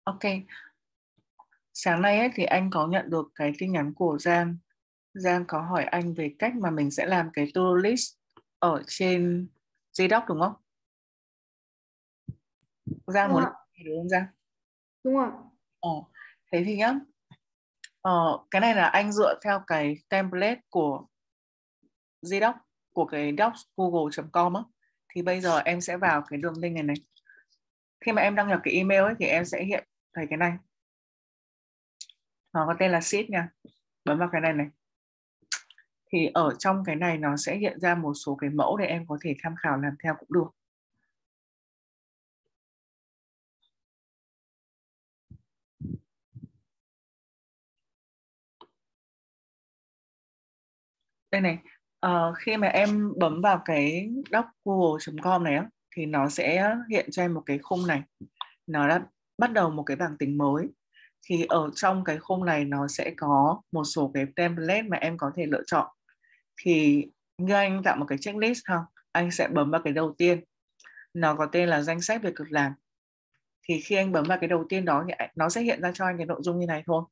Ok, sáng nay ấy, thì anh có nhận được cái tin nhắn của Giang. Giang có hỏi anh về cách mà mình sẽ làm cái to-do list ở trên Gdoc đúng không? Giang Vâng muốn ạ, làm đúng không Giang? đúng ạ. Ờ, thế thì nhá, cái này là anh dựa theo cái template của Gdoc, của cái docs google.com á. Thì bây giờ em sẽ vào cái đường link này này. Khi mà em đăng nhập cái email ấy thì em sẽ hiện thấy cái này. Nó có tên là sheet nha. Bấm vào cái này này. Thì ở trong cái này nó sẽ hiện ra một số cái mẫu để em có thể tham khảo làm theo cũng được. Đây này, khi mà em bấm vào cái docs google.com này á, thì nó sẽ hiện cho em một cái khung này. Nó đã bắt đầu một cái bảng tính mới. Thì ở trong cái khung này nó sẽ có một số cái template mà em có thể lựa chọn. Thì như anh tạo một cái checklist ha, anh sẽ bấm vào cái đầu tiên. Nó có tên là danh sách việc cần làm. Thì khi anh bấm vào cái đầu tiên đó thì nó sẽ hiện ra cho anh cái nội dung như này thôi.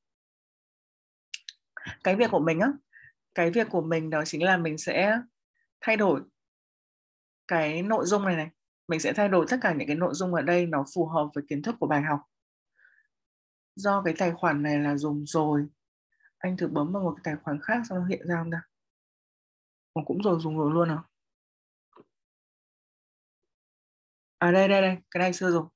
Cái việc của mình á, cái việc của mình đó chính là mình sẽ thay đổi cái nội dung này này. Mình sẽ thay đổi tất cả những cái nội dung ở đây nó phù hợp với kiến thức của bài học. Do cái tài khoản này là dùng rồi, anh thử bấm vào một cái tài khoản khác xong nó hiện ra không nào. Cũng rồi, dùng rồi luôn à? À đây đây đây, cái này chưa dùng.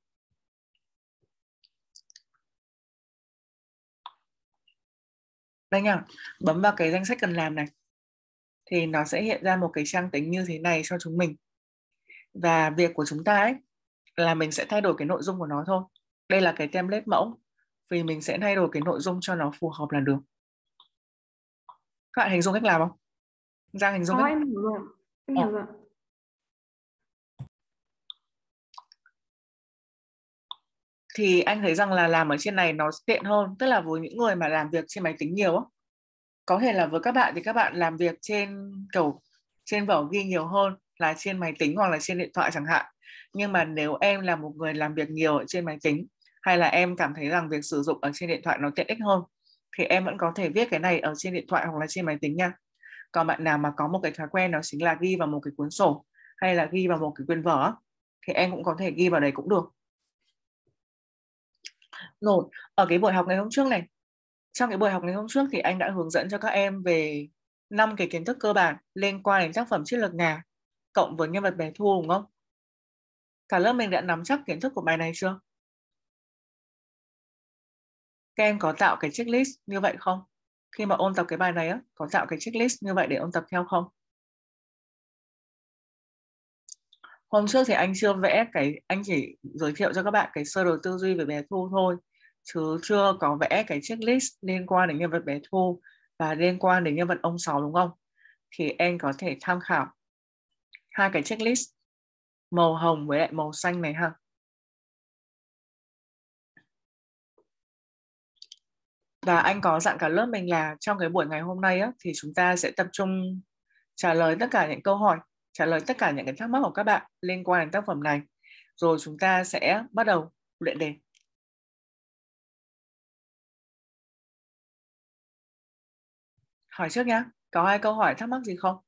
Đây nha, bấm vào cái danh sách cần làm này. Thì nó sẽ hiện ra một cái trang tính như thế này cho chúng mình. Và việc của chúng ta ấy là mình sẽ thay đổi cái nội dung của nó thôi. Đây là cái template mẫu. Vì mình sẽ thay đổi cái nội dung cho nó phù hợp là được. Các bạn hình dung cách làm không? Giang hình dung Có, cách em hiểu rồi. Em làm. hiểu rồi. Thì anh thấy rằng là làm ở trên này nó tiện hơn. Tức là với những người mà làm việc trên máy tính nhiều á. Có thể là với các bạn thì các bạn làm việc trên kiểu trên vở ghi nhiều hơn là trên máy tính hoặc là trên điện thoại chẳng hạn. Nhưng mà nếu em là một người làm việc nhiều ở trên máy tính hay là em cảm thấy rằng việc sử dụng ở trên điện thoại nó tiện ích hơn thì em vẫn có thể viết cái này ở trên điện thoại hoặc là trên máy tính nha. Còn bạn nào mà có một cái thói quen đó chính là ghi vào một cái cuốn sổ hay là ghi vào một cái quyển vở thì em cũng có thể ghi vào đấy cũng được. Rồi, ở cái buổi học ngày hôm trước này, trong cái buổi học ngày hôm trước thì anh đã hướng dẫn cho các em về 5 cái kiến thức cơ bản liên quan đến tác phẩm Triết lược nhà cộng với nhân vật bè thu đúng không? Cả lớp mình đã nắm chắc kiến thức của bài này chưa? Các em có tạo cái checklist như vậy không? Khi mà ôn tập cái bài này á, có tạo cái checklist như vậy để ôn tập theo không? Hôm trước thì anh chưa vẽ anh chỉ giới thiệu cho các bạn cái sơ đồ tư duy về bè thu thôi, chứ chưa có vẽ cái checklist liên quan đến nhân vật bè thu và liên quan đến nhân vật ông Sáu đúng không? Thì em có thể tham khảo hai cái checklist màu hồng với lại màu xanh này ha. Và anh có dặn cả lớp mình là trong cái buổi ngày hôm nay á, thì chúng ta sẽ tập trung trả lời tất cả những câu hỏi, trả lời tất cả những cái thắc mắc của các bạn liên quan đến tác phẩm này. Rồi chúng ta sẽ bắt đầu luyện đề. Hỏi trước nhá. Có ai câu hỏi thắc mắc gì không?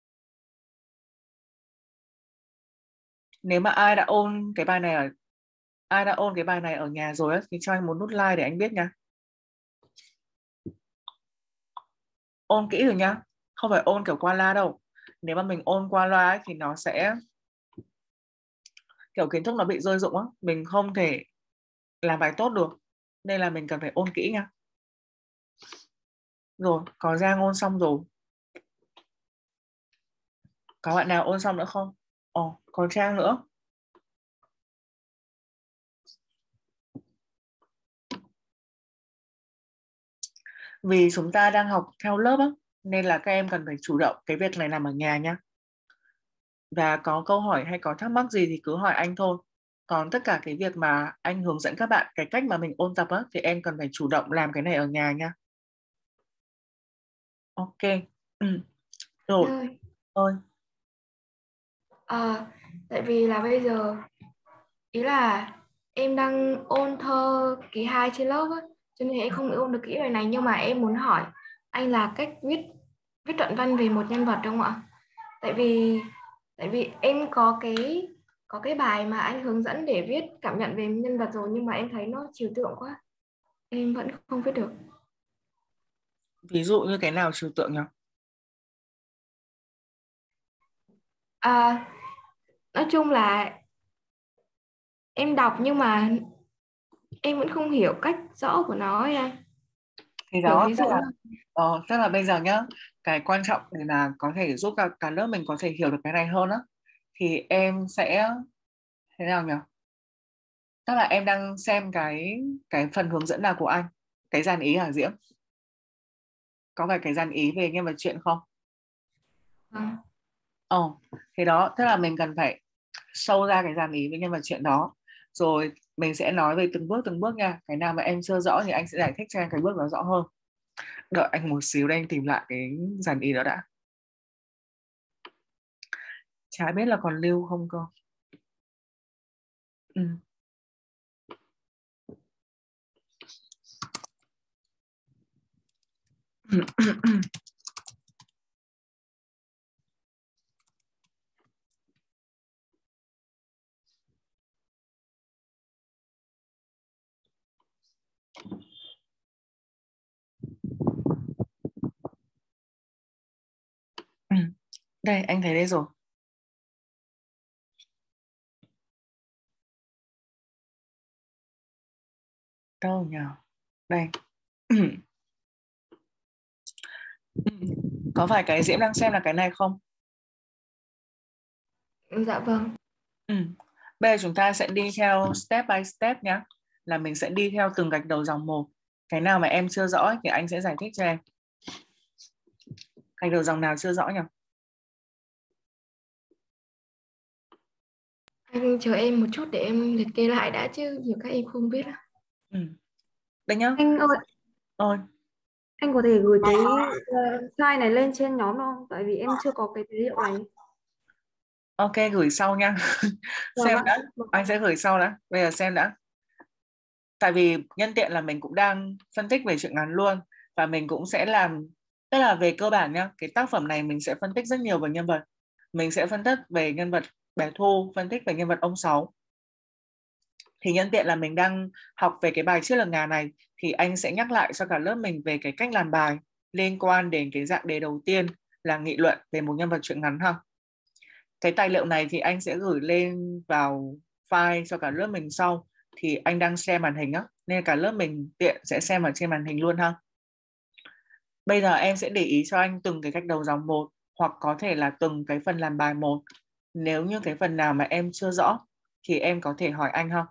Nếu mà ai đã ôn cái bài này ở nhà rồi á, thì cho anh một nút like để anh biết nha. Ôn kỹ rồi nhá. Không phải ôn kiểu qua loa đâu. Nếu mà mình ôn qua loa ấy, thì nó sẽ kiểu kiến thức nó bị rơi rụng á, mình không thể làm bài tốt được. Nên là mình cần phải ôn kỹ nha. Rồi, có Giang ôn xong rồi. Có bạn nào ôn xong nữa không? Ồ, còn Trang nữa. Vì chúng ta đang học theo lớp á, nên là các em cần phải chủ động cái việc này làm ở nhà nhá. Và có câu hỏi hay có thắc mắc gì thì cứ hỏi anh thôi. Còn tất cả cái việc mà anh hướng dẫn các bạn cái cách mà mình ôn tập á, thì em cần phải chủ động làm cái này ở nhà nha. Ok. Ừ. Thế Rồi. ơi, Ơi. tại vì là bây giờ ý là em đang ôn thơ kỳ 2 trên lớp á, cho nên em không ôn được kỹ bài này, nhưng mà em muốn hỏi anh là cách viết viết đoạn văn về một nhân vật đúng không ạ? Tại vì em có cái bài mà anh hướng dẫn để viết cảm nhận về nhân vật rồi, nhưng mà em thấy nó trừu tượng quá, em vẫn không viết được. Ví dụ như cái nào trừu tượng nhỉ? À, nói chung là em đọc nhưng mà em vẫn không hiểu cách rõ của nó ấy anh. Thì Kiểu đó, ví tức dụ là như tức là bây giờ nhá, cái quan trọng để là có thể giúp cả lớp mình có thể hiểu được cái này hơn á, thì em sẽ thế nào nhỉ? Tức là em đang xem cái phần hướng dẫn nào của anh, cái dàn ý hả Diễm? Có phải cái dàn ý về nhân vật truyện không? vâng. Ồ, thế đó, tức là mình cần phải sâu ra cái dàn ý với nhân vật truyện đó, rồi mình sẽ nói về từng bước nha. Cái nào mà em chưa rõ thì anh sẽ giải thích cho em cái bước đó rõ hơn. Đợi anh một xíu đây, anh tìm lại cái dàn ý đó đã. Chả biết là còn lưu không cơ. Ừ. Đây, anh thấy đây rồi. Đâu nhỉ? Đây. Có phải cái Diễm đang xem là cái này không? Dạ vâng. Ừ. Bây giờ chúng ta sẽ đi theo step by step nhé. Là mình sẽ đi theo từng gạch đầu dòng một. Cái nào mà em chưa rõ thì anh sẽ giải thích cho em. Gạch đầu dòng nào chưa rõ nhỉ? Anh chờ em một chút để em liệt kê lại đã, chứ nhiều các em không biết á. Ừ. Đây nhá. Anh ơi, Ôi, anh có thể gửi cái file này lên trên nhóm được không? Tại vì em chưa có cái tài liệu này. ok, gửi sau nha. Vâng Xem ạ. đã. Vâng. Anh sẽ gửi sau đã. Bây giờ xem đã. Tại vì nhân tiện là mình cũng đang phân tích về truyện ngắn luôn. Và mình cũng sẽ làm, tức là về cơ bản nhá, cái tác phẩm này mình sẽ phân tích rất nhiều về nhân vật. Mình sẽ phân tích về nhân vật Bé Thu, phân tích về nhân vật ông Sáu. Thì nhân tiện là mình đang học về cái bài Chiếc lường ngà này, thì anh sẽ nhắc lại cho cả lớp mình về cái cách làm bài liên quan đến cái dạng đề đầu tiên là nghị luận về một nhân vật truyện ngắn ha. Cái tài liệu này thì anh sẽ gửi lên vào file cho cả lớp mình sau. Thì anh đang share màn hình á, nên cả lớp mình tiện sẽ xem ở trên màn hình luôn ha. Bây giờ em sẽ để ý cho anh từng cái cách đầu dòng một, hoặc có thể là từng cái phần làm bài một. Nếu như cái phần nào mà em chưa rõ thì em có thể hỏi anh ha.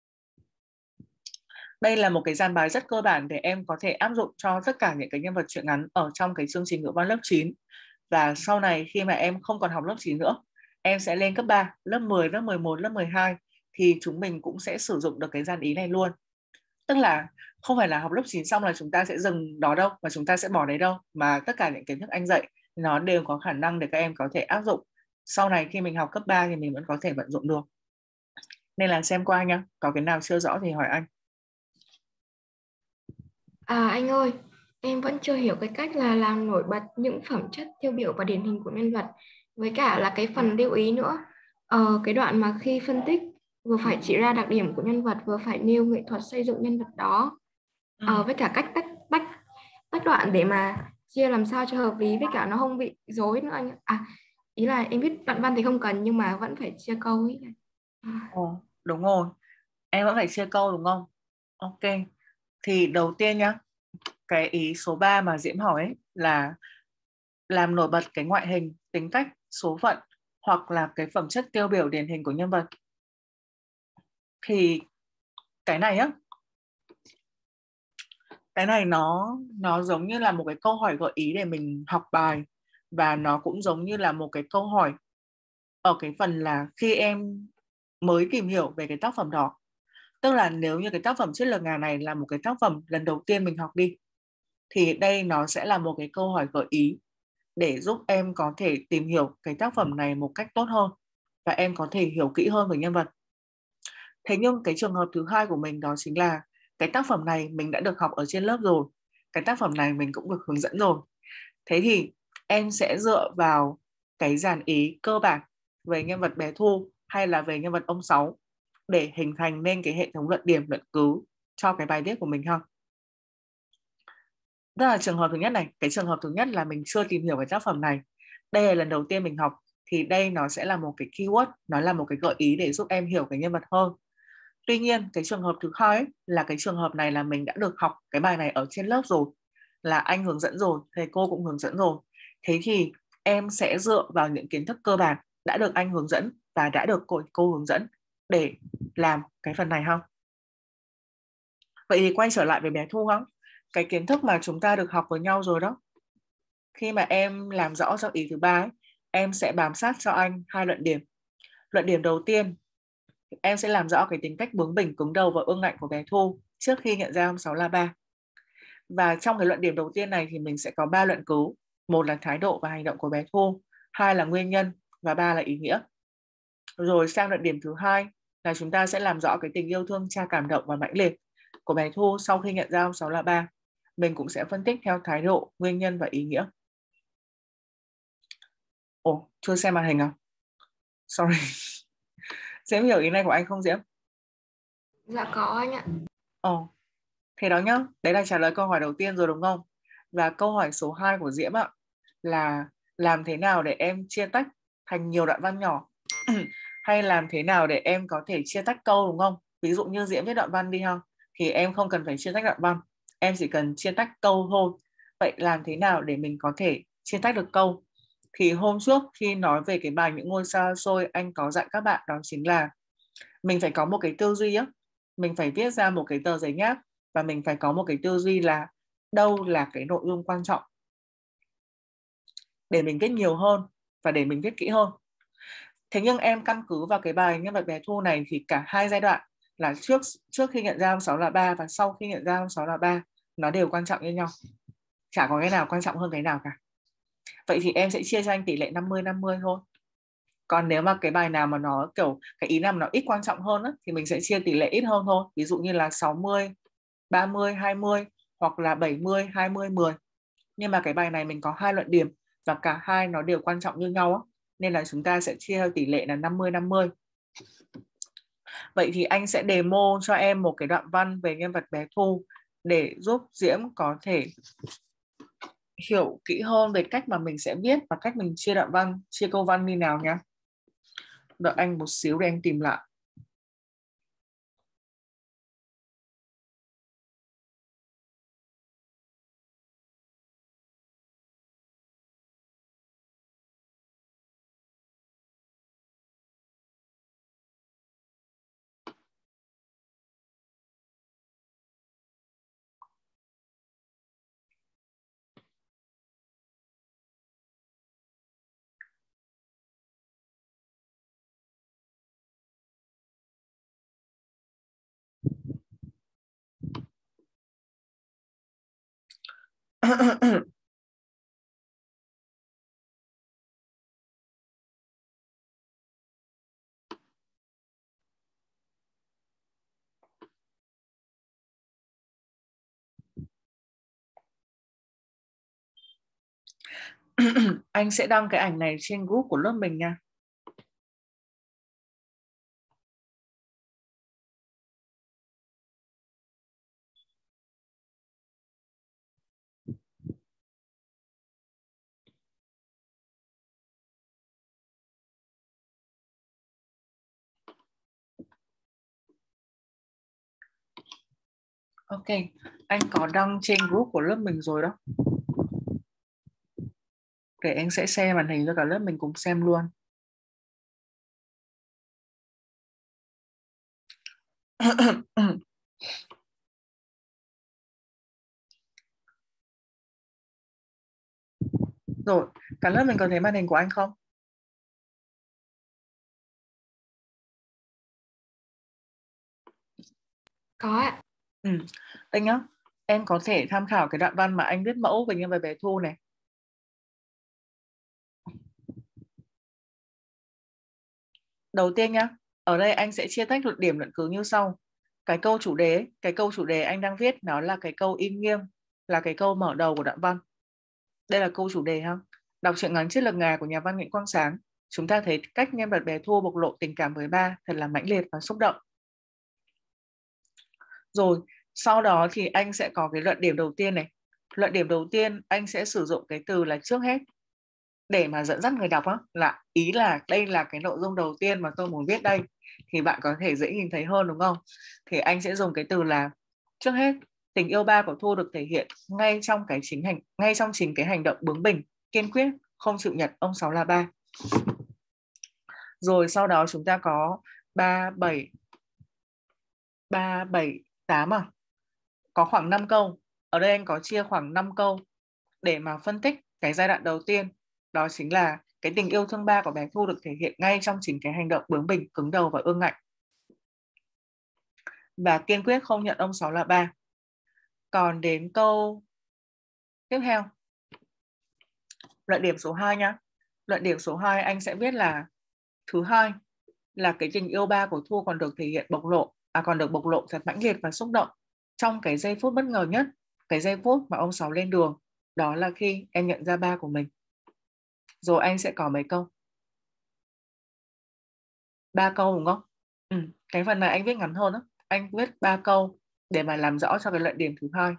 Đây là một cái dàn bài rất cơ bản để em có thể áp dụng cho tất cả những cái nhân vật truyện ngắn ở trong cái chương trình ngữ văn lớp 9. Và sau này khi mà em không còn học lớp 9 nữa, em sẽ lên cấp 3, lớp 10, lớp 11, lớp 12 thì chúng mình cũng sẽ sử dụng được cái dàn ý này luôn. Tức là không phải là học lớp 9 xong là chúng ta sẽ dừng đó đâu, mà chúng ta sẽ bỏ đấy đâu, mà tất cả những kiến thức anh dạy nó đều có khả năng để các em có thể áp dụng. Sau này khi mình học cấp 3 thì mình vẫn có thể vận dụng được. Nên là xem qua nhá, có cái nào chưa rõ thì hỏi anh. À anh ơi, em vẫn chưa hiểu cái cách là làm nổi bật những phẩm chất tiêu biểu và điển hình của nhân vật, với cả là cái phần lưu ý nữa. Cái đoạn mà khi phân tích vừa phải chỉ ra đặc điểm của nhân vật, vừa phải nêu nghệ thuật xây dựng nhân vật đó. Ừ. Với cả cách tách đoạn để mà chia làm sao cho hợp lý, với cả nó không bị rối nữa anh ạ. Ý là em biết đoạn văn thì không cần, nhưng mà vẫn phải chia câu ấy. Ồ, đúng rồi, em vẫn phải chia câu đúng không? Ok, thì đầu tiên nhá, cái ý số 3 mà Diễm hỏi ấy là làm nổi bật cái ngoại hình, tính cách, số phận hoặc là cái phẩm chất tiêu biểu điển hình của nhân vật. Thì cái này á, cái này nó giống như là một cái câu hỏi gợi ý để mình học bài, và nó cũng giống như là một cái câu hỏi ở cái phần là khi em mới tìm hiểu về cái tác phẩm đó. Tức là nếu như cái tác phẩm Chiếc lường ngà này là một cái tác phẩm lần đầu tiên mình học đi, thì đây nó sẽ là một cái câu hỏi gợi ý để giúp em có thể tìm hiểu cái tác phẩm này một cách tốt hơn, và em có thể hiểu kỹ hơn về nhân vật. Thế nhưng cái trường hợp thứ hai của mình đó chính là cái tác phẩm này mình đã được học ở trên lớp rồi. Cái tác phẩm này mình cũng được hướng dẫn rồi. Thế thì em sẽ dựa vào cái dàn ý cơ bản về nhân vật bé Thu hay là về nhân vật ông Sáu để hình thành nên cái hệ thống luận điểm, luận cứ cho cái bài viết của mình ha. Đó là trường hợp thứ nhất này. Cái trường hợp thứ nhất là mình chưa tìm hiểu về tác phẩm này. Đây là lần đầu tiên mình học thì đây nó sẽ là một cái keyword, nó là một cái gợi ý để giúp em hiểu cái nhân vật hơn. Tuy nhiên cái trường hợp thứ hai ấy, là cái trường hợp này là mình đã được học cái bài này ở trên lớp rồi, là anh hướng dẫn rồi, thầy cô cũng hướng dẫn rồi. Thế thì em sẽ dựa vào những kiến thức cơ bản đã được anh hướng dẫn và đã được cô hướng dẫn để làm cái phần này không? Vậy thì quay trở lại với bé Thu không? Cái kiến thức mà chúng ta được học với nhau rồi đó. Khi mà em làm rõ cho ý thứ ba ấy, em sẽ bám sát cho anh 2 luận điểm. Luận điểm đầu tiên, em sẽ làm rõ cái tính cách bướng bỉnh, cứng đầu và ương ngạnh của bé Thu trước khi nhận ra ông Sáu là ba. Và trong cái luận điểm đầu tiên này thì mình sẽ có 3 luận cứ. Một là thái độ và hành động của bé Thu, hai là nguyên nhân và ba là ý nghĩa. Rồi sang luận điểm thứ hai là chúng ta sẽ làm rõ cái tình yêu thương cha cảm động và mãnh liệt của bé Thu sau khi nhận ra ông Sáu là ba. Mình cũng sẽ phân tích theo thái độ, nguyên nhân và ý nghĩa. Ồ, chưa xem màn hình à? Sorry. Diễm hiểu ý này của anh không Diễm? Dạ có anh ạ. Ồ, thế đó nhá. Đấy là trả lời câu hỏi đầu tiên rồi đúng không? Và câu hỏi số 2 của Diễm ạ là làm thế nào để em chia tách thành nhiều đoạn văn nhỏ? Hay làm thế nào để em có thể chia tách câu đúng không? Ví dụ như Diễm viết đoạn văn đi ha, thì em không cần phải chia tách đoạn văn, em chỉ cần chia tách câu thôi. Vậy làm thế nào để mình có thể chia tách được câu? Thì hôm trước khi nói về cái bài Những ngôi sao xôi, anh có dạy các bạn đó chính là mình phải có một cái tư duy á, mình phải viết ra một cái tờ giấy nháp và mình phải có một cái tư duy là đâu là cái nội dung quan trọng để mình viết nhiều hơn và để mình viết kỹ hơn. Thế nhưng em căn cứ vào cái bài nhân vật bé Thu này thì cả hai giai đoạn là trước trước khi nhận ra ông Sáu là ba và sau khi nhận ra ông Sáu là ba nó đều quan trọng như nhau, chả có cái nào quan trọng hơn cái nào cả. Vậy thì em sẽ chia cho anh tỷ lệ 50-50 thôi. Còn nếu mà cái bài nào mà nó kiểu cái ý nào mà nó ít quan trọng hơn á, thì mình sẽ chia tỷ lệ ít hơn thôi. Ví dụ như là 60-30-20 hoặc là 70-20-10. Nhưng mà cái bài này mình có 2 luận điểm và cả hai nó đều quan trọng như nhau á, nên là chúng ta sẽ chia theo tỷ lệ là 50-50. Vậy thì anh sẽ demo cho em một cái đoạn văn về nhân vật bé Thu để giúp Diễm có thể hiểu kỹ hơn về cách mà mình sẽ viết và cách mình chia đoạn văn, chia câu văn như nào nhé. Đợi anh một xíu để anh tìm lại. Anh sẽ đăng cái ảnh này trên group của lớp mình nha. Ok, anh có đăng trên group của lớp mình rồi đó. Để anh sẽ share màn hình cho cả lớp mình cùng xem luôn. Rồi, cả lớp mình có thấy màn hình của anh không? Có ạ. Ừ. Đây nhá, em có thể tham khảo cái đoạn văn mà anh viết mẫu về nhân vật bé Thu này. Đầu tiên nhá, Ở đây anh sẽ chia tách luận điểm luận cứ như sau. Cái câu chủ đề ấy, cái câu chủ đề anh đang viết nó là cái câu in nghiêm, là cái câu mở đầu của đoạn văn. Đây là câu chủ đề ha. Đọc truyện ngắn Triết Lực Ngà của nhà văn Nguyễn Quang Sáng, chúng ta thấy cách nhân vật bé Thu bộc lộ tình cảm với ba thật là mãnh liệt và xúc động. Rồi, sau đó thì anh sẽ có cái luận điểm đầu tiên này. Luận điểm đầu tiên anh sẽ sử dụng cái từ là trước hết để mà dẫn dắt người đọc á, là ý là đây là cái nội dung đầu tiên mà tôi muốn viết đây, thì bạn có thể dễ nhìn thấy hơn đúng không? Thì anh sẽ dùng cái từ là trước hết tình yêu ba của Thu được thể hiện ngay trong chính cái hành động bướng bỉnh, kiên quyết, không chịu nhận ông Sáu là ba. Rồi sau đó chúng ta có 3, 7, 8 có khoảng 5 câu. Ở đây anh có chia khoảng 5 câu để mà phân tích cái giai đoạn đầu tiên. Đó chính là cái tình yêu thương ba của bé Thu được thể hiện ngay trong chính cái hành động bướng bỉnh, cứng đầu và ương ngạnh. Và kiên quyết không nhận ông Sáu là ba. Còn đến câu tiếp theo, luận điểm số 2 nhá. Luận điểm số 2 anh sẽ viết là thứ hai là cái tình yêu ba của Thu còn được thể hiện còn được bộc lộ thật mãnh liệt và xúc động trong cái giây phút bất ngờ nhất, cái giây phút mà ông Sáu lên đường, đó là khi em nhận ra ba của mình. Rồi anh sẽ có mấy câu, 3 câu đúng không? Cái phần này anh viết ngắn hơn đó. Anh viết 3 câu để mà làm rõ cho cái luận điểm thứ hai.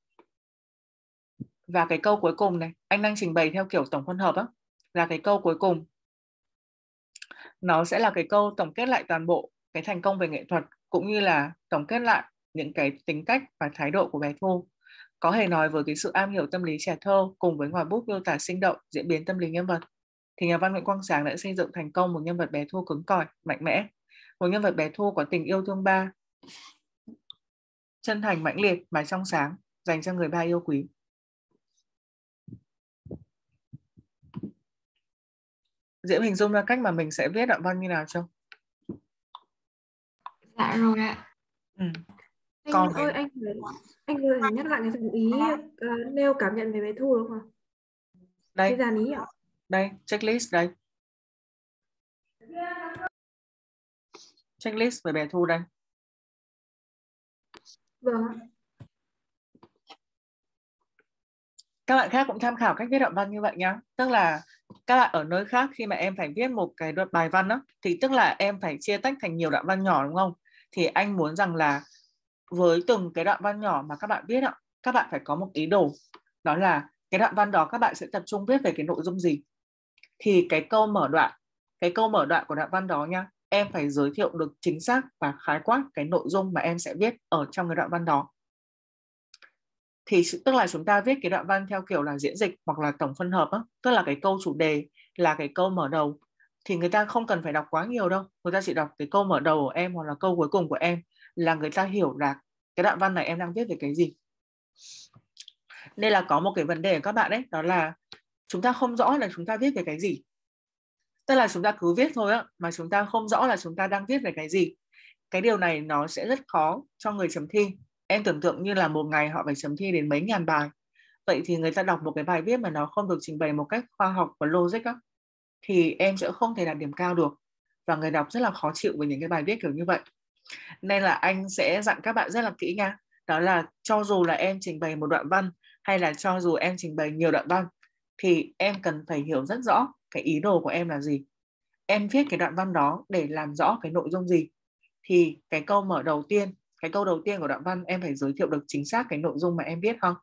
Và cái câu cuối cùng này anh đang trình bày theo kiểu tổng phân hợp á, là cái câu cuối cùng nó sẽ là cái câu tổng kết lại toàn bộ cái thành công về nghệ thuật, cũng như là tổng kết lại những cái tính cách và thái độ của bé Thu. Có thể nói với cái sự am hiểu tâm lý trẻ thơ cùng với ngòi bút miêu tả sinh động diễn biến tâm lý nhân vật, thì nhà văn Nguyễn Quang Sáng đã xây dựng thành công một nhân vật bé Thu cứng cỏi, mạnh mẽ, một nhân vật bé Thu có tình yêu thương ba, chân thành, mãnh liệt mà trong sáng, dành cho người ba yêu quý. Diễm hình dung ra cách mà mình sẽ viết đoạn văn như nào chưa? Dạ rồi ạ. Còn anh ơi nhắc lại cái dàn ý nêu cảm nhận về bé Thu đúng không? đây, Cái dàn ý ạ. đây, checklist đây. Checklist về bé Thu đây. Vâng. Các bạn khác cũng tham khảo cách viết đoạn văn như vậy nhá. Tức là các bạn ở nơi khác khi mà em phải viết một cái đoạn bài văn đó, thì tức là em phải chia tách thành nhiều đoạn văn nhỏ đúng không? Thì anh muốn rằng là với từng cái đoạn văn nhỏ mà các bạn viết các bạn phải có một ý đồ. Đó là cái đoạn văn đó các bạn sẽ tập trung viết về cái nội dung gì. Thì cái câu mở đoạn của đoạn văn đó nha, em phải giới thiệu được chính xác và khái quát cái nội dung mà em sẽ viết ở trong cái đoạn văn đó. Thì tức là chúng ta viết cái đoạn văn theo kiểu là diễn dịch hoặc là tổng phân hợp tức là cái câu chủ đề là cái câu mở đầu, thì người ta không cần phải đọc quá nhiều đâu, người ta chỉ đọc cái câu mở đầu của em hoặc là câu cuối cùng của em là người ta hiểu là cái đoạn văn này em đang viết về cái gì. Nên là có một cái vấn đề của các bạn đấy, đó là chúng ta không rõ là chúng ta viết về cái gì. Tức là chúng ta cứ viết thôi mà chúng ta không rõ là chúng ta đang viết về cái gì. Cái điều này nó sẽ rất khó cho người chấm thi. Em tưởng tượng như là một ngày họ phải chấm thi đến mấy ngàn bài. Vậy thì người ta đọc một cái bài viết mà nó không được trình bày một cách khoa học và logic thì em sẽ không thể đạt điểm cao được. Và người đọc rất là khó chịu với những cái bài viết kiểu như vậy. Nên là anh sẽ dặn các bạn rất là kỹ nha. Đó là cho dù là em trình bày một đoạn văn hay là cho dù em trình bày nhiều đoạn văn, thì em cần phải hiểu rất rõ cái ý đồ của em là gì. Em viết cái đoạn văn đó để làm rõ cái nội dung gì. Thì cái câu đầu tiên của đoạn văn em phải giới thiệu được chính xác cái nội dung mà em viết không?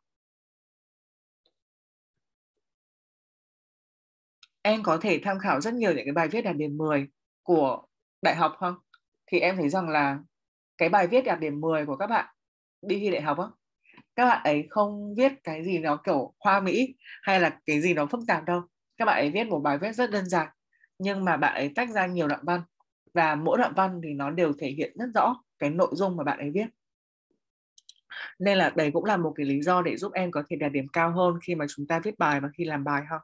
Em có thể tham khảo rất nhiều những cái bài viết đạt điểm 10 của đại học không? Thì em thấy rằng là cái bài viết đạt điểm 10 của các bạn đi thi đại học các bạn ấy không viết cái gì nó kiểu hoa mỹ hay là cái gì nó phức tạp đâu. Các bạn ấy viết một bài viết rất đơn giản, nhưng mà bạn ấy tách ra nhiều đoạn văn, và mỗi đoạn văn thì nó đều thể hiện rất rõ cái nội dung mà bạn ấy viết. Nên là đấy cũng là một cái lý do để giúp em có thể đạt điểm cao hơn khi mà chúng ta viết bài và khi làm bài ha.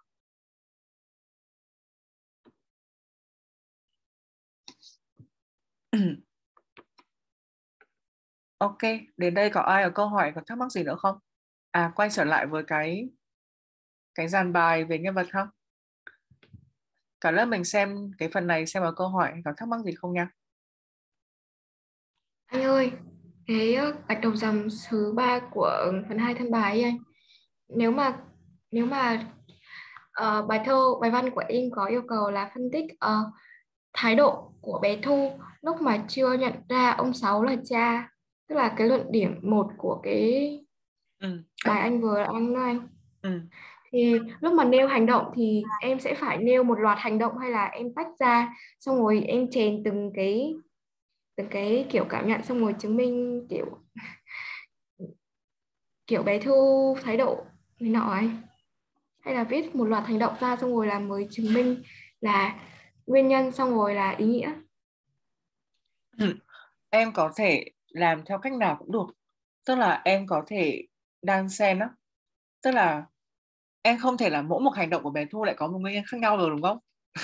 Ok, đến đây có ai có câu hỏi có thắc mắc gì nữa không? Quay trở lại với cái dàn bài về nhân vật không? Cả lớp mình xem cái phần này xem có câu hỏi có thắc mắc gì không nha. ơi, cái gạch đầu dòng thứ 3 của phần 2 thân bài ấy anh. Nếu mà nếu mà bài văn của em có yêu cầu là phân tích thái độ của bé Thu lúc mà chưa nhận ra ông Sáu là cha, tức là cái luận điểm một của cái bài Anh anh vừa anh nói anh, ừ. thì lúc mà nêu hành động thì em sẽ phải nêu một loạt hành động hay là em tách ra xong rồi em chèn từng cái kiểu cảm nhận xong rồi chứng minh kiểu kiểu bé Thu thái độ này nọ ấy, hay là viết một loạt hành động ra xong rồi là mới chứng minh là nguyên nhân xong rồi là ý nghĩa. Ừ. Em có thể làm theo cách nào cũng được, tức là em có thể đan xen á, tức là em không thể là mỗi một hành động của bé Thu lại có một nguyên nhân khác nhau rồi đúng không?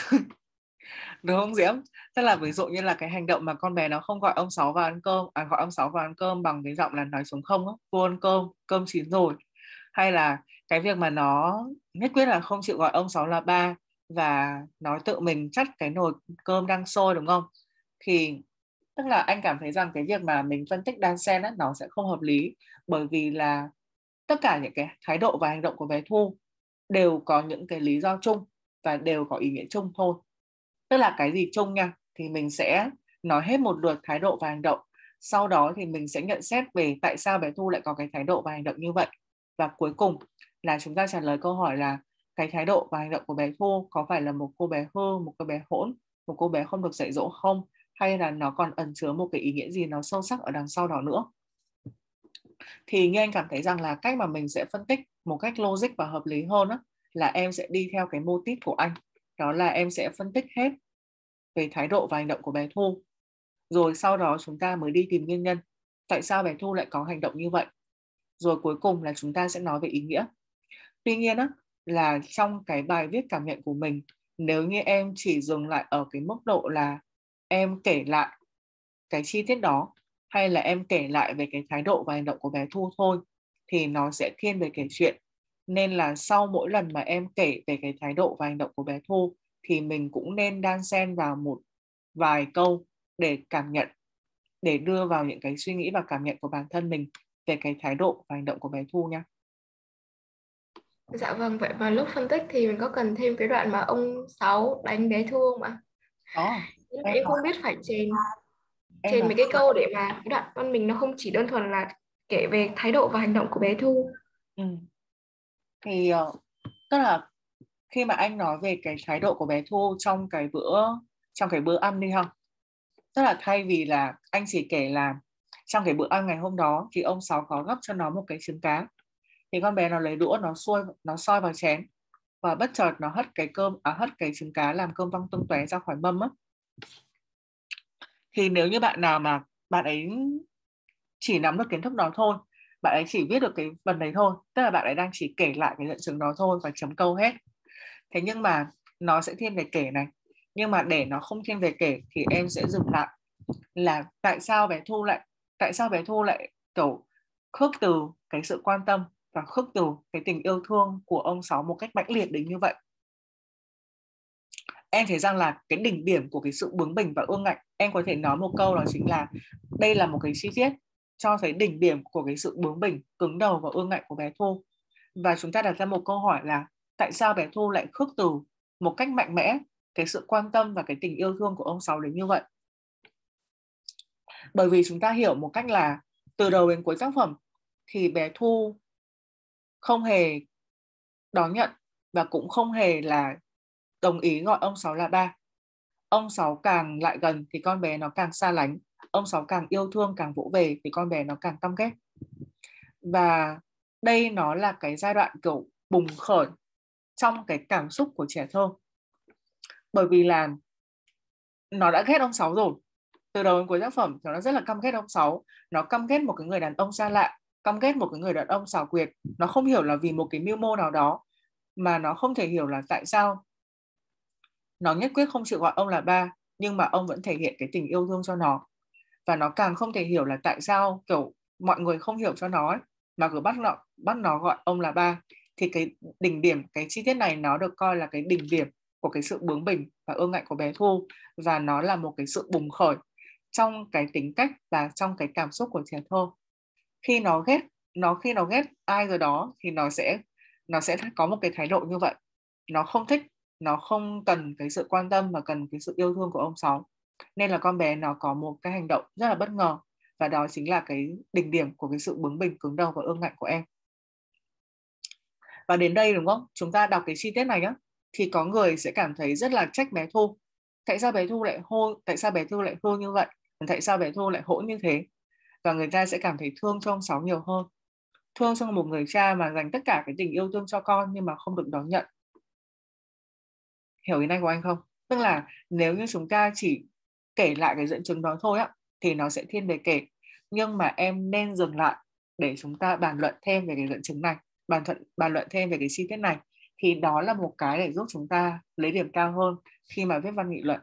Được không Diễm? Tức là ví dụ như là cái hành động mà con bé nó không gọi ông Sáu vào ăn cơm, gọi ông Sáu vào ăn cơm bằng cái giọng là nói xuống không á, vô ăn cơm, cơm chín rồi. Hay là cái việc mà nó nhất quyết là không chịu gọi ông Sáu là ba và nói tự mình chắt cái nồi cơm đang sôi đúng không? Thì tức là anh cảm thấy rằng cái việc mà mình phân tích đan xen á, nó sẽ không hợp lý, bởi vì là tất cả những cái thái độ và hành động của bé Thu đều có những cái lý do chung và đều có ý nghĩa chung thôi. Tức là cái gì chung nha thì mình sẽ nói hết một lượt thái độ và hành động, sau đó thì mình sẽ nhận xét về tại sao bé Thu lại có cái thái độ và hành động như vậy, và cuối cùng là chúng ta trả lời câu hỏi là cái thái độ và hành động của bé Thu có phải là một cô bé hư, một cô bé hỗn, một cô bé không được dạy dỗ không, hay là nó còn ẩn chứa một cái ý nghĩa gì nó sâu sắc ở đằng sau đó nữa. Thì như anh cảm thấy rằng là cách mà mình sẽ phân tích một cách logic và hợp lý hơn á, là em sẽ đi theo cái mô típ của anh, đó là em sẽ phân tích hết về thái độ và hành động của bé Thu, rồi sau đó chúng ta mới đi tìm nguyên nhân tại sao bé Thu lại có hành động như vậy, rồi cuối cùng là chúng ta sẽ nói về ý nghĩa. Tuy nhiên á, là trong cái bài viết cảm nhận của mình, nếu như em chỉ dừng lại ở cái mức độ là em kể lại cái chi tiết đó, hay là em kể lại về cái thái độ và hành động của bé Thu thôi, thì nó sẽ thiên về kể chuyện. Nên là sau mỗi lần mà em kể về cái thái độ và hành động của bé Thu thì mình cũng nên đan xen vào một vài câu để cảm nhận, để đưa vào những cái suy nghĩ và cảm nhận của bản thân mình về cái thái độ và hành động của bé Thu nha. Dạ vâng, vậy vào lúc phân tích thì mình có cần thêm cái đoạn mà ông Sáu đánh bé Thu không ạ? Đó, Nhưng mà em em nói không biết phải chèn em chèn nói mấy cái câu để mà cái đoạn văn mình nó không chỉ đơn thuần là kể về thái độ và hành động của bé Thu. ừ. Thì tức là khi mà anh nói về cái thái độ của bé Thu trong cái bữa ăn đi ha, tức là thay vì là anh chỉ kể là trong cái bữa ăn ngày hôm đó thì ông Sáu có gắp cho nó một cái trứng cá, thì con bé nó lấy đũa nó soi vào chén, và bất chợt nó hất cái trứng cá làm cơm văng tung tóe ra khỏi mâm á. Thì nếu như bạn nào mà bạn ấy chỉ nắm được kiến thức đó thôi, bạn ấy chỉ viết được cái phần đấy thôi, tức là bạn ấy đang chỉ kể lại cái dẫn chứng đó thôi và chấm câu hết. Thế nhưng mà nó sẽ thiên về kể này, nhưng mà để nó không thiên về kể thì em sẽ dừng lại là tại sao bé Thu lại kiểu khước từ cái sự quan tâm và khước từ cái tình yêu thương của ông Sáu một cách mãnh liệt đến như vậy. Em thấy rằng là cái đỉnh điểm của cái sự bướng bỉnh và ương ngạnh, em có thể nói một câu đó chính là đây là một cái chi tiết cho thấy đỉnh điểm của cái sự bướng bỉnh, cứng đầu và ương ngạnh của bé Thu. Và chúng ta đặt ra một câu hỏi là tại sao bé Thu lại khước từ một cách mạnh mẽ cái sự quan tâm và cái tình yêu thương của ông Sáu đến như vậy. Bởi vì chúng ta hiểu một cách là từ đầu đến cuối tác phẩm thì bé Thu không hề đón nhận và cũng không hề là đồng ý gọi ông Sáu là ba. Ông Sáu càng lại gần thì con bé nó càng xa lánh, ông Sáu càng yêu thương càng vỗ về thì con bé nó càng căm ghét. Và đây nó là cái giai đoạn kiểu bùng khởi trong cái cảm xúc của trẻ thơ, bởi vì là nó đã ghét ông Sáu rồi. Từ đầu đến cuối tác phẩm thì nó rất là căm ghét ông Sáu, nó căm ghét một cái người đàn ông xa lạ, căm ghét một cái người đàn ông xảo quyệt. Nó không hiểu là vì một cái mưu mô nào đó mà nó không thể hiểu là tại sao nó nhất quyết không chịu gọi ông là ba, nhưng mà ông vẫn thể hiện cái tình yêu thương cho nó. Và nó càng không thể hiểu là tại sao kiểu mọi người không hiểu cho nó ấy, mà cứ bắt nó gọi ông là ba. Thì cái đỉnh điểm, cái chi tiết này nó được coi là cái đỉnh điểm của cái sự bướng bỉnh và ương ngạnh của bé Thu, và nó là một cái sự bùng khởi trong cái tính cách và trong cái cảm xúc của trẻ thơ. Khi nó ghét ai rồi đó thì nó sẽ có một cái thái độ như vậy. Nó không thích, nó không cần cái sự quan tâm mà cần cái sự yêu thương của ông Sáu. Nên là con bé nó có một cái hành động rất là bất ngờ, và đó chính là cái đỉnh điểm của cái sự bướng bỉnh, cứng đầu và ương ngạnh của em. Và đến đây đúng không? Chúng ta đọc cái chi tiết này nhá, thì có người sẽ cảm thấy rất là trách bé Thu. Tại sao bé Thu lại hô như vậy? Tại sao bé Thu lại hỗn như thế? Và người ta sẽ cảm thấy thương cho ông Sáu nhiều hơn. Thương cho một người cha mà dành tất cả cái tình yêu thương cho con nhưng mà không được đón nhận. Hiểu ý này của anh không? Tức là nếu như chúng ta chỉ kể lại cái dẫn chứng đó thôi á, thì nó sẽ thiên về kể. Nhưng mà em nên dừng lại để chúng ta bàn luận thêm về cái dẫn chứng này, bàn luận thêm về cái chi tiết này. Thì đó là một cái để giúp chúng ta lấy điểm cao hơn khi mà viết văn nghị luận.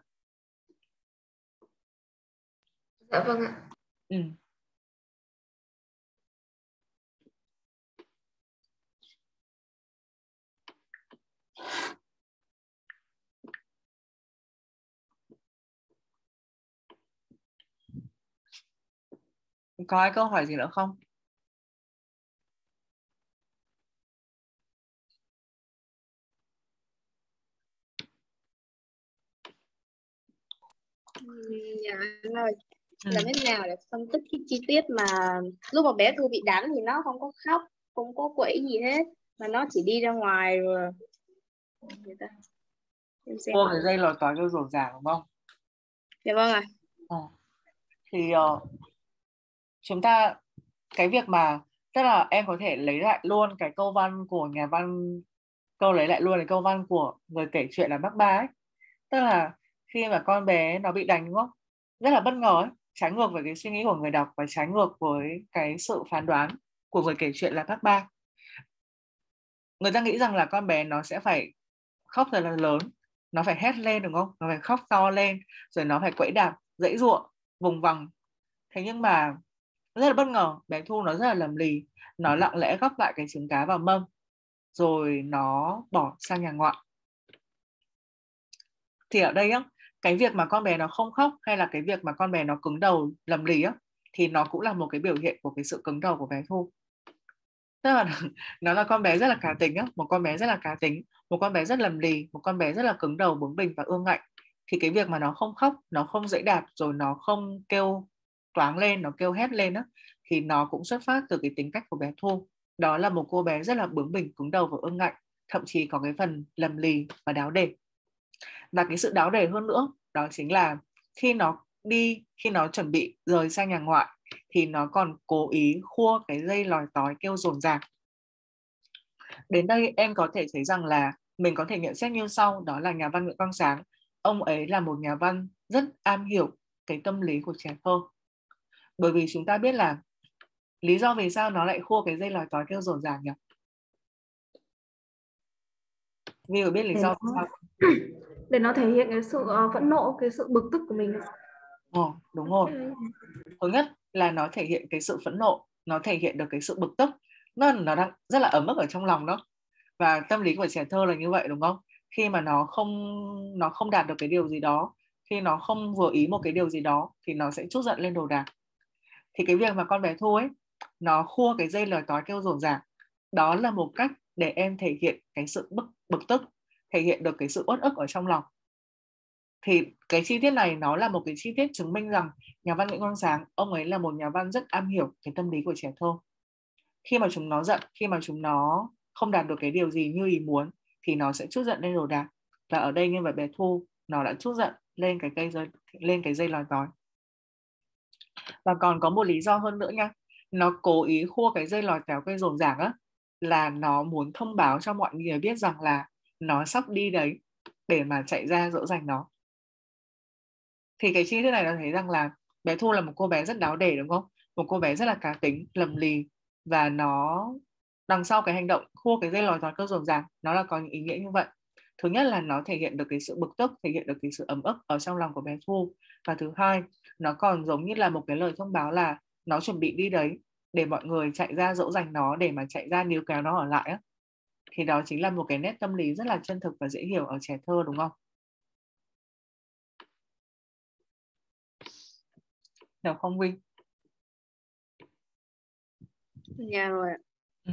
Dạ vâng ạ. Ừ. Có ai câu hỏi gì nữa không? Dạ anh ơi, Ừ. làm thế nào để phân tích cái chi tiết mà lúc mà bé Thu bị đánh thì nó không có khóc, không có quậy gì hết, mà nó chỉ đi ra ngoài rồi người ta em xem. Cô cái dây lòi tói cho rộn ràng đúng không? Dạ vâng ạ. Thì chúng ta cái việc mà tức là em có thể lấy lại luôn cái câu văn của nhà văn, lấy lại luôn cái câu văn của người kể chuyện là bác Ba ấy. Tức là khi mà con bé nó bị đánh đúng không, rất là bất ngờ ấy, trái ngược với cái suy nghĩ của người đọc và trái ngược với cái sự phán đoán của người kể chuyện là bác Ba. Người ta nghĩ rằng là con bé nó sẽ phải khóc thật là lớn, nó phải hét lên đúng không, nó phải khóc to lên, rồi nó phải quẫy đạp giãy giụa vùng vằng. Thế nhưng mà rất là bất ngờ, bé Thu nó rất là lầm lì, nó lặng lẽ gắp lại cái trứng cá vào mâm rồi nó bỏ sang nhà ngoại. Thì ở đây á, cái việc mà con bé nó không khóc hay là cái việc mà con bé nó cứng đầu lầm lì á, thì nó cũng là một cái biểu hiện của cái sự cứng đầu của bé Thu. Tức là nó là con bé rất là cá tính á, một con bé rất là cá tính, một con bé rất lầm lì, một con bé rất là cứng đầu, bướng bỉnh và ương ngạnh. Thì cái việc mà nó không khóc, nó không giãy đạp, rồi nó không kêu toáng lên, nó kêu hét lên á, thì nó cũng xuất phát từ cái tính cách của bé Thu. Đó là một cô bé rất là bướng bỉnh, cứng đầu và ương ngạnh, thậm chí có cái phần lầm lì và đáo để. Và cái sự đáo để hơn nữa đó chính là khi nó chuẩn bị rời sang nhà ngoại thì nó còn cố ý khua cái dây lòi tói kêu rồn ràng. Đến đây em có thể thấy rằng là mình có thể nhận xét như sau, đó là nhà văn Nguyễn Quang Sáng, ông ấy là một nhà văn rất am hiểu cái tâm lý của trẻ thơ. Bởi vì chúng ta biết là lý do vì sao nó lại khua cái dây lòi tói kêu rồn ràng nhỉ? Vi có biết lý do vì sao? Để nó thể hiện cái sự phẫn nộ, cái sự bực tức của mình. Đúng rồi. Thứ nhất là nó thể hiện cái sự phẫn nộ, nó thể hiện được cái sự bực tức, nó đang rất là ấm ức ở trong lòng đó. Và tâm lý của trẻ thơ là như vậy đúng không? Khi mà nó không đạt được cái điều gì đó, khi nó không vừa ý một cái điều gì đó thì nó sẽ trút giận lên đồ đạc. Thì cái việc mà con bé Thu ấy nó khua cái dây lời tói kêu rồn ràng, đó là một cách để em thể hiện cái sự bực tức, thể hiện được cái sự uất ức ở trong lòng. Thì cái chi tiết này nó là một cái chi tiết chứng minh rằng nhà văn Nguyễn Quang Sáng, ông ấy là một nhà văn rất am hiểu cái tâm lý của trẻ thơ. Khi mà chúng nó giận, khi mà chúng nó không đạt được cái điều gì như ý muốn thì nó sẽ trút giận lên đồ đạc. Và ở đây nhân vật bé Thu nó đã trút giận lên cái dây lòi tói. Và còn có một lý do hơn nữa nha, nó cố ý khua cái dây lòi kéo cây rồn ràng á, là nó muốn thông báo cho mọi người biết rằng là nó sắp đi đấy để mà chạy ra dỗ dành nó. Thì cái chi tiết này nó thấy rằng là bé Thu là một cô bé rất đáo để đúng không, một cô bé rất là cá tính, lầm lì, và nó đằng sau cái hành động khua cái dây lòi tói cơ rồn ràng nó là có những ý nghĩa như vậy. Thứ nhất là nó thể hiện được cái sự bực tức, thể hiện được cái sự ấm ức ở trong lòng của bé Thu, và thứ hai nó còn giống như là một cái lời thông báo là nó chuẩn bị đi đấy để mọi người chạy ra dỗ dành nó, để mà chạy ra níu kéo nó ở lại á. Thì đó chính là một cái nét tâm lý rất là chân thực và dễ hiểu ở trẻ thơ đúng không? hiểu không Vy? Dạ rồi. Ừ.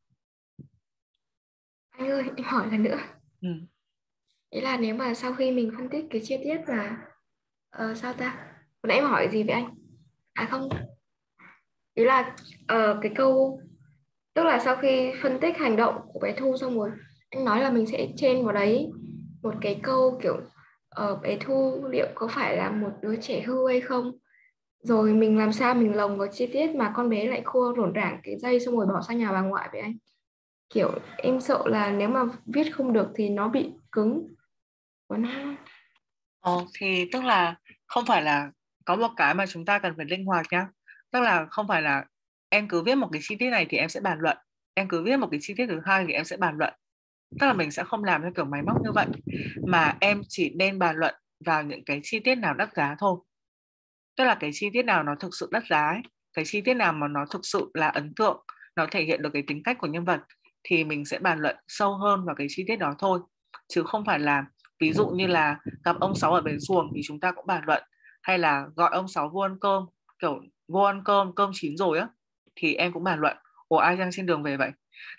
Anh ơi, em hỏi lần nữa. Ừ. Ý là nếu mà sau khi mình phân tích cái chi tiết là sao ta? Hồi nãy em hỏi gì vậy anh? À không, ý là cái câu, tức là sau khi phân tích hành động của bé Thu xong rồi, anh nói là mình sẽ chêm vào đấy một cái câu kiểu bé Thu liệu có phải là một đứa trẻ hư hay không? Rồi mình làm sao mình lồng vào chi tiết mà con bé lại khua rổn rảng cái dây xong rồi bỏ sang nhà bà ngoại vậy anh? Kiểu em sợ là nếu mà viết không được thì nó bị cứng quá nó. Thì tức là không phải là có một cái mà chúng ta cần phải linh hoạt nhá. Tức là không phải là em cứ viết một cái chi tiết này thì em sẽ bàn luận, em cứ viết một cái chi tiết thứ hai thì em sẽ bàn luận. Tức là mình sẽ không làm theo kiểu máy móc như vậy, mà em chỉ nên bàn luận vào những cái chi tiết nào đắt giá thôi. Tức là cái chi tiết nào nó thực sự đắt giá ấy, cái chi tiết nào mà nó thực sự là ấn tượng, nó thể hiện được cái tính cách của nhân vật, thì mình sẽ bàn luận sâu hơn vào cái chi tiết đó thôi. Chứ không phải là ví dụ như là gặp ông Sáu ở bến xuồng thì chúng ta cũng bàn luận, hay là gọi ông Sáu vô ăn cơm, kiểu vô ăn cơm, cơm chín rồi á, thì em cũng bàn luận, ủa ai đang trên đường về vậy?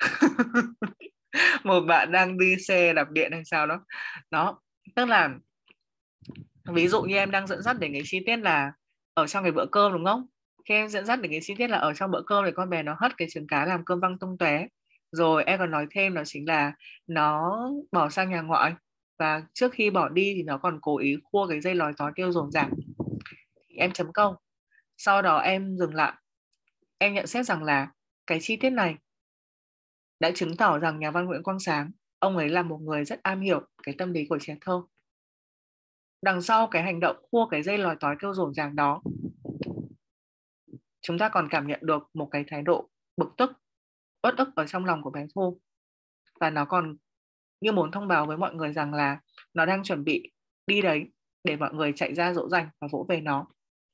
Một bạn đang đi xe đạp điện hay sao đó. Đó, tức là ví dụ như em đang dẫn dắt đến cái chi tiết là ở trong cái bữa cơm đúng không? Khi em dẫn dắt đến cái chi tiết là ở trong bữa cơm thì con bé nó hất cái trứng cá làm cơm văng tung tóe. Rồi em còn nói thêm đó chính là nó bỏ sang nhà ngoại, và trước khi bỏ đi thì nó còn cố ý khua cái dây lòi tói kêu rồn ràng. Thì em chấm câu. Sau đó em dừng lại. Em nhận xét rằng là cái chi tiết này đã chứng tỏ rằng nhà văn Nguyễn Quang Sáng, ông ấy là một người rất am hiểu cái tâm lý của trẻ thơ. Đằng sau cái hành động khua cái dây lòi tói kêu rồn ràng đó, chúng ta còn cảm nhận được một cái thái độ bực tức, uất ức ở trong lòng của bé Thu. Và nó còn như muốn thông báo với mọi người rằng là nó đang chuẩn bị đi đấy để mọi người chạy ra dỗ dành và vỗ về nó.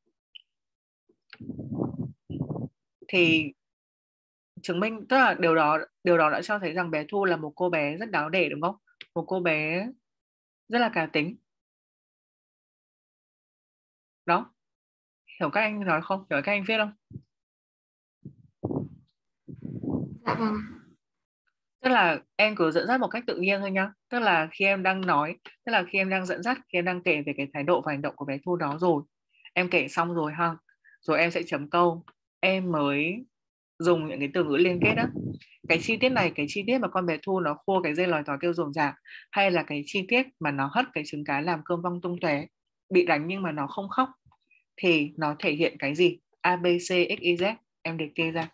Thì chứng minh, tức là điều đó đã cho thấy rằng bé Thu là một cô bé rất đáo để đúng không? Một cô bé rất là cá tính. Đó, hiểu các anh nói không? Hiểu các anh viết không? Dạ vâng. Tức là em cứ dẫn dắt một cách tự nhiên thôi nhá. Tức là khi em đang nói, tức là khi em đang dẫn dắt, khi em đang kể về cái thái độ và hành động của bé Thu đó rồi, em kể xong rồi ha, rồi em sẽ chấm câu, em mới dùng những cái từ ngữ liên kết đó. Cái chi tiết này, cái chi tiết mà con bé Thu nó khua cái dây lòi tói kêu rồn ràng, hay là cái chi tiết mà nó hất cái trứng cá làm cơm văng tung tóe, bị đánh nhưng mà nó không khóc, thì nó thể hiện cái gì? A, B, C, X, Y, Z, em liệt kê ra.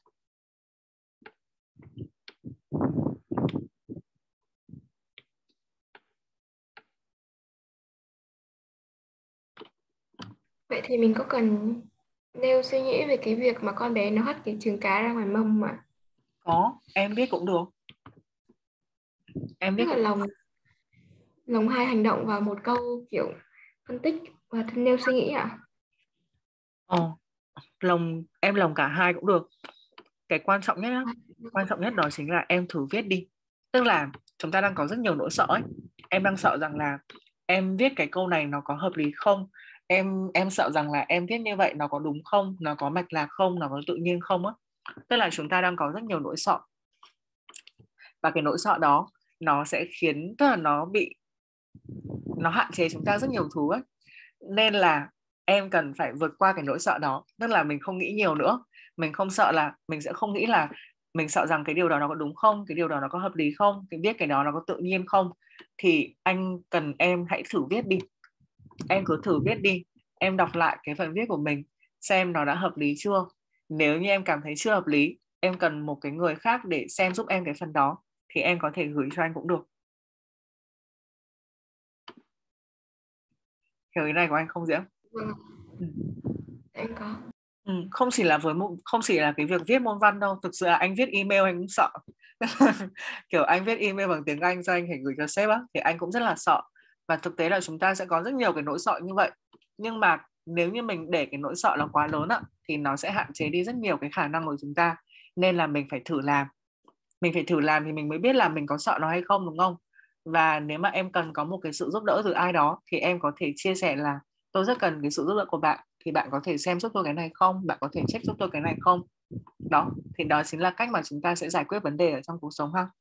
Vậy thì mình có cần nêu suy nghĩ về cái việc mà con bé nó hất cái trứng cá ra ngoài mâm mà? Có, em viết cũng được. Em Tức viết là cũng lồng lồng hai hành động vào một câu kiểu phân tích và nêu suy nghĩ ạ? em lồng cả hai cũng được. Cái quan trọng nhất á, quan trọng nhất đó chính là em thử viết đi. Tức là chúng ta đang có rất nhiều nỗi sợ ấy. Em đang sợ rằng là em viết cái câu này nó có hợp lý không, em sợ rằng là em viết như vậy nó có đúng không, nó có mạch lạc không, nó có tự nhiên không á. Tức là chúng ta đang có rất nhiều nỗi sợ, và cái nỗi sợ đó nó sẽ khiến, tức là nó hạn chế chúng ta rất nhiều thứ ấy. Nên là em cần phải vượt qua cái nỗi sợ đó. Tức là mình không nghĩ nhiều nữa, mình không sợ, là mình sẽ không nghĩ là mình sợ rằng cái điều đó nó có đúng không, cái điều đó nó có hợp lý không, cái viết cái đó nó có tự nhiên không. Thì anh cần em hãy thử viết đi, em cứ thử viết đi, em đọc lại cái phần viết của mình xem nó đã hợp lý chưa. Nếu như em cảm thấy chưa hợp lý, em cần một cái người khác để xem giúp em cái phần đó, thì em có thể gửi cho anh cũng được. Hiểu ý này của anh không Diễm? Vâng, Ừ. em có. Không chỉ là không chỉ là cái việc viết môn văn đâu, thực sự là anh viết email anh cũng sợ. Kiểu anh viết email bằng tiếng Anh cho anh phải gửi cho sếp á, thì anh cũng rất là sợ. Và thực tế là chúng ta sẽ có rất nhiều cái nỗi sợ như vậy, nhưng mà nếu như mình để cái nỗi sợ nó quá lớn á, thì nó sẽ hạn chế đi rất nhiều cái khả năng của chúng ta. Nên là mình phải thử làm, thì mình mới biết là mình có sợ nó hay không, đúng không? Và nếu mà em cần có một cái sự giúp đỡ từ ai đó, thì em có thể chia sẻ là tôi rất cần cái sự giúp đỡ của bạn, thì bạn có thể xem giúp tôi cái này không, bạn có thể check giúp tôi cái này không. Đó, thì đó chính là cách mà chúng ta sẽ giải quyết vấn đề ở trong cuộc sống ha.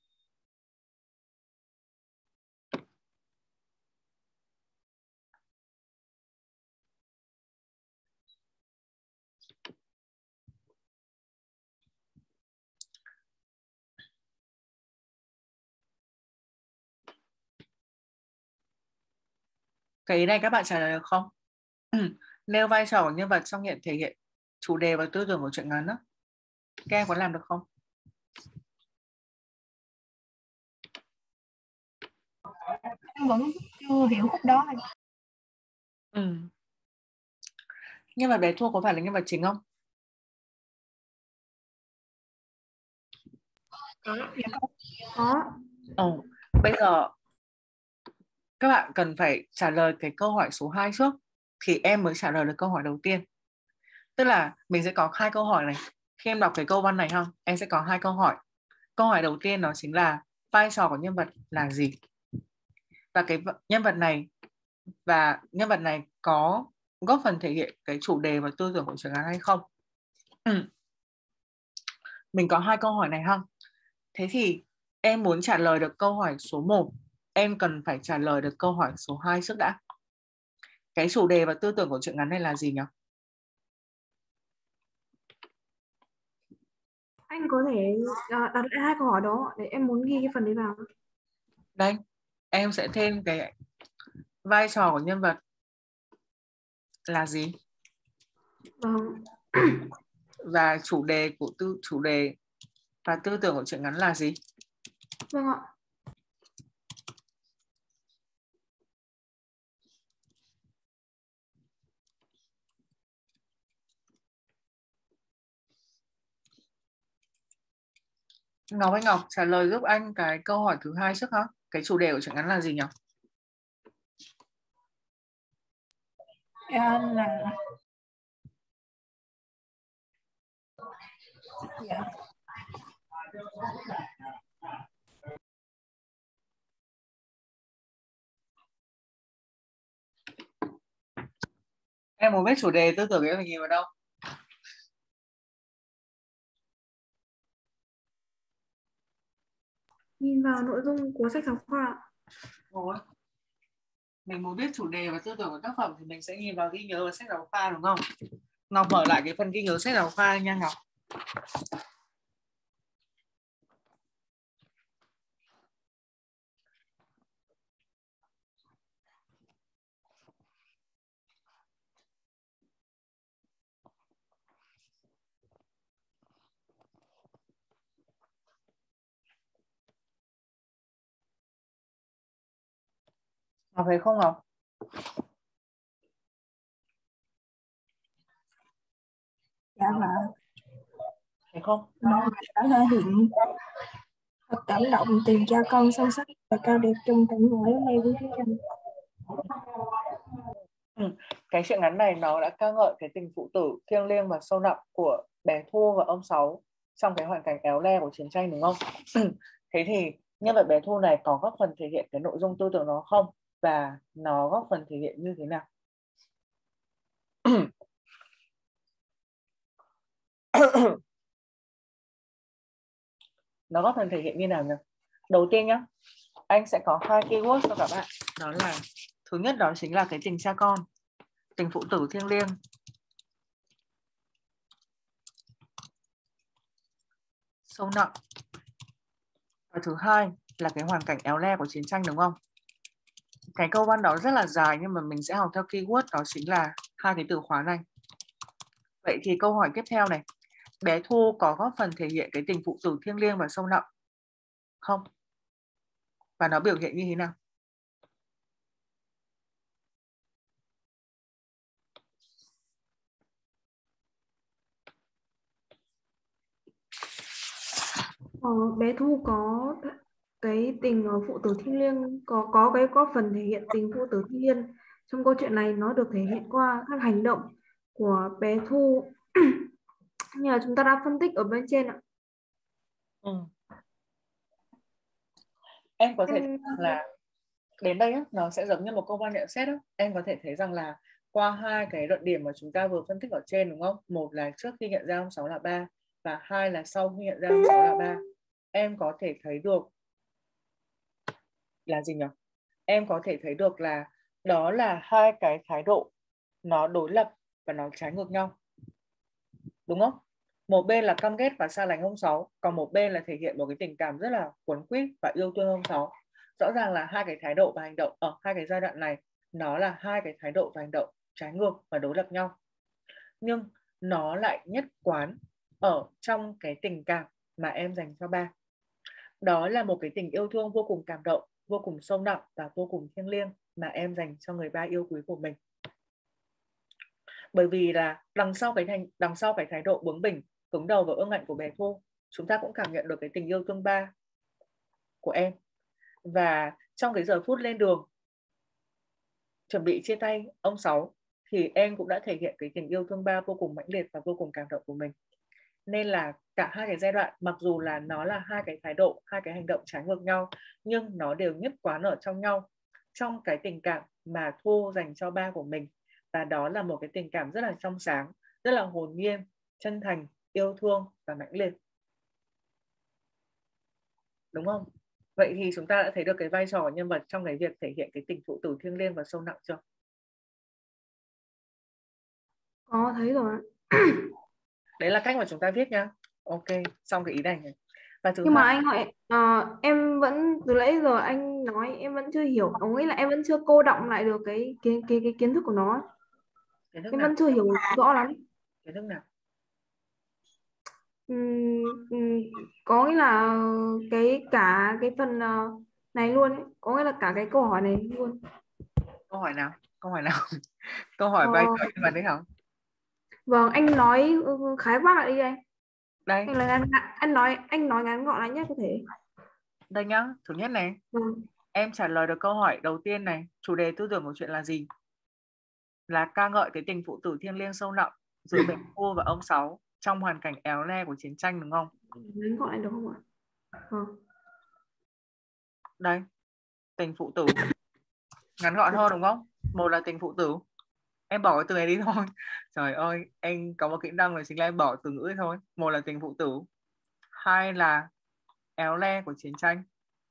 Cái ý này các bạn trả lời được không? Nêu vai trò của nhân vật trong thể hiện chủ đề và tư tưởng của truyện ngắn đó. Các em có làm được không? Em vẫn chưa hiểu khúc đó. Nhân vật bé Thua có phải là nhân vật chính không? Có. Bây giờ các bạn cần phải trả lời cái câu hỏi số 2 trước thì em mới trả lời được câu hỏi đầu tiên. Tức là mình sẽ có 2 câu hỏi này. Khi em đọc cái câu văn này ha, em sẽ có 2 câu hỏi. Câu hỏi đầu tiên đó chính là vai trò của nhân vật là gì? Và cái nhân vật này có góp phần thể hiện cái chủ đề và tư tưởng của truyện ngắn hay không? Mình có 2 câu hỏi này ha. Thế thì em muốn trả lời được câu hỏi số 1, em cần phải trả lời được câu hỏi số 2 trước đã. Cái chủ đề và tư tưởng của truyện ngắn này là gì nhỉ? Anh có thể đặt lại 2 câu hỏi đó để em muốn ghi cái phần đấy vào. Đây, em sẽ thêm cái vai trò của nhân vật là gì? Vâng. Và chủ đề và tư tưởng của truyện ngắn là gì? Vâng ạ. Ngọc Anh Ngọc trả lời giúp anh cái câu hỏi thứ 2 trước hả? Cái chủ đề của truyện ngắn là gì nhỉ? Là dạ. Em muốn biết chủ đề tư tưởng em là gì vào đâu? Nhìn vào nội dung của sách giáo khoa. Rồi. Mình muốn biết chủ đề và tư tưởng của tác phẩm thì mình sẽ nhìn vào ghi nhớ và sách giáo khoa đúng không? Ngọc mở lại cái phần ghi nhớ sách giáo khoa nha Ngọc. Ngọc thấy không Ngọc? Dạ vâng. Thấy không? Nó đã thể hiện thật cảm động tìm cha con sâu sắc và cao đẹp trong cảnh ngõ này của chiến tranh. Cái truyện ngắn này nó đã ca ngợi cái tình phụ tử thiêng liêng và sâu nặng của bé Thu và ông Sáu trong cái hoàn cảnh éo le của chiến tranh đúng không? Thế thì nhân vật bé Thu này có góp phần thể hiện cái nội dung tư tưởng đó không? Và nó góp phần thể hiện như thế nào? Nó góp phần thể hiện như nào nhỉ? Đầu tiên nhá, anh sẽ có 2 keyword cho các bạn. Đó là thứ nhất đó chính là cái tình cha con, tình phụ tử thiêng liêng, sâu nặng. Và thứ hai là cái hoàn cảnh éo le của chiến tranh đúng không? Cái câu văn đó rất là dài nhưng mà mình sẽ học theo keyword đó chính là 2 cái từ khóa này. Vậy thì câu hỏi tiếp theo này, bé Thu có góp phần thể hiện cái tình phụ tử thiêng liêng và sâu nặng không? Và nó biểu hiện như thế nào? Bé Thu có cái tình phụ tử thiêng liêng, có cái có phần thể hiện tình phụ tử thiêng liêng trong câu chuyện này. Nó được thể hiện qua các hành động của bé Thu như là chúng ta đã phân tích ở bên trên ạ. Em có thể là đến đây á, nó sẽ giống như một câu văn nhận xét đó. Em có thể thấy rằng là qua hai cái luận điểm mà chúng ta vừa phân tích ở trên đúng không? Một là trước khi nhận ra ông Sáu là 3 và hai là sau khi nhận ra ông Sáu là 3. Em có thể thấy được là gì nhỉ? Em có thể thấy được là đó là hai cái thái độ nó đối lập và nó trái ngược nhau. Đúng không? Một bên là căm ghét và xa lánh ông Sáu, còn một bên là thể hiện một cái tình cảm rất là cuốn quýt và yêu thương ông Sáu. Rõ ràng là hai cái thái độ và hành động ở hai cái giai đoạn này nó là hai cái thái độ và hành động trái ngược và đối lập nhau. Nhưng nó lại nhất quán ở trong cái tình cảm mà em dành cho ba. Đó là một cái tình yêu thương vô cùng cảm động, vô cùng sâu nặng và vô cùng thiêng liêng mà em dành cho người ba yêu quý của mình. Bởi vì là đằng sau cái thái độ bướng bỉnh, cứng đầu và ương ngạnh của bé Thu, chúng ta cũng cảm nhận được cái tình yêu thương ba của em. Và trong cái giờ phút lên đường chuẩn bị chia tay ông Sáu thì em cũng đã thể hiện cái tình yêu thương ba vô cùng mãnh liệt và vô cùng cảm động của mình. Nên là cả hai cái giai đoạn, mặc dù là nó là hai cái thái độ, hai cái hành động trái ngược nhau, nhưng nó đều nhất quán ở trong nhau, trong cái tình cảm mà Thu dành cho ba của mình. Và đó là một cái tình cảm rất là trong sáng, rất là hồn nhiên, chân thành, yêu thương và mãnh liệt. Đúng không? Vậy thì chúng ta đã thấy được cái vai trò nhân vật trong cái việc thể hiện cái tình phụ tử thiêng liêng và sâu nặng chưa? Có thấy rồi. Đấy là cách mà chúng ta viết nhá. Ok, xong cái ý này. Và thứ Nhưng mà hai, anh hỏi em vẫn từ nãy giờ anh nói em vẫn chưa hiểu, có nghĩa là em vẫn chưa cô đọng lại được cái kiến thức của nó. kiến thức Em nào? vẫn chưa hiểu rõ lắm. Kiến thức nào? Có nghĩa là cả cái phần này luôn ấy, có nghĩa là cả cái câu hỏi này luôn. Câu hỏi nào? Câu hỏi nào? Câu hỏi Ờ, vai trò nhân vật đấy hả? vâng, anh nói khái quát lại đi anh. Đây, Anh nói ngắn gọn lại nhất có thể. đây nhá. Thứ nhất này, Vâng. em trả lời được câu hỏi đầu tiên này, chủ đề tư tưởng của chuyện là gì? Là ca ngợi cái tình phụ tử thiêng liêng sâu nặng giữa bé Thu và ông Sáu trong hoàn cảnh éo le của chiến tranh, đúng không? Ngắn gọn lại được không ạ? Vâng. Đây, tình phụ tử ngắn gọn hơn đúng không? Một là tình phụ tử, em bỏ cái từ này đi thôi. Trời ơi, em có một kỹ năng là chính là em bỏ từ ngữ ấy thôi. Một là tình phụ tử, hai là éo le của chiến tranh.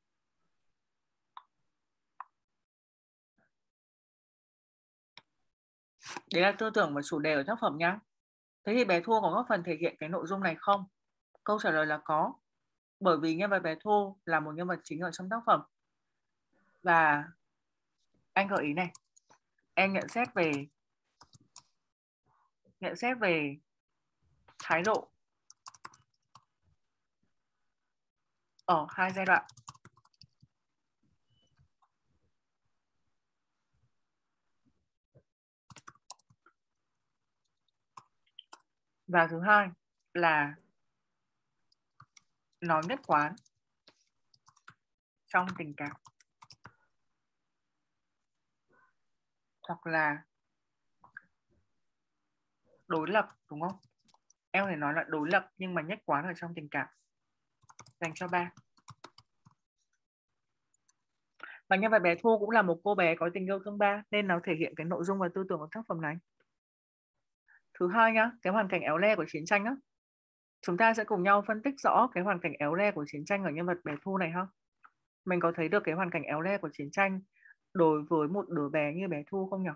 Đấy là tư tưởng và chủ đề của tác phẩm nhá. Thế thì bé Thu có góp phần thể hiện cái nội dung này không? Câu trả lời là có. Bởi vì nhân vật bé Thu là một nhân vật chính ở trong tác phẩm. Và anh gợi ý này, em nhận xét về thái độ ở hai giai đoạn. Và thứ hai là nó nhất quán trong tình cảm hoặc là đối lập, đúng không? Em có thể nói là đối lập nhưng mà nhất quán ở trong tình cảm dành cho ba. Và nhân vật bé Thu cũng là một cô bé có tình yêu thương ba nên nó thể hiện cái nội dung và tư tưởng của tác phẩm này. Thứ hai nhá, cái hoàn cảnh éo le của chiến tranh á. Chúng ta sẽ cùng nhau phân tích rõ cái hoàn cảnh éo le của chiến tranh ở nhân vật bé Thu này ha. Mình có thấy được cái hoàn cảnh éo le của chiến tranh đối với một đứa bé như bé Thu không nhỉ?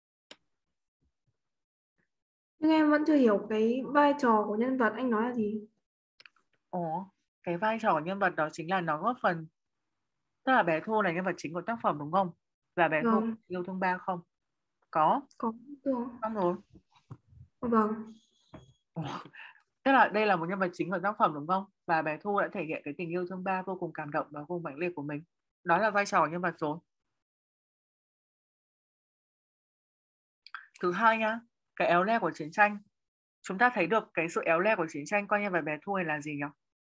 Nhưng em vẫn chưa hiểu cái vai trò của nhân vật anh nói là gì. Ồ, cái vai trò của nhân vật đó chính là nó góp phần, tức là bé Thu là nhân vật chính của tác phẩm đúng không? Và bé Thu Vâng, yêu thương ba không? Có, có được. xong rồi. Vâng. Ồ, tức là đây là một nhân vật chính của tác phẩm đúng không? Và bé Thu đã thể hiện cái tình yêu thương ba vô cùng cảm động và vô cùng mãnh liệt của mình. Đó là vai trò của nhân vật rồi. Thứ hai nhá, cái éo le của chiến tranh. Chúng ta thấy được cái sự éo le của chiến tranh qua nhân vật bé Thu này là gì nhỉ?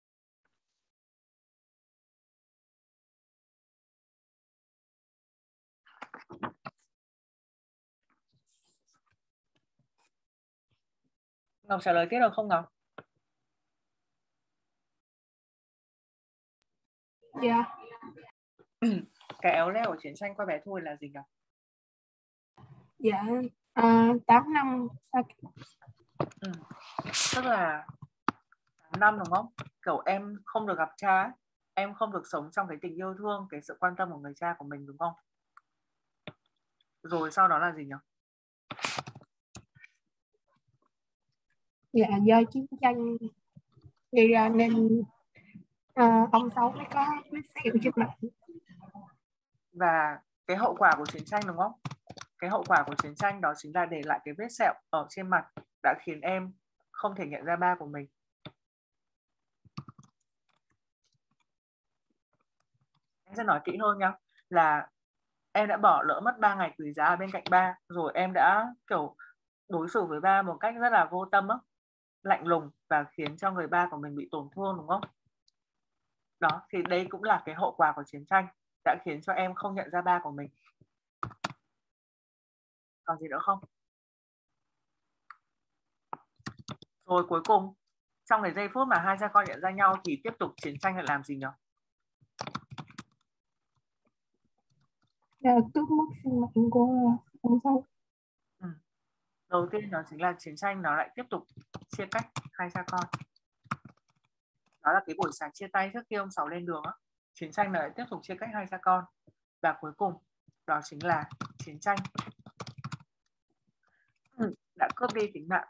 Ngọc trả lời tiếp được không Ngọc? Dạ. Cái éo le của chiến tranh qua bé Thu là gì nhỉ? Dạ. 8 năm sao? Ừ. Tức là 8 năm đúng không? Kiểu em không được gặp cha ấy. Em không được sống trong cái tình yêu thương, cái sự quan tâm của người cha của mình đúng không? Rồi sau đó là gì nhỉ? Dạ do chiến tranh gây ra nên ông Sáu mới có vết sẹo trên mặt. Và cái hậu quả của chiến tranh đúng không? Cái hậu quả của chiến tranh đó chính là để lại cái vết sẹo ở trên mặt đã khiến em không thể nhận ra ba của mình. Em sẽ nói kỹ hơn nhá, là em đã bỏ lỡ mất 3 ngày quý giá ở bên cạnh ba, rồi em đã kiểu đối xử với ba một cách rất là vô tâm á, lạnh lùng và khiến cho người ba của mình bị tổn thương đúng không? Đó, thì đây cũng là cái hậu quả của chiến tranh đã khiến cho em không nhận ra ba của mình. Còn gì nữa không? Rồi cuối cùng, trong cái giây phút mà hai cha con nhận ra nhau thì tiếp tục chiến tranh lại làm gì nhỉ? Cướp mất sinh mạng của ông Sáu. Đầu tiên đó chính là chiến tranh nó lại tiếp tục chia cách hai cha con. Đó là cái buổi sáng chia tay trước khi ông Sáu lên đường á. Chiến tranh nó lại tiếp tục chia cách hai cha con. Và cuối cùng đó chính là chiến tranh đã cướp đi tính mạng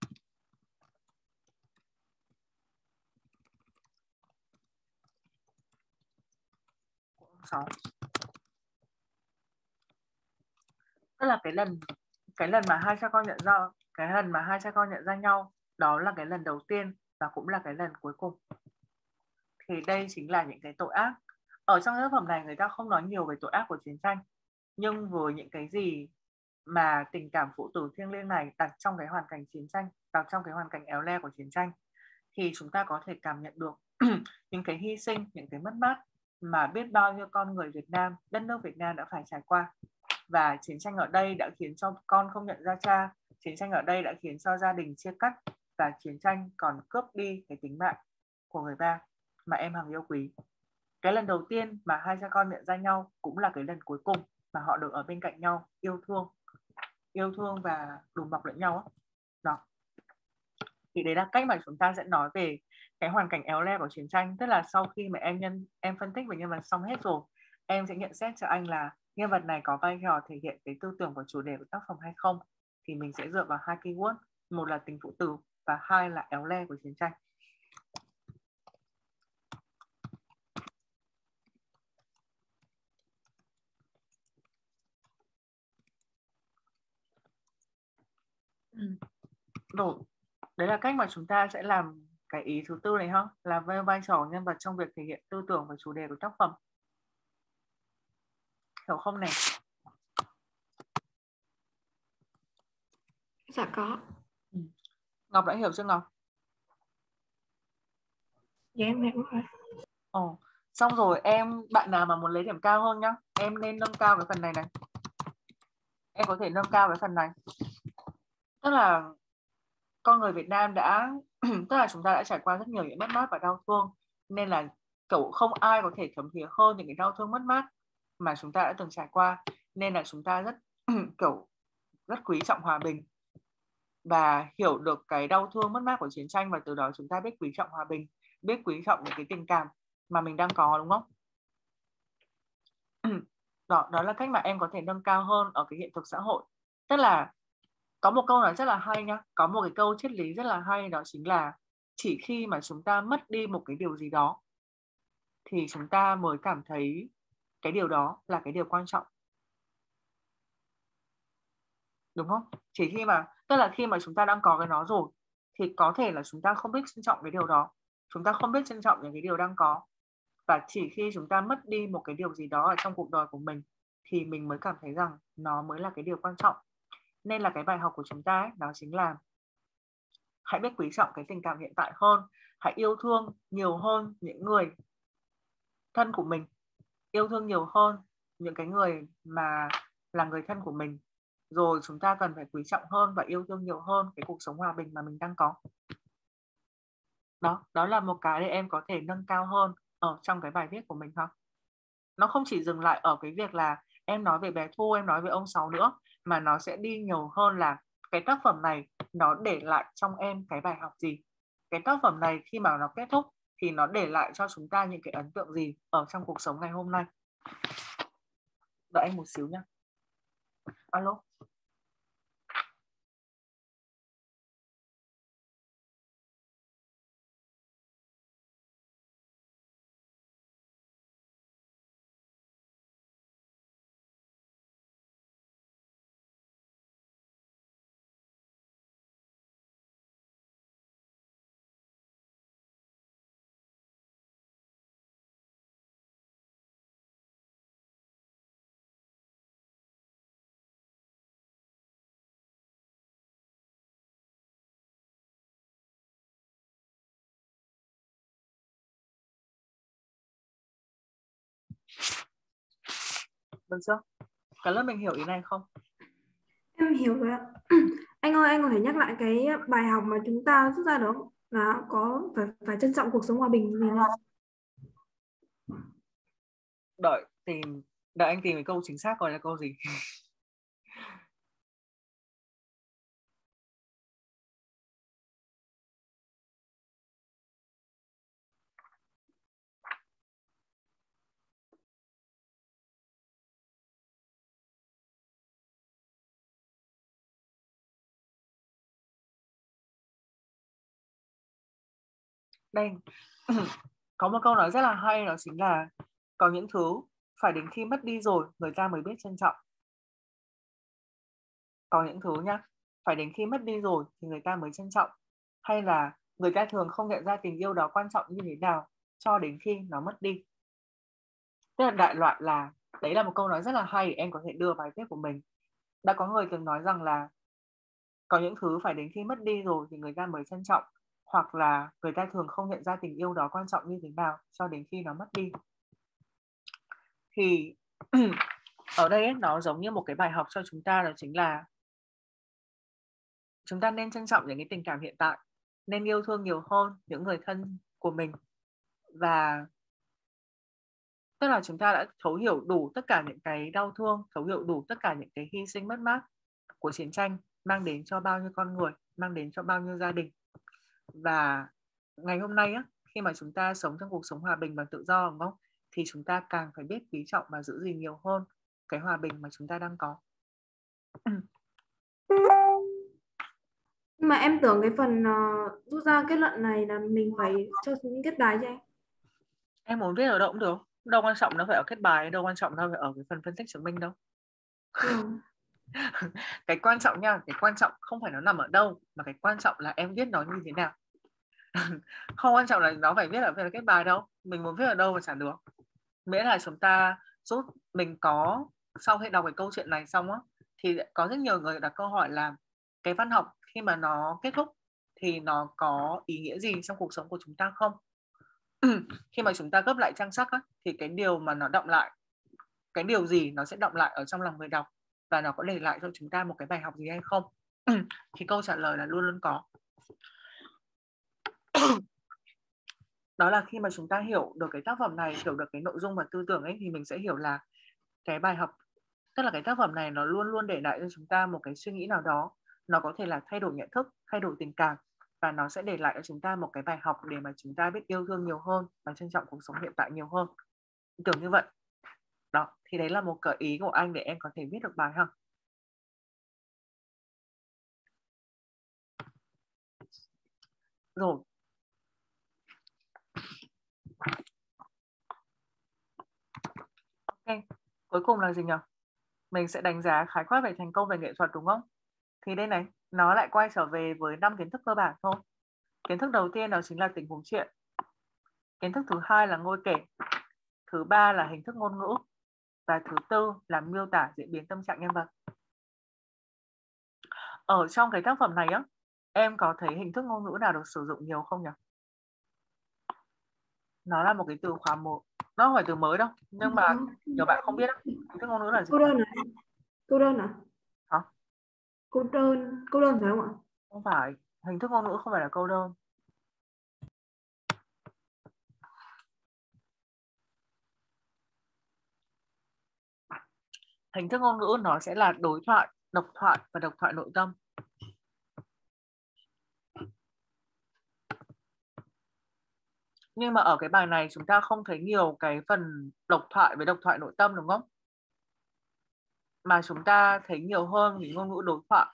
của ông Sáu. Tức là cái lần mà hai cha con nhận ra nhau, đó là cái lần đầu tiên và cũng là cái lần cuối cùng. Thì đây chính là những cái tội ác. Ở trong tác phẩm này người ta không nói nhiều về tội ác của chiến tranh, nhưng với những cái gì mà tình cảm phụ tử thiêng liêng này đặt trong cái hoàn cảnh chiến tranh, đặt trong cái hoàn cảnh éo le của chiến tranh, thì chúng ta có thể cảm nhận được những cái hy sinh, những cái mất mát mà biết bao nhiêu con người Việt Nam, đất nước Việt Nam đã phải trải qua. Và chiến tranh ở đây đã khiến cho con không nhận ra cha, chiến tranh ở đây đã khiến cho gia đình chia cắt, và chiến tranh còn cướp đi cái tính mạng của người ba mà em hằng yêu quý. Cái lần đầu tiên mà hai cha con nhận ra nhau cũng là cái lần cuối cùng mà họ được ở bên cạnh nhau, yêu thương và đùm bọc lẫn nhau. Đó. Thì đấy là cách mà chúng ta sẽ nói về cái hoàn cảnh éo le của chiến tranh. Tức là sau khi mà em phân tích về nhân vật xong hết rồi, em sẽ nhận xét cho anh là nhân vật này có vai trò thể hiện cái tư tưởng và chủ đề của tác phẩm hay không. Thì mình sẽ dựa vào hai keyword, một là tình phụ tử và hai là éo le của chiến tranh. Rồi, đấy là cách mà chúng ta sẽ làm cái ý thứ tư này ha, là về vai trò nhân vật trong việc thể hiện tư tưởng và chủ đề của tác phẩm. Hiểu không này? Dạ có. Ngọc đã hiểu chưa Ngọc? Dạ em hiểu rồi. Xong rồi bạn nào mà muốn lấy điểm cao hơn nhá, em nên nâng cao cái phần này này. Em có thể nâng cao cái phần này. Tức là con người Việt Nam đã tức là chúng ta đã trải qua rất nhiều những mất mát và đau thương, nên là kiểu không ai có thể thấm thía hơn những cái đau thương mất mát mà chúng ta đã từng trải qua, nên là chúng ta rất kiểu rất quý trọng hòa bình và hiểu được cái đau thương mất mát của chiến tranh, và từ đó chúng ta biết quý trọng hòa bình, biết quý trọng những cái tình cảm mà mình đang có, đúng không? Đó là cách mà em có thể nâng cao hơn ở cái hiện thực xã hội. Tức là có một câu nói rất là hay nhá, có một cái câu triết lý rất là hay, đó chính là chỉ khi mà chúng ta mất đi một cái điều gì đó thì chúng ta mới cảm thấy cái điều đó là cái điều quan trọng. Đúng không? Chỉ khi mà, tức là khi mà chúng ta đang có cái nó rồi thì có thể là chúng ta không biết trân trọng cái điều đó, chúng ta không biết trân trọng những cái điều đang có, và chỉ khi chúng ta mất đi một cái điều gì đó ở trong cuộc đời của mình thì mình mới cảm thấy rằng nó mới là cái điều quan trọng. Nên là cái bài học của chúng ta ấy, đó chính là hãy biết quý trọng cái tình cảm hiện tại hơn, hãy yêu thương nhiều hơn những người thân của mình, yêu thương nhiều hơn những cái người mà là người thân của mình, rồi chúng ta cần phải quý trọng hơn và yêu thương nhiều hơn cái cuộc sống hòa bình mà mình đang có. Đó là một cái để em có thể nâng cao hơn ở trong cái bài viết của mình không? Nó không chỉ dừng lại ở cái việc là em nói về bé Thu, em nói về ông Sáu nữa, mà nó sẽ đi nhiều hơn là cái tác phẩm này nó để lại trong em cái bài học gì. Cái tác phẩm này khi mà nó kết thúc thì nó để lại cho chúng ta những cái ấn tượng gì ở trong cuộc sống ngày hôm nay. Đợi anh một xíu nhé. Alo. Được chưa? Cả lớp mình hiểu ý này không? Em hiểu rồi ạ. Anh ơi, anh có thể nhắc lại cái bài học mà chúng ta rút ra được không? Là có phải trân trọng cuộc sống hòa bình gì không? Đợi anh tìm cái câu chính xác gọi là câu gì. Đây. Có một câu nói rất là hay, đó chính là có những thứ phải đến khi mất đi rồi người ta mới biết trân trọng. Có những thứ nhá, phải đến khi mất đi rồi thì người ta mới trân trọng. Hay là người ta thường không nhận ra tình yêu đó quan trọng như thế nào cho đến khi nó mất đi. Tức là đại loại là, đấy là một câu nói rất là hay, em có thể đưa bài viết của mình. Đã có người từng nói rằng là có những thứ phải đến khi mất đi rồi thì người ta mới trân trọng, hoặc là người ta thường không nhận ra tình yêu đó quan trọng như thế nào cho đến khi nó mất đi. Thì ở đây ấy, nó giống như một cái bài học cho chúng ta, đó chính là chúng ta nên trân trọng những cái tình cảm hiện tại, nên yêu thương nhiều hơn những người thân của mình, và tức là chúng ta đã thấu hiểu đủ tất cả những cái đau thương, thấu hiểu đủ tất cả những cái hy sinh mất mát của chiến tranh mang đến cho bao nhiêu con người, mang đến cho bao nhiêu gia đình. Và ngày hôm nay á, khi mà chúng ta sống trong cuộc sống hòa bình và tự do, đúng không? Thì chúng ta càng phải biết quý trọng và giữ gìn nhiều hơn cái hòa bình mà chúng ta đang có. Nhưng mà em tưởng cái phần rút ra kết luận này là mình phải cho xuống kết bài cho em. Em muốn viết ở đâu cũng được, đâu quan trọng nó phải ở kết bài, đâu quan trọng nó phải ở cái phần phân tích chứng minh đâu. Cái quan trọng nha, cái quan trọng không phải nó nằm ở đâu, mà cái quan trọng là em viết nó như thế nào. Không quan trọng là nó phải viết ở phần kết bài đâu, mình muốn viết ở đâu mà chẳng được, miễn là chúng ta giúp mình có. Sau khi đọc cái câu chuyện này xong á, thì có rất nhiều người đặt câu hỏi là cái văn học khi mà nó kết thúc thì nó có ý nghĩa gì trong cuộc sống của chúng ta không. Khi mà chúng ta gấp lại trang sách á, thì cái điều mà nó đọng lại, cái điều gì nó sẽ đọng lại ở trong lòng người đọc, và nó có để lại cho chúng ta một cái bài học gì hay không. Thì câu trả lời là luôn luôn có. Đó là khi mà chúng ta hiểu được cái tác phẩm này, hiểu được cái nội dung và tư tưởng ấy, thì mình sẽ hiểu là cái bài học, tức là cái tác phẩm này nó luôn luôn để lại cho chúng ta một cái suy nghĩ nào đó. Nó có thể là thay đổi nhận thức, thay đổi tình cảm, và nó sẽ để lại cho chúng ta một cái bài học để mà chúng ta biết yêu thương nhiều hơn và trân trọng cuộc sống hiện tại nhiều hơn. Tưởng như vậy. Đó, thì đấy là một gợi ý của anh để em có thể viết được bài ha. Rồi. Ok, cuối cùng là gì nhỉ? Mình sẽ đánh giá khái quát về thành công về nghệ thuật, đúng không? Thì đây này, nó lại quay trở về với 5 kiến thức cơ bản thôi. Kiến thức đầu tiên đó chính là tình huống chuyện. Kiến thức thứ hai là ngôi kể. Thứ ba là hình thức ngôn ngữ. Và thứ tư là miêu tả diễn biến tâm trạng nhân vật. Ở trong cái tác phẩm này á, em có thấy hình thức ngôn ngữ nào được sử dụng nhiều không nhỉ? Nó là một cái từ khóa một, nó không phải từ mới đâu, nhưng mà nhiều bạn không biết đó. Hình thức ngôn ngữ là gì? Cô đơn à? Cô đơn à? Hả? Cô đơn phải không ạ? Không phải, hình thức ngôn ngữ không phải là câu đơn. Hình thức ngôn ngữ nó sẽ là đối thoại, độc thoại và độc thoại nội tâm. Nhưng mà ở cái bài này chúng ta không thấy nhiều cái phần độc thoại với độc thoại nội tâm đúng không? Mà chúng ta thấy nhiều hơn những ngôn ngữ đối thoại.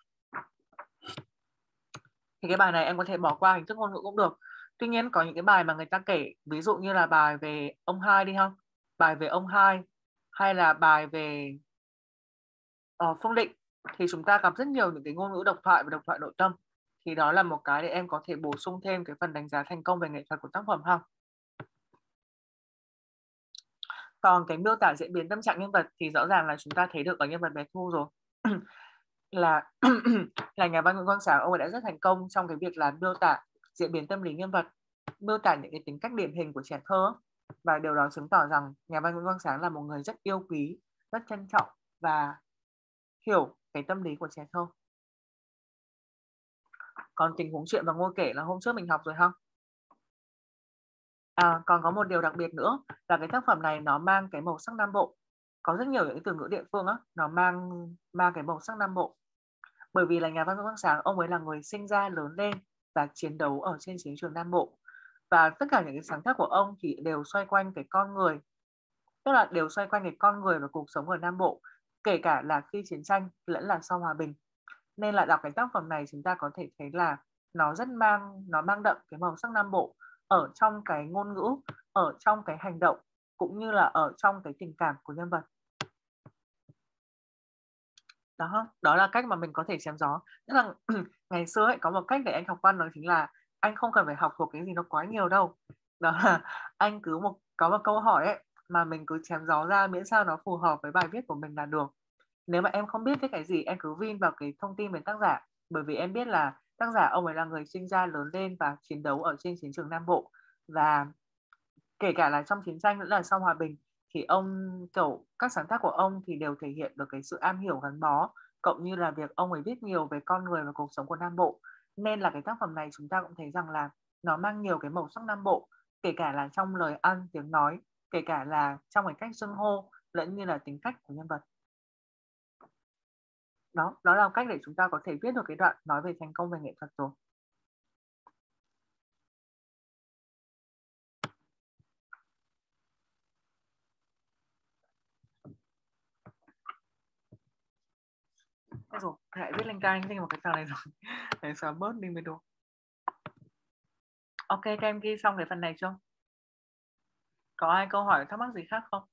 Thì cái bài này em có thể bỏ qua hình thức ngôn ngữ cũng được. Tuy nhiên có những cái bài mà người ta kể, ví dụ như là bài về ông Hai đi không? Bài về ông Hai hay là bài về Phương Định thì chúng ta gặp rất nhiều những cái ngôn ngữ độc thoại và độc thoại nội tâm. Thì đó là một cái để em có thể bổ sung thêm cái phần đánh giá thành công về nghệ thuật của tác phẩm ha. Còn cái miêu tả diễn biến tâm trạng nhân vật thì rõ ràng là chúng ta thấy được ở nhân vật bé Thu rồi. là nhà văn Nguyễn Quang Sáng, ông ấy đã rất thành công trong cái việc là miêu tả diễn biến tâm lý nhân vật, miêu tả những cái tính cách điển hình của trẻ thơ, và điều đó chứng tỏ rằng nhà văn Nguyễn Quang Sáng là một người rất yêu quý, rất trân trọng và hiểu cái tâm lý của trẻ thơ. Còn tình huống chuyện và ngôi kể là hôm trước mình học rồi không? Còn có một điều đặc biệt nữa là cái tác phẩm này nó mang cái màu sắc Nam Bộ. Có rất nhiều những từ ngữ địa phương á, nó mang cái màu sắc Nam Bộ. Bởi vì là nhà văn Nguyễn Quang Sáng, ông ấy là người sinh ra lớn lên và chiến đấu ở trên chiến trường Nam Bộ. Và tất cả những cái sáng tác của ông thì đều xoay quanh cái con người, tức là đều xoay quanh cái con người và cuộc sống ở Nam Bộ, kể cả là khi chiến tranh lẫn là sau hòa bình. Nên là đọc cái tác phẩm này chúng ta có thể thấy là nó mang đậm cái màu sắc Nam Bộ ở trong cái ngôn ngữ, ở trong cái hành động, cũng như là ở trong cái tình cảm của nhân vật. Đó là cách mà mình có thể chém gió. Tức là ngày xưa ấy, có một cách để anh học văn, đó chính là anh không cần phải học thuộc cái gì nó quá nhiều đâu. Đó là anh cứ có một câu hỏi ấy mà mình cứ chém gió ra, miễn sao nó phù hợp với bài viết của mình là được. Nếu mà em không biết viết cái gì, em cứ vin vào cái thông tin về tác giả, bởi vì em biết là tác giả ông ấy là người sinh ra lớn lên và chiến đấu ở trên chiến trường Nam Bộ, và kể cả là trong chiến tranh lẫn là sau hòa bình thì ông các sáng tác của ông thì đều thể hiện được cái sự am hiểu gắn bó, cộng như là việc ông ấy viết nhiều về con người và cuộc sống của Nam Bộ. Nên là cái tác phẩm này chúng ta cũng thấy rằng là nó mang nhiều cái màu sắc Nam Bộ, kể cả là trong lời ăn tiếng nói, kể cả là trong cái cách xưng hô, lẫn như là tính cách của nhân vật. Đó là cách để chúng ta có thể viết được cái đoạn nói về thành công về nghệ thuật rồi. Rồi, lại viết lên canh một cái tờ này rồi. Để xóa bớt đi mới được. Ok, các em ghi xong cái phần này chưa? Có ai câu hỏi thắc mắc gì khác không?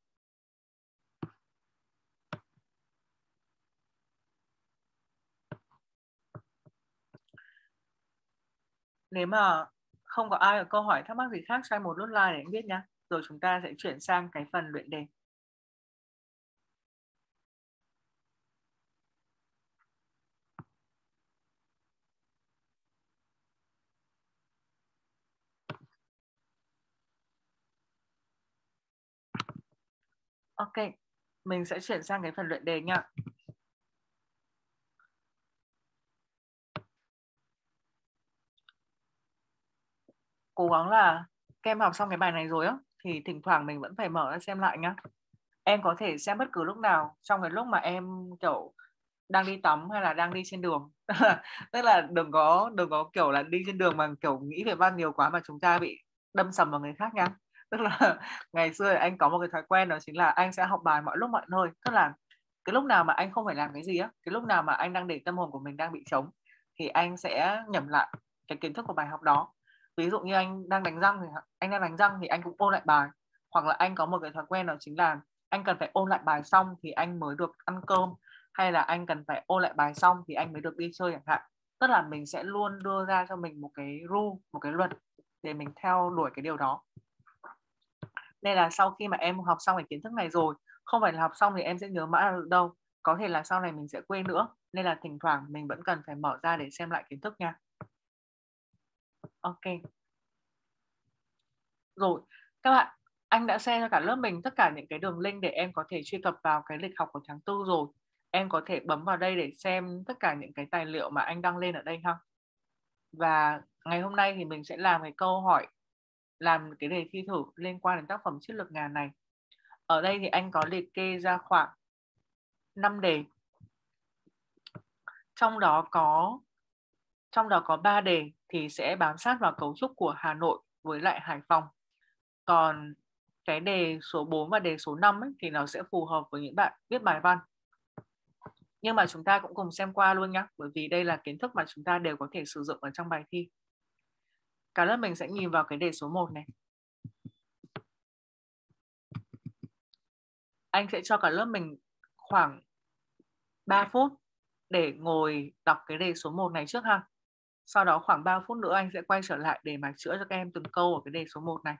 Nếu mà không có ai có câu hỏi thắc mắc gì khác, cho em một nút like để em biết nhá. Rồi chúng ta sẽ chuyển sang cái phần luyện đề. Ok, mình sẽ chuyển sang cái phần luyện đề nha. Cố gắng là các em học xong cái bài này rồi á, thì thỉnh thoảng mình vẫn phải mở ra xem lại nhá. Em có thể xem bất cứ lúc nào trong cái lúc mà em đang đi tắm hay là đang đi trên đường. Tức là đừng có kiểu là đi trên đường mà kiểu nghĩ về văn nhiều quá mà chúng ta bị đâm sầm vào người khác nha. Tức là ngày xưa anh có một cái thói quen, đó chính là anh sẽ học bài mọi lúc mọi nơi. Tức là cái lúc nào mà anh không phải làm cái gì á, cái lúc nào mà anh đang để tâm hồn của mình đang bị trống, thì anh sẽ nhẩm lại cái kiến thức của bài học đó. Ví dụ như anh đang đánh răng thì anh cũng ôn lại bài, hoặc là anh có một cái thói quen, đó chính là anh cần phải ôn lại bài xong thì anh mới được ăn cơm, hay là anh cần phải ôn lại bài xong thì anh mới được đi chơi chẳng hạn. Tức là mình sẽ luôn đưa ra cho mình một cái rule, một cái luật để mình theo đuổi cái điều đó. Nên là sau khi mà em học xong cái kiến thức này rồi, không phải là học xong thì em sẽ nhớ mãi được đâu, có thể là sau này mình sẽ quên nữa. Nên là thỉnh thoảng mình vẫn cần phải mở ra để xem lại kiến thức nha. Ok. Rồi, các bạn, anh đã share cho cả lớp mình tất cả những cái đường link để em có thể truy cập vào cái lịch học của tháng 4 rồi. Em có thể bấm vào đây để xem tất cả những cái tài liệu mà anh đăng lên ở đây ha. Và ngày hôm nay thì mình sẽ làm cái câu hỏi, làm cái đề thi thử liên quan đến tác phẩm Chiến lược ngàn này. Ở đây thì anh có liệt kê ra khoảng 5 đề. Trong đó có 3 đề thì sẽ bám sát vào cấu trúc của Hà Nội với lại Hải Phòng. Còn cái đề số 4 và đề số 5 ấy, thì nó sẽ phù hợp với những bạn viết bài văn. Nhưng mà chúng ta cũng cùng xem qua luôn nhé, bởi vì đây là kiến thức mà chúng ta đều có thể sử dụng ở trong bài thi. Cả lớp mình sẽ nhìn vào cái đề số 1 này. Anh sẽ cho cả lớp mình khoảng 3 phút để ngồi đọc cái đề số 1 này trước ha. Sau đó khoảng 3 phút nữa anh sẽ quay trở lại để mà chữa cho các em từng câu ở cái đề số 1 này.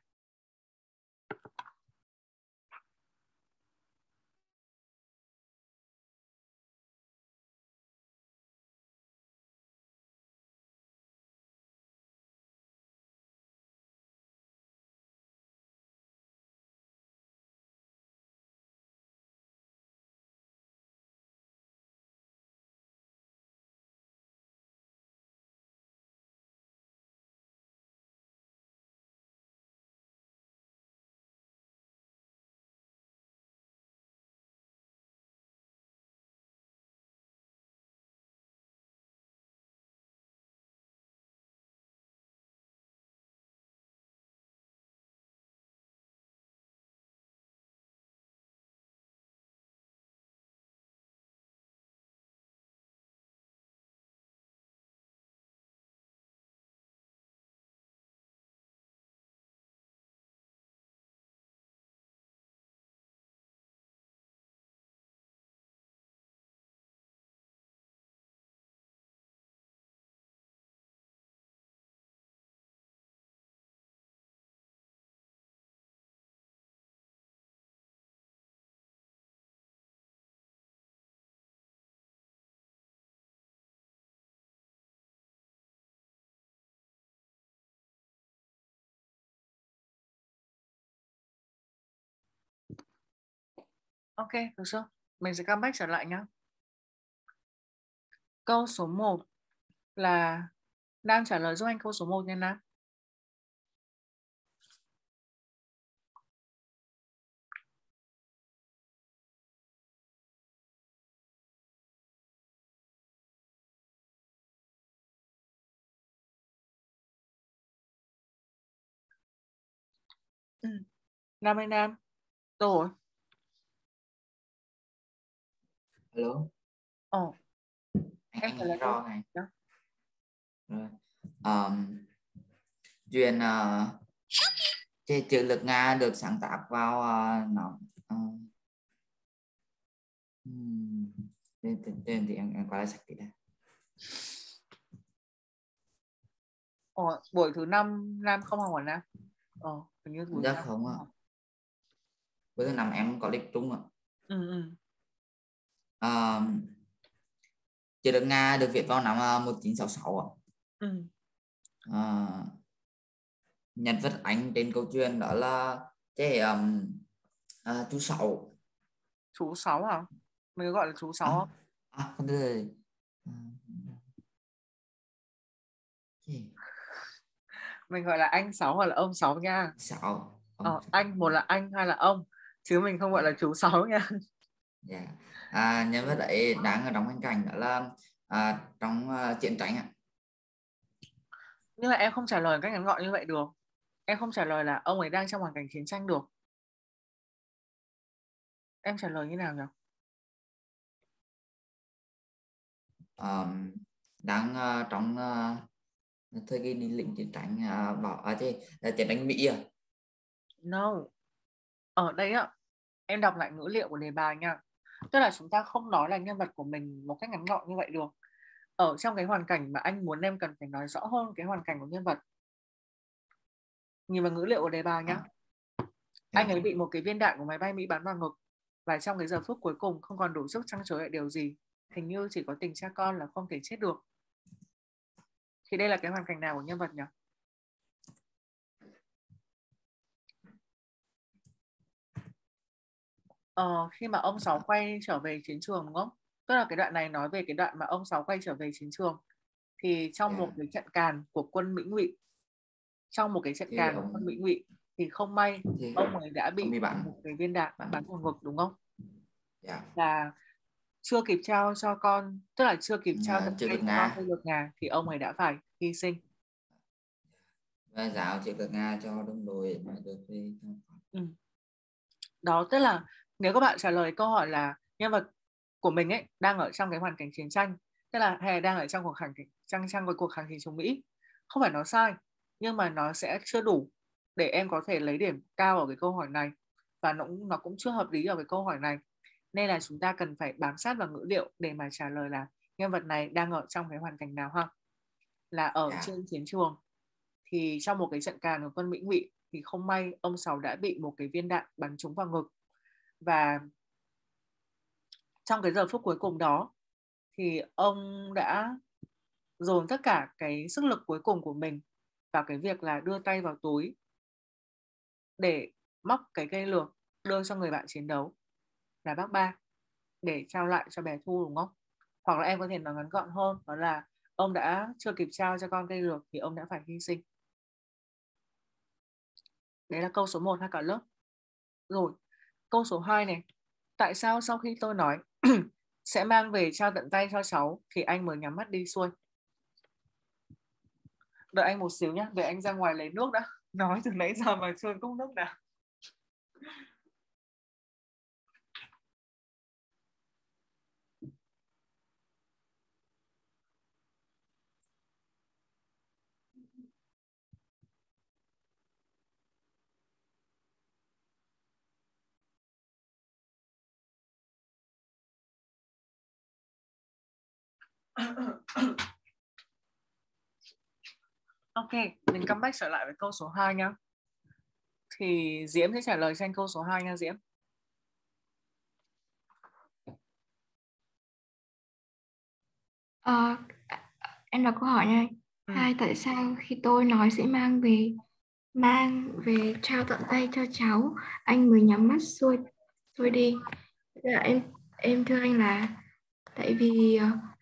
Ok, được chưa? Mình sẽ comeback trở lại nhé. Câu số 1 là Nam trả lời giúp anh câu số 1 nha Nam. Nam ơi Nam. Đâu rồi? Alo. Ồ. Em Anh trả lời nghe rõ câu này. đó. Rồi. Chuyện chữ lực Nga được sáng tác vào nó tên thì em qua lại sạch tí đã. Ồ, buổi thứ 5 Nam không học hả Nam? Hình như buổi Dạ thứ không ạ. học. Bữa thứ 5 em có lịch trung ạ. Chữ lực Nga được viết vào năm 1966 ạ. Nhân vật Anh trên câu chuyện đó là chú Sáu. Chú Sáu hả? Mình có gọi là chú Sáu không? Không được. Mình gọi là anh Sáu hoặc là ông Sáu nha. Sáu. Anh, một là anh, hai là ông. Chứ mình không gọi là chú Sáu nha. Dạ. Nhân vật ấy đang ở trong hoàn cảnh đó là trong chiến tranh ạ. Nhưng mà em không trả lời cách ngắn gọn như vậy được. Em không trả lời là ông ấy đang trong hoàn cảnh chiến tranh được. Em trả lời như nào nhỉ? Đang trong thời kỳ đi lính chiến tranh chiến tranh Mỹ à? No. Ở đây á, em đọc lại ngữ liệu của đề bài nha. Tức là chúng ta không nói là nhân vật của mình một cách ngắn gọn như vậy được. Ở trong cái hoàn cảnh mà anh muốn em cần phải nói rõ hơn cái hoàn cảnh của nhân vật. Nhìn vào ngữ liệu của đề bài nhá. Anh ấy bị một cái viên đạn của máy bay Mỹ bắn vào ngực. Và trong cái giờ phút cuối cùng không còn đủ sức trăn trở lại điều gì. Hình như chỉ có tình cha con là không thể chết được. Thì đây là cái hoàn cảnh nào của nhân vật nhỉ? Khi mà ông Sáu quay trở về chiến trường đúng không? Tức là cái đoạn này nói về cái đoạn mà ông Sáu quay trở về chiến trường. Thì trong một cái trận càn của quân Mỹ Ngụy, quân Mỹ Ngụy thì không may ông ấy đã bị một cái viên đạn bắn vào ngực đúng không? Yeah. Và chưa kịp trao cho con, tức là chưa kịp trao tận chưa tay được cho con Nga cây lược ngà thì ông ấy đã phải hy sinh. và giáo chưa được Nga cho đồng đội mà được về. Đó, tức là nếu các bạn trả lời câu hỏi là nhân vật của mình ấy đang ở trong cái hoàn cảnh chiến tranh, tức là hay là đang ở trong cuộc kháng chiến chống Mỹ, không phải nó sai, nhưng mà nó sẽ chưa đủ để em có thể lấy điểm cao ở cái câu hỏi này, và nó cũng chưa hợp lý ở cái câu hỏi này, nên là chúng ta cần phải bám sát vào ngữ liệu để mà trả lời là nhân vật này đang ở trong cái hoàn cảnh nào ha. Là ở trên chiến trường thì trong một cái trận càn của quân Mỹ Ngụy thì không may ông Sáu đã bị một cái viên đạn bắn trúng vào ngực, và trong cái giờ phút cuối cùng đó thì ông đã dồn tất cả cái sức lực cuối cùng của mình vào cái việc là đưa tay vào túi để móc cái cây lược đưa cho người bạn chiến đấu là bác Ba để trao lại cho bé Thu, đúng không? Hoặc là em có thể nói ngắn gọn hơn, đó là ông đã chưa kịp trao cho con cây lược thì ông đã phải hy sinh. Đấy là câu số 1 ha cả lớp. Rồi, câu số 2 này. Tại sao sau khi tôi nói sẽ mang về trao tận tay cho cháu thì anh mới nhắm mắt đi xuôi? Đợi anh một xíu nhé, để anh ra ngoài lấy nước đã. Nói từ nãy giờ mà chưa cốc nước nào. Ok, mình come back trở lại với câu số 2 nhá. Thì Diễm sẽ trả lời cho anh câu số 2 nha Diễm. Em đọc câu hỏi nha. Hai, tại sao khi tôi nói sẽ mang về trao tận tay cho cháu, anh mới nhắm mắt xuôi đi? Dạ, em thưa anh là tại vì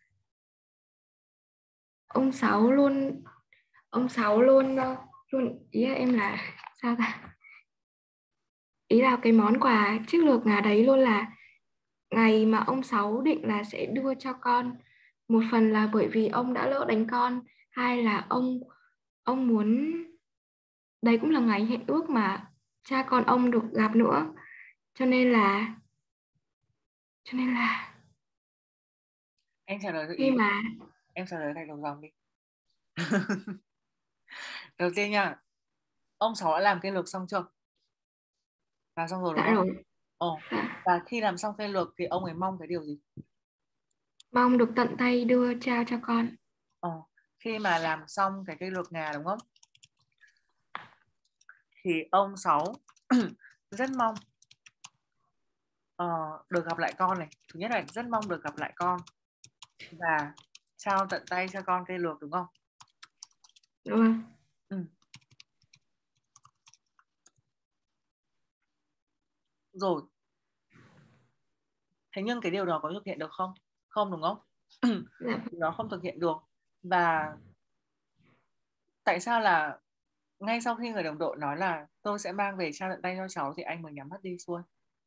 ông Sáu luôn luôn, ý em là sao ta, ý là cái món quà chiếc lược ngà đấy luôn là ngày mà ông Sáu định là sẽ đưa cho con. Một phần là bởi vì ông đã lỡ đánh con, hai là ông muốn đấy cũng là ngày hẹn ước mà cha con ông được gặp nữa, cho nên là Em trả lời khi mà em trả lời gạch đầu dòng đi. Đầu tiên nha, ông Sáu đã làm cây lược xong chưa? Làm xong rồi đúng dạ không? rồi, dạ. Và khi làm xong cây lược thì ông ấy mong cái điều gì? Mong được tận tay đưa trao cho con. Khi mà làm xong cái cây lược ngà đúng không? Thì ông Sáu rất mong được gặp lại con này. Thứ nhất là rất mong được gặp lại con và trao tận tay cho con cây lược đúng không? Đúng không? Rồi. Thế nhưng cái điều đó có thực hiện được không? Không đúng không? Dạ. Nó không thực hiện được. Và tại sao là ngay sau khi người đồng đội nói là tôi sẽ mang về trao tận tay cho cháu thì anh mới nhắm mắt đi xuôi?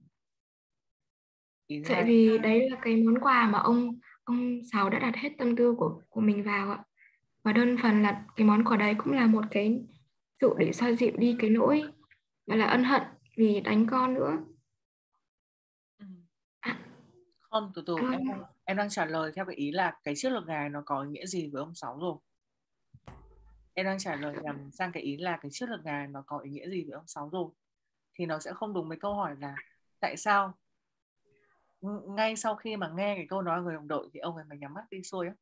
Tại vì đấy là cái món quà mà ông Sáu đã đặt hết tâm tư của mình vào ạ. Và đơn phần là cái món quà đấy cũng là một cái dụ để xoa dịu đi cái nỗi gọi là ân hận vì đánh con nữa. Không, từ từ, em đang trả lời theo cái ý là cái chiếc lược ngà nó có ý nghĩa gì với ông Sáu rồi. Em đang trả lời nhằm sang cái ý là cái chiếc lược ngà nó có ý nghĩa gì với ông Sáu rồi. Thì nó sẽ không đúng với câu hỏi là tại sao ngay sau khi mà nghe cái câu nói của người đồng đội thì ông ấy mới nhắm mắt đi xuôi á.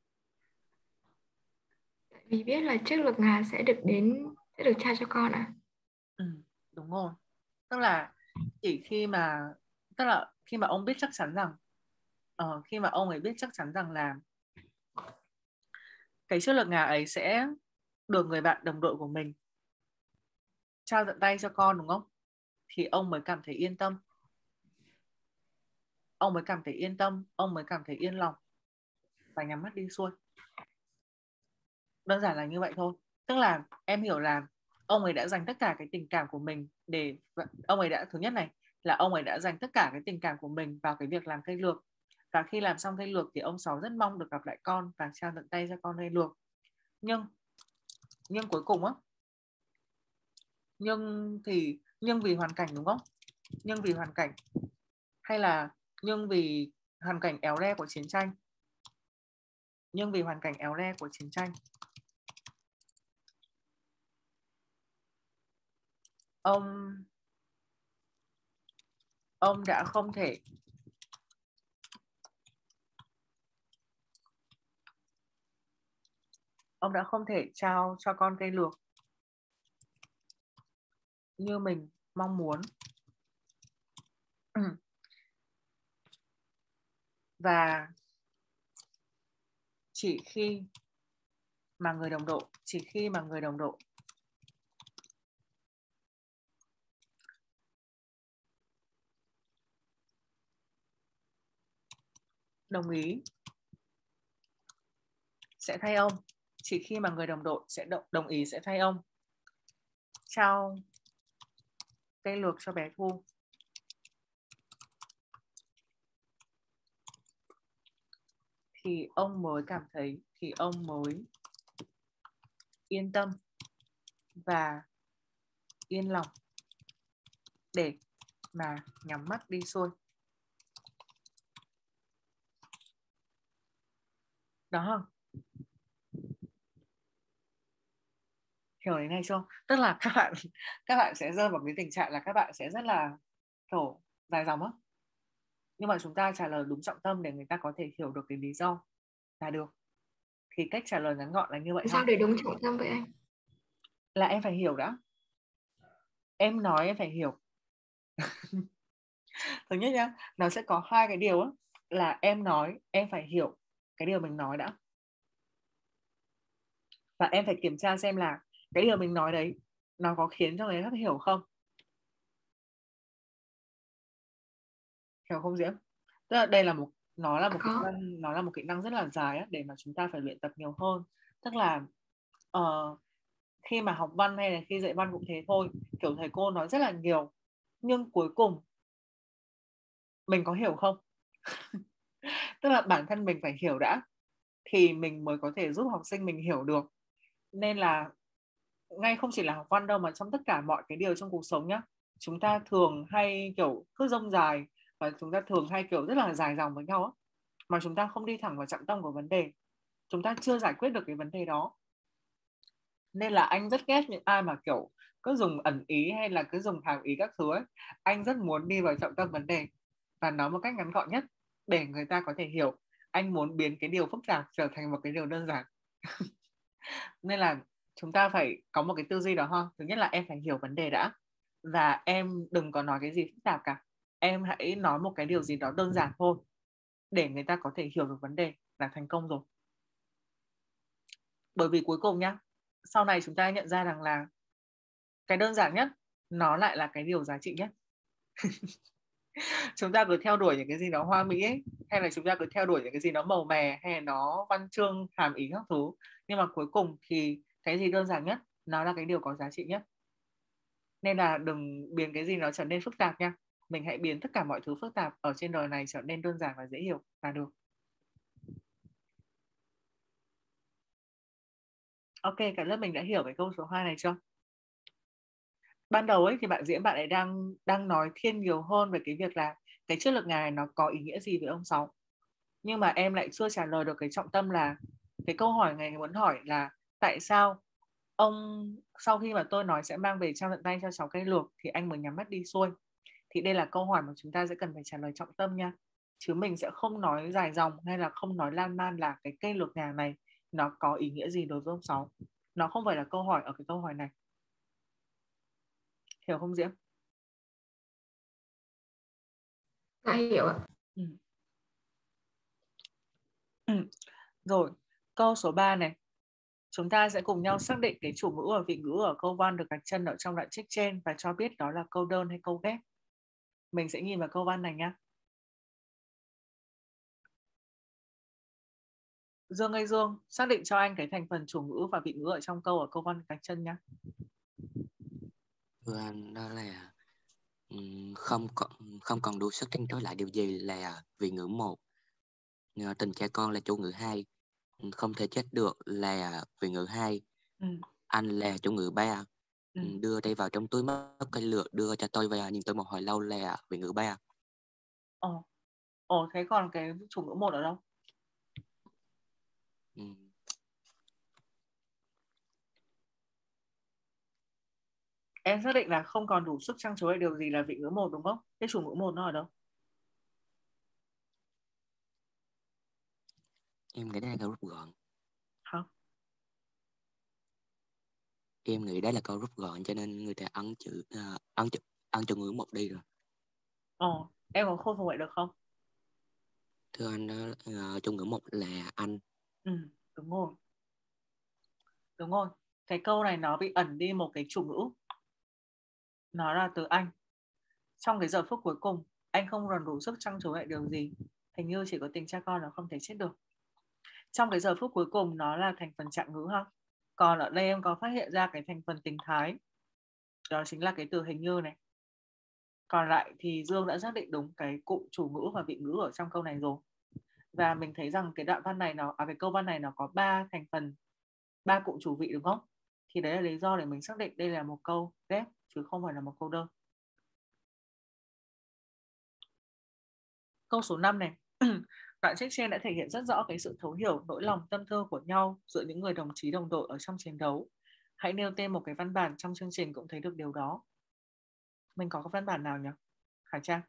Vì biết là chiếc lược ngà sẽ được trao cho con ạ. Đúng rồi. Tức là khi mà ông biết chắc chắn rằng khi mà ông ấy biết chắc chắn rằng là cái chiếc lược ngà ấy sẽ được người bạn đồng đội của mình trao tận tay cho con đúng không? Thì ông mới cảm thấy yên tâm. Ông mới cảm thấy yên tâm, ông mới cảm thấy yên lòng và nhắm mắt đi xuôi. Đơn giản là như vậy thôi. Tức là em hiểu là ông ấy đã dành tất cả cái tình cảm của mình thứ nhất này là ông ấy đã dành tất cả cái tình cảm của mình vào cái việc làm cây lược, Và khi làm xong cây luộc thì ông Sáu rất mong được gặp lại con và trao tận tay cho con cây luộc. Nhưng cuối cùng á, nhưng vì hoàn cảnh, đúng không? Nhưng vì hoàn cảnh, hay là nhưng vì hoàn cảnh éo le của chiến tranh? Nhưng vì hoàn cảnh éo le của chiến tranh, ông đã không thể trao cho con cây luộc như mình mong muốn. Và chỉ khi mà người đồng đội đồng ý sẽ thay ông, chỉ khi mà người đồng đội sẽ đồng ý sẽ thay ông trao cây luộc cho bé Thu, thì ông mới yên tâm và yên lòng để mà nhắm mắt đi xuôi. Đó không? Hiểu đến này chưa? Tức là các bạn sẽ rơi vào cái tình trạng là các bạn sẽ rất là kiểu dài dòng á. Nhưng mà chúng ta trả lời đúng trọng tâm để người ta có thể hiểu được cái lý do là được. Thì cách trả lời ngắn gọn là như vậy. Sao để đúng trọng tâm vậy anh? Là em phải hiểu đã. Em nói em phải hiểu. Thứ nhất nhá, nó sẽ có hai cái điều á, là em nói em phải hiểu cái điều mình nói đã. Và em phải kiểm tra xem là cái điều mình nói đấy nó có khiến cho người khác hiểu không. Hiểu không Diễm? Tức là đây là nó là một kỹ năng rất là dài á, để mà chúng ta phải luyện tập nhiều hơn. Tức là khi mà học văn hay là khi dạy văn cũng thế thôi, kiểu thầy cô nói rất là nhiều nhưng cuối cùng mình có hiểu không? Tức là bản thân mình phải hiểu đã thì mình mới có thể giúp học sinh mình hiểu được. Nên là ngay không chỉ là học văn đâu mà trong tất cả mọi cái điều trong cuộc sống nhá, chúng ta thường hay kiểu cứ dông dài và chúng ta thường hay kiểu rất là dài dòng với nhau á, mà chúng ta không đi thẳng vào trọng tâm của vấn đề, chúng ta chưa giải quyết được cái vấn đề đó. Nên là anh rất ghét những ai mà kiểu cứ dùng ẩn ý hay là cứ dùng hàm ý các thứ ấy. Anh rất muốn đi vào trọng tâm vấn đề và nói một cách ngắn gọn nhất để người ta có thể hiểu. Anh muốn biến cái điều phức tạp trở thành một cái điều đơn giản. Nên là chúng ta phải có một cái tư duy đó ha. Thứ nhất là em phải hiểu vấn đề đã, và em đừng có nói cái gì phức tạp cả. Em hãy nói một cái điều gì đó đơn giản thôi để người ta có thể hiểu được vấn đề là thành công rồi. Bởi vì cuối cùng nhá, sau này chúng ta nhận ra rằng là cái đơn giản nhất nó lại là cái điều giá trị nhất. Chúng ta cứ theo đuổi những cái gì nó hoa mỹ ấy, hay là chúng ta cứ theo đuổi những cái gì nó màu mè hay là nó văn chương hàm ý các thứ, nhưng mà cuối cùng thì cái gì đơn giản nhất nó là cái điều có giá trị nhất. Nên là đừng biến cái gì nó trở nên phức tạp nha. Mình hãy biến tất cả mọi thứ phức tạp ở trên đời này trở nên đơn giản và dễ hiểu là được. Ok, cả lớp mình đã hiểu cái câu số 2 này chưa? Ban đầu ấy thì bạn Diễm bạn ấy đang nói thiên nhiều hơn về cái việc là cái chiến lược ngài nó có ý nghĩa gì với ông Sáu. Nhưng mà em lại chưa trả lời được cái trọng tâm là cái câu hỏi ngài muốn hỏi là tại sao ông sau khi mà tôi nói sẽ mang về trao tận tay cho cháu cây luộc thì anh mới nhắm mắt đi xuôi. Thì đây là câu hỏi mà chúng ta sẽ cần phải trả lời trọng tâm nha. Chứ mình sẽ không nói dài dòng hay là không nói lan man là cái cây luộc ngà này nó có ý nghĩa gì đối với ông Sáu. Nó không phải là câu hỏi ở cái câu hỏi này. Hiểu không Diễm? Dạ hiểu ạ. Rồi, câu số 3 này. Chúng ta sẽ cùng nhau xác định cái chủ ngữ và vị ngữ ở câu văn được gạch chân ở trong đoạn trích trên và cho biết đó là câu đơn hay câu ghép. Mình sẽ nhìn vào câu văn này nhé. Dương ơi Dương, xác định cho anh cái thành phần chủ ngữ và vị ngữ ở trong câu ở câu văn gạch chân nhé. Đó là không còn đủ sức tranh đối lại điều gì là vị ngữ 1, tình cha con là chủ ngữ 2, không thể chết được là vị ngữ 2, Ừ. anh là chủ ngữ 3, Ừ. đưa tay vào trong túi mất cây lửa đưa cho tôi và nhìn tôi một hồi lâu là vị ngữ 3. Thế còn cái chủ ngữ 1 ở đâu? Em xác định là không còn đủ sức trăng chối lại điều gì là vị ngữ 1 đúng không? Cái chủ ngữ 1 nó ở đâu? Em nghĩ đây là câu rút gọn. Hả? Em nghĩ đây là câu rút gọn cho nên người ta ấn chủ ngữ 1 đi rồi. Em có khôi phục lại được không? Thưa anh, chủ ngữ 1 là anh. Đúng rồi. Đúng rồi. Cái câu này nó bị ẩn đi một cái chủ ngữ. Nó là từ anh. Trong cái giờ phút cuối cùng, anh không còn đủ sức trăng chối lại điều gì. Hình như chỉ có tình cha con là không thể chết được. Trong cái giờ phút cuối cùng nó là thành phần trạng ngữ ha. Còn ở đây em có phát hiện ra cái thành phần tình thái. Đó chính là cái từ hình như này. Còn lại thì Dương đã xác định đúng cái cụm chủ ngữ và vị ngữ ở trong câu này rồi. Và mình thấy rằng cái đoạn văn này cái câu văn này nó có 3 thành phần, 3 cụm chủ vị đúng không? Thì đấy là lý do để mình xác định đây là một câu ghép chứ không phải là một câu đơn. Câu số 5 này. Đoạn trích trên đã thể hiện rất rõ cái sự thấu hiểu, nỗi lòng tâm tư của nhau giữa những người đồng chí đồng đội ở trong chiến đấu. Hãy nêu tên một cái văn bản trong chương trình cũng thấy được điều đó. Mình có cái văn bản nào nhỉ? Khải Trang.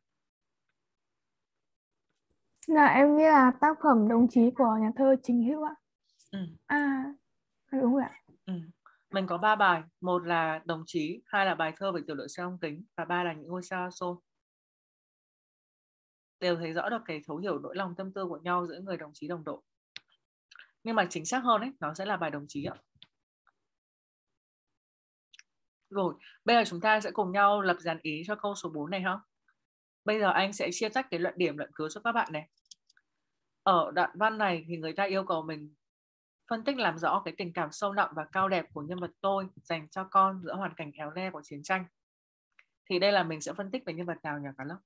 Dạ em nghĩ là tác phẩm Đồng chí của nhà thơ Trình Hữu ạ. Đúng rồi ạ. Mình có 3 bài, một là Đồng chí, 2 là bài thơ về tiểu đội xe ống kính và 3 là Những ngôi sao xôi. Đều thấy rõ được cái thấu hiểu nỗi lòng tâm tư của nhau giữa người đồng chí đồng đội. Nhưng mà chính xác hơn ấy, nó sẽ là bài Đồng chí ạ. Rồi, bây giờ chúng ta sẽ cùng nhau lập dàn ý cho câu số 4 này ha. Bây giờ anh sẽ chia tách cái luận điểm luận cứ cho các bạn này. Ở đoạn văn này thì người ta yêu cầu mình phân tích làm rõ cái tình cảm sâu nặng và cao đẹp của nhân vật tôi dành cho con giữa hoàn cảnh éo le của chiến tranh. Thì đây là mình sẽ phân tích về nhân vật nào nhỉ cả lớp?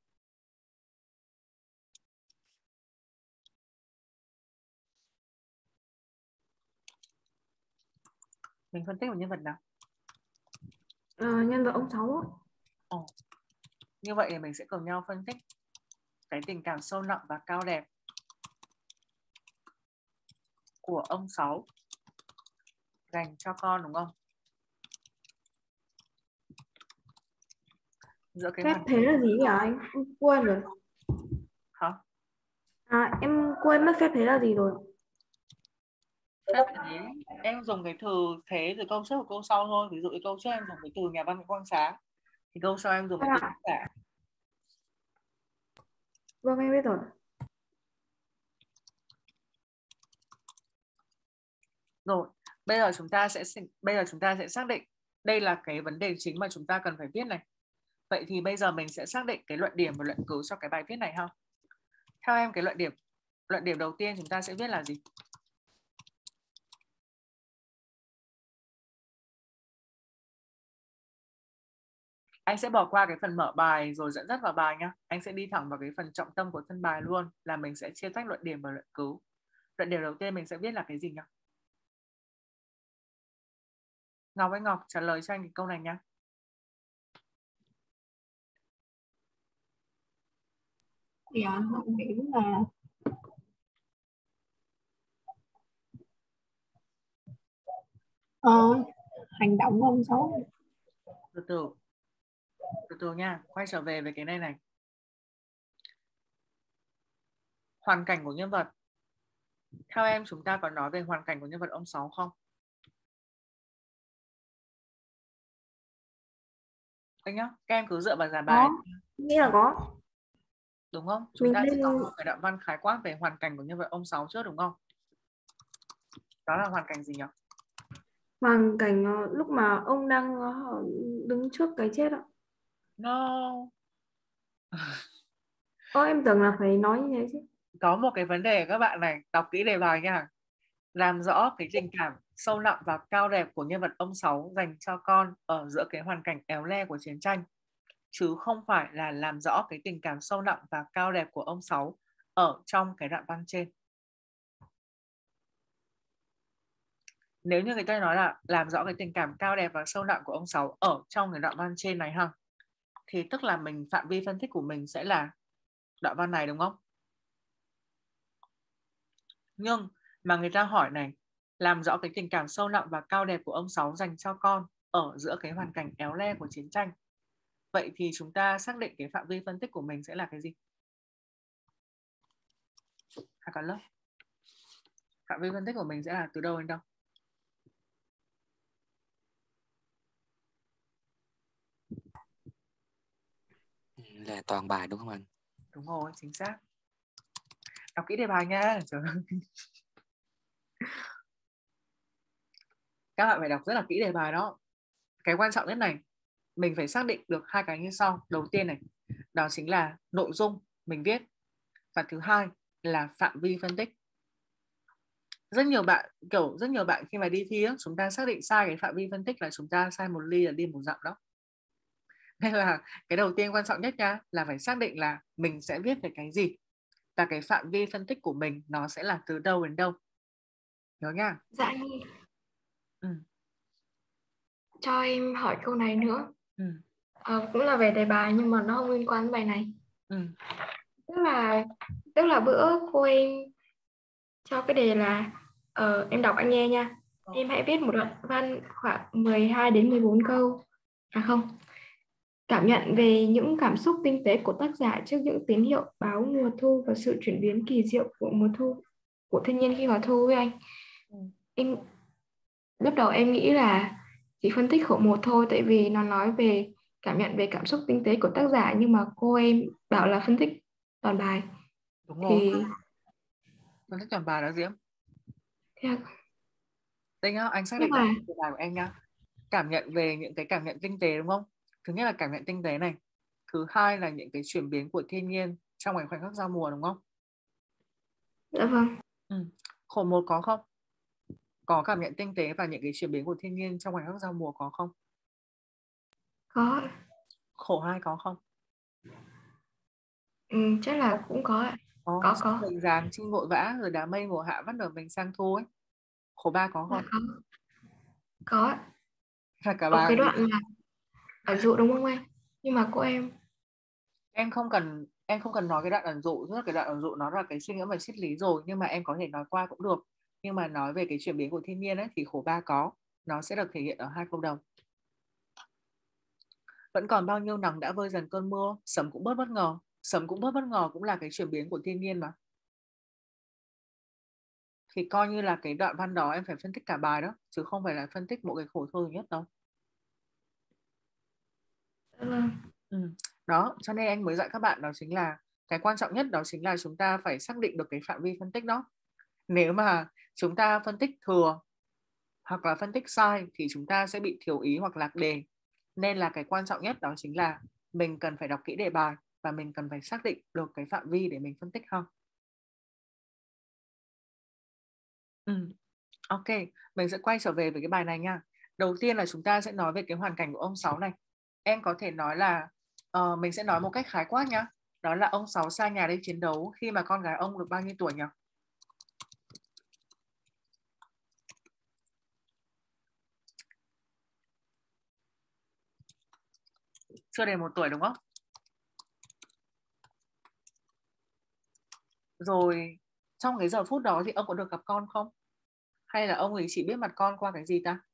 Mình phân tích về nhân vật nào? Nhân vật ông Sáu. Như vậy thì mình sẽ cùng nhau phân tích cái tình cảm sâu nặng và cao đẹp của ông Sáu dành cho con đúng không? Giữa cái Phép thế là gì nhỉ anh? Em quên rồi. Hả? Em quên mất phép thế là gì rồi. Phép thế em dùng cái từ thế từ câu trước và câu sau thôi. Ví dụ câu trước em dùng cái từ nhà văn Quang Xá thì câu sau em dùng cái từ tác giả. Vâng em biết rồi. Rồi, bây giờ chúng ta sẽ xác định đây là cái vấn đề chính mà chúng ta cần phải viết này. Vậy thì bây giờ mình sẽ xác định cái luận điểm và luận cứ cho cái bài viết này ha. Theo em cái luận điểm đầu tiên chúng ta sẽ viết là gì? Anh sẽ bỏ qua cái phần mở bài rồi dẫn dắt vào bài nhá. Anh sẽ đi thẳng vào cái phần trọng tâm của thân bài luôn, là mình sẽ chia tách luận điểm và luận cứ. Luận điểm đầu tiên mình sẽ viết là cái gì nhá? Ngọc ơi, Ngọc trả lời cho anh cái câu này nhá. Thì luận điểm là hành động của ông Sáu. Từ từ nha, quay trở về với cái này. Hoàn cảnh của nhân vật. Theo em chúng ta có nói về hoàn cảnh của nhân vật ông Sáu không? Anh nhá, các em cứ dựa vào giả bài. Nghĩ là có. Đúng không? Chúng ta sẽ có một cái đoạn văn khái quát về hoàn cảnh của nhân vật ông Sáu trước đúng không? Đó là hoàn cảnh gì nhỉ? Hoàn cảnh lúc mà ông đang đứng trước cái chết ạ. No. Em tưởng là phải nói như thế chứ. Có một cái vấn đề các bạn này, đọc kỹ đề bài nha. Làm rõ cái tình cảm sâu nặng và cao đẹp của nhân vật ông Sáu dành cho con ở giữa cái hoàn cảnh éo le của chiến tranh, chứ không phải là làm rõ cái tình cảm sâu nặng và cao đẹp của ông Sáu ở trong cái đoạn văn trên. Nếu như người ta nói là làm rõ cái tình cảm cao đẹp và sâu nặng của ông Sáu ở trong cái đoạn văn trên này ha, thì tức là phạm vi phân tích của mình sẽ là đoạn văn này đúng không? Nhưng mà người ta hỏi này, làm rõ cái tình cảm sâu nặng và cao đẹp của ông Sáu dành cho con ở giữa cái hoàn cảnh éo le của chiến tranh. Vậy thì chúng ta xác định cái phạm vi phân tích của mình sẽ là cái gì? Cả lớp. Phạm vi phân tích của mình sẽ là từ đâu đến đâu? Là toàn bài đúng không anh? Đúng rồi, chính xác. Đọc kỹ đề bài nha. Các bạn phải đọc rất là kỹ đề bài đó. Cái quan trọng nhất này, mình phải xác định được hai cái như sau. Đầu tiên này, đó chính là nội dung mình viết. Và thứ hai là phạm vi phân tích. Rất nhiều bạn khi mà đi thi đó, chúng ta xác định sai cái phạm vi phân tích là chúng ta sai một ly là đi một dặm đó. Nên là cái đầu tiên quan trọng nhất nha, là phải xác định là mình sẽ viết về cái gì và cái phạm vi phân tích của mình nó sẽ là từ đâu đến đâu. Nhớ nha. Dạ. Cho em hỏi câu này nữa. Cũng là về đề bài nhưng mà nó không liên quan đến bài này. Tức là bữa cô em cho cái đề là em đọc anh nghe nha. Em hãy viết một đoạn văn khoảng 12 đến 14 câu. Không. Cảm nhận về những cảm xúc tinh tế của tác giả trước những tín hiệu báo mùa thu và sự chuyển biến kỳ diệu của mùa thu, của thiên nhiên khi vào thu với anh. Em lúc đầu em nghĩ là chỉ phân tích khổ một thôi, tại vì nó nói về cảm nhận về cảm xúc tinh tế của tác giả, nhưng mà cô em bảo là phân tích toàn bài. Đúng rồi. Phân tích toàn bài đó Diễm. Đây nhá, anh xác định bài của em nhá. Cảm nhận về những cái cảm nhận tinh tế đúng không? Thứ nhất là cảm nhận tinh tế này. Thứ hai là những cái chuyển biến của thiên nhiên trong cái khoảnh khắc giao mùa đúng không? Dạ vâng. Khổ một có không? Có cảm nhận tinh tế và những cái chuyển biến của thiên nhiên trong khoảnh khắc giao mùa có không? Có. Khổ 2 có không? Chắc là cũng có ạ. Có. Mình dáng chinh vội vã rồi đám mây mùa hạ bắt đầu mình sang thu ấy. Khổ 3 có không? Có ạ. Là cả cái đoạn là ẩn dụ đúng không anh? Nhưng mà cô em không cần nói cái đoạn ẩn dụ, rất là cái đoạn ẩn dụ nó là cái suy nghĩ về triết lý rồi, nhưng mà em có thể nói qua cũng được. Nhưng mà nói về cái chuyển biến của thiên nhiên ấy thì khổ 3 có, nó sẽ được thể hiện ở 2 câu đầu. Vẫn còn bao nhiêu nắng đã vơi dần cơn mưa, sấm cũng bớt bất ngờ. Sấm cũng bớt bất ngờ cũng là cái chuyển biến của thiên nhiên mà. Thì coi như là cái đoạn văn đó em phải phân tích cả bài đó, chứ không phải là phân tích mỗi cái khổ thơ nhất đâu. Đó, cho nên anh mới dạy các bạn đó chính là cái quan trọng nhất đó chính là chúng ta phải xác định được cái phạm vi phân tích đó. Nếu mà chúng ta phân tích thừa hoặc là phân tích sai thì chúng ta sẽ bị thiếu ý hoặc lạc đề. Nên là cái quan trọng nhất đó chính là mình cần phải đọc kỹ đề bài và mình cần phải xác định được cái phạm vi để mình phân tích không. Ok, mình sẽ quay trở về với cái bài này nha. Đầu tiên là chúng ta sẽ nói về cái hoàn cảnh của ông Sáu này. Em có thể nói là mình sẽ nói một cách khái quát nhá. Đó là ông Sáu xa nhà đi chiến đấu khi mà con gái ông được bao nhiêu tuổi nhỉ? Chưa đầy 1 tuổi đúng không? Rồi trong cái giờ phút đó thì ông có được gặp con không? Hay là ông ấy chỉ biết mặt con qua cái gì ta?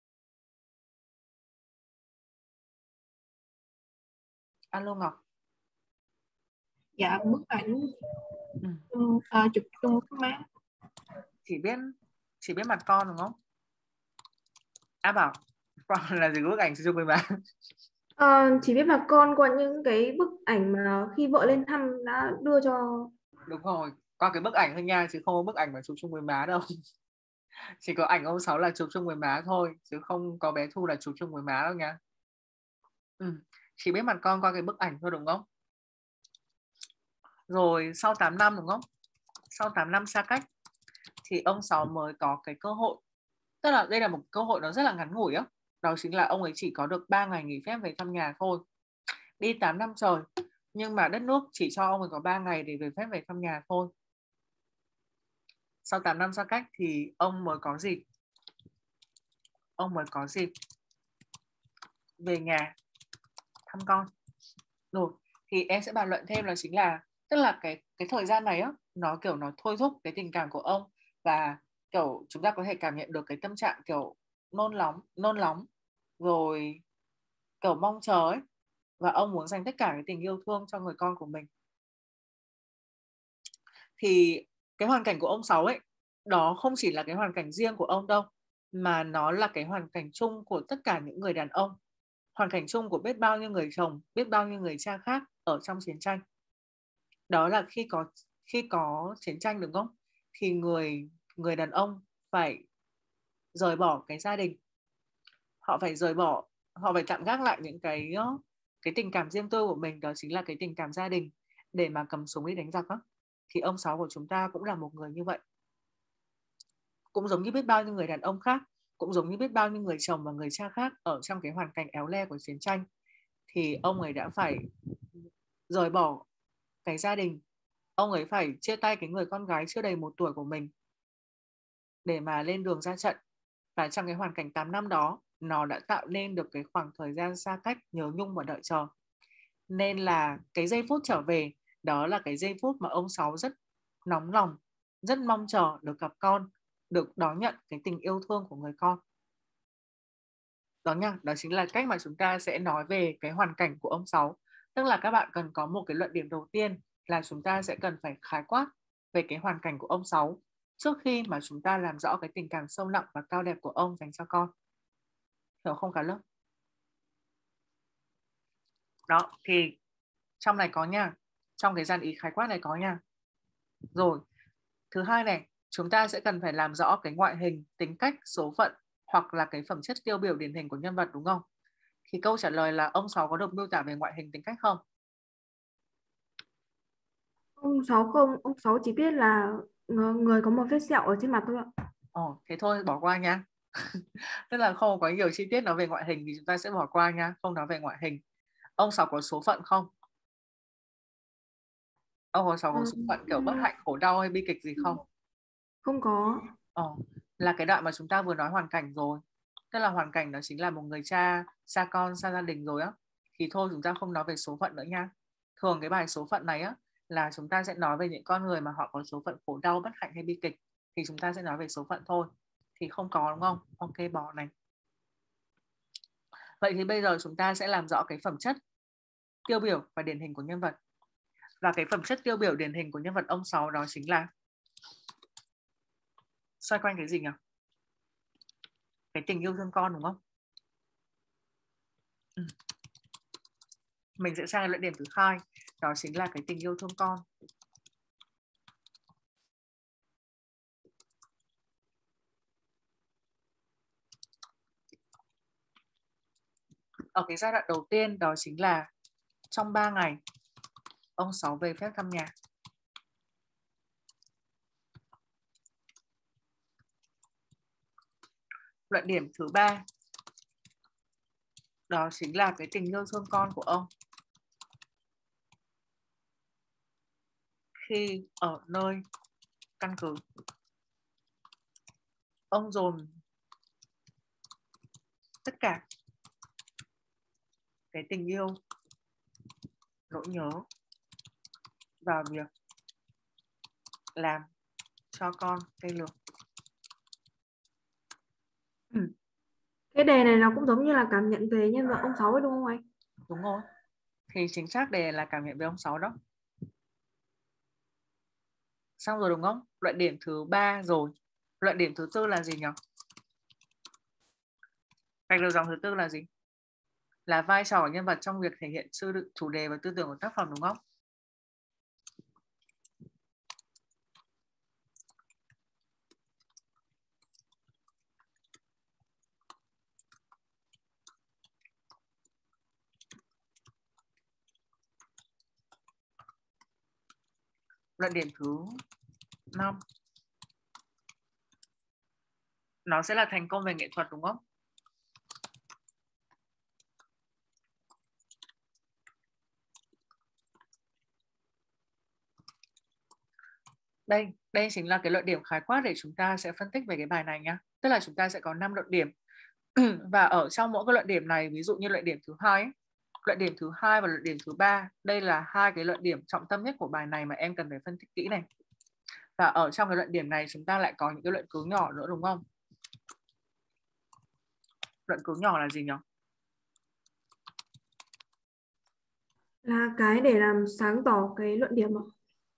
Alo Ngọc. Dạ bức ảnh chụp chung với má. Chỉ biết mặt con đúng không? Bảo con là gì bức ảnh chụp chung với má? Chỉ biết mặt con qua những cái bức ảnh mà khi vợ lên thăm đã đưa cho. Đúng rồi, qua cái bức ảnh thôi nha, chứ không có bức ảnh mà chụp chung với má đâu. Chỉ có ảnh ông Sáu là chụp chung với má thôi, chứ không có bé Thu là chụp chung với má đâu nha. Chỉ biết mặt con qua cái bức ảnh thôi đúng không? Rồi sau 8 năm đúng không? Sau 8 năm xa cách thì ông Sáu mới có cái cơ hội. Tức là đây là một cơ hội nó rất là ngắn ngủi á. Đó chính là ông ấy chỉ có được 3 ngày nghỉ phép về thăm nhà thôi. Đi 8 năm trời, nhưng mà đất nước chỉ cho ông ấy có 3 ngày để về phép về thăm nhà thôi. Sau 8 năm xa cách thì ông mới có gì? ông mới có dịp về nhà thăm con. Rồi, thì em sẽ bàn luận thêm là chính là tức là cái thời gian này á, nó kiểu nó thôi thúc cái tình cảm của ông, và kiểu chúng ta có thể cảm nhận được cái tâm trạng kiểu nôn nóng rồi kiểu mong chờ ấy, và ông muốn dành tất cả cái tình yêu thương cho người con của mình. Thì cái hoàn cảnh của ông Sáu ấy, đó không chỉ là cái hoàn cảnh riêng của ông đâu, mà nó là cái hoàn cảnh chung của tất cả những người đàn ông, hoàn cảnh chung của biết bao nhiêu người chồng, biết bao nhiêu người cha khác ở trong chiến tranh. Đó là khi có chiến tranh, đúng không, thì người đàn ông phải rời bỏ cái gia đình, họ phải rời bỏ, họ phải tạm gác lại những cái tình cảm riêng tư của mình, đó chính là cái tình cảm gia đình, để mà cầm súng đi đánh giặc đó. Thì ông Sáu của chúng ta cũng là một người như vậy, cũng giống như biết bao nhiêu người đàn ông khác, cũng giống như biết bao nhiêu người chồng và người cha khác ở trong cái hoàn cảnh éo le của chiến tranh, thì ông ấy đã phải rời bỏ cái gia đình, ông ấy phải chia tay cái người con gái chưa đầy 1 tuổi của mình để mà lên đường ra trận. Và trong cái hoàn cảnh 8 năm đó, nó đã tạo nên được cái khoảng thời gian xa cách, nhớ nhung và đợi chờ. Nên là cái giây phút trở về, đó là cái giây phút mà ông Sáu rất nóng lòng, rất mong chờ được gặp con, được đón nhận cái tình yêu thương của người con. Đó nha, đó chính là cách mà chúng ta sẽ nói về cái hoàn cảnh của ông Sáu. Tức là các bạn cần có một cái luận điểm đầu tiên là chúng ta sẽ cần phải khái quát về cái hoàn cảnh của ông Sáu trước khi mà chúng ta làm rõ cái tình cảm sâu nặng và cao đẹp của ông dành cho con. Hiểu không cả lớp? Đó, thì trong này có nha, trong cái dàn ý khái quát này có nha. Rồi, thứ hai này, chúng ta sẽ cần phải làm rõ cái ngoại hình, tính cách, số phận hoặc là cái phẩm chất tiêu biểu điển hình của nhân vật, đúng không? Thì câu trả lời là ông Sáu có được miêu tả về ngoại hình, tính cách không? Ông Sáu không, ông Sáu chỉ biết là người có một vết sẹo ở trên mặt thôi ạ. Thế thôi bỏ qua nha. Tức là không có nhiều chi tiết nói về ngoại hình thì chúng ta sẽ bỏ qua nha, không nói về ngoại hình. Ông Sáu có số phận không? Ông Sáu có số phận kiểu bất hạnh, khổ đau hay bi kịch gì không? Không có. Là cái đoạn mà chúng ta vừa nói hoàn cảnh rồi. Tức là hoàn cảnh đó chính là một người cha xa con, xa gia đình rồi á. Thì thôi chúng ta không nói về số phận nữa nha. Thường cái bài số phận này á là chúng ta sẽ nói về những con người mà họ có số phận khổ đau, bất hạnh hay bi kịch, thì chúng ta sẽ nói về số phận thôi. Thì không có, đúng không? Ok, bỏ này. Vậy thì bây giờ chúng ta sẽ làm rõ cái phẩm chất tiêu biểu và điển hình của nhân vật. Và cái phẩm chất tiêu biểu điển hình của nhân vật ông Sáu đó chính là xoay quanh cái gì nhỉ? Cái tình yêu thương con, đúng không? Mình sẽ sang luận điểm thứ hai, đó chính là cái tình yêu thương con. Ở cái giai đoạn đầu tiên đó chính là trong 3 ngày ông Sáu về phép thăm nhà. Luận điểm thứ 3 đó chính là cái tình yêu thương con của ông khi ở nơi căn cứ. Ông dồn tất cả cái tình yêu, nỗi nhớ vào việc làm cho con cây lược. Cái đề này nó cũng giống như là cảm nhận về nhân vật ông Sáu ấy đúng không anh? Đúng rồi. Thì chính xác đề là cảm nhận về ông Sáu đó. Xong rồi đúng không? Luận điểm thứ 3 rồi. Luận điểm thứ 4 là gì nhỉ? Gạch đầu dòng thứ 4 là gì? Là vai trò của nhân vật trong việc thể hiện chủ đề và tư tưởng của tác phẩm, đúng không? Luận điểm thứ 5 nó sẽ là thành công về nghệ thuật, đúng không? Đây chính là cái luận điểm khái quát để chúng ta sẽ phân tích về cái bài này nhá. Tức là chúng ta sẽ có 5 luận điểm Và ở trong mỗi cái luận điểm này, ví dụ như luận điểm thứ hai ấy, luận điểm thứ hai và luận điểm thứ ba, đây là hai cái luận điểm trọng tâm nhất của bài này mà em cần phải phân tích kỹ này. Và ở trong cái luận điểm này chúng ta lại có những cái luận cứ nhỏ nữa, đúng không? Luận cứ nhỏ là gì nhỉ? Là cái để làm sáng tỏ cái luận điểm ạ.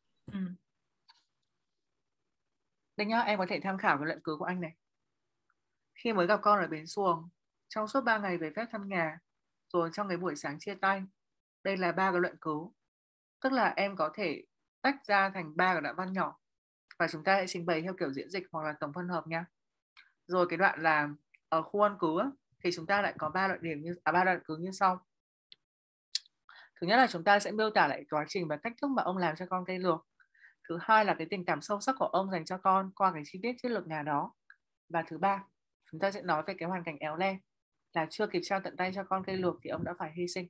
Đây nhá, em có thể tham khảo cái luận cứ của anh này. Khi mới gặp con ở bến xuồng, trong suốt 3 ngày về phép thăm nhà, rồi trong cái buổi sáng chia tay. Đây là 3 cái luận cứ. Tức là em có thể tách ra thành 3 cái đoạn văn nhỏ và chúng ta sẽ trình bày theo kiểu diễn dịch hoặc là tổng phân hợp nha. Rồi cái đoạn là ở khu căn cứ thì chúng ta lại có 3 đoạn điểm như 3 đoạn cứ như sau. Thứ nhất là chúng ta sẽ miêu tả lại quá trình và cách thức mà ông làm cho con cây luộc. Thứ hai là cái tình cảm sâu sắc của ông dành cho con qua cái chi tiết chiến lược nhà đó. Và thứ ba, chúng ta sẽ nói về cái hoàn cảnh éo le là chưa kịp trao tận tay cho con cây luộc thì ông đã phải hy sinh.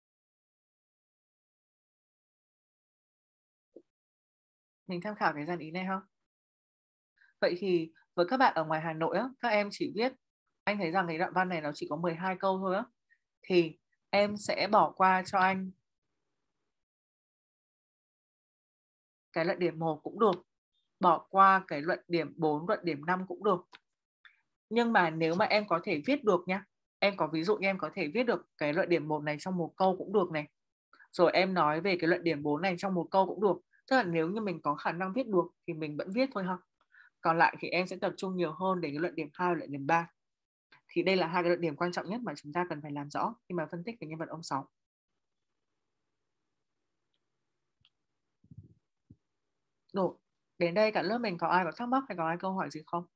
Mình tham khảo cái dàn ý này ha. Vậy thì với các bạn ở ngoài Hà Nội á, các em chỉ viết, anh thấy rằng cái đoạn văn này nó chỉ có 12 câu thôi á, thì em sẽ bỏ qua cho anh cái luận điểm 1 cũng được, bỏ qua cái luận điểm 4, luận điểm 5 cũng được. Nhưng mà nếu mà em có thể viết được nhá, em có ví dụ như em có thể viết được cái luận điểm 1 này trong một câu cũng được này. Rồi em nói về cái luận điểm 4 này trong một câu cũng được. Tức là nếu như mình có khả năng viết được thì mình vẫn viết thôi ha. Còn lại thì em sẽ tập trung nhiều hơn đến cái luận điểm 2 và luận điểm 3. Thì đây là hai cái luận điểm quan trọng nhất mà chúng ta cần phải làm rõ khi mà phân tích về nhân vật ông Sáu. Rồi, đến đây cả lớp mình có ai có thắc mắc hay có ai câu hỏi gì không?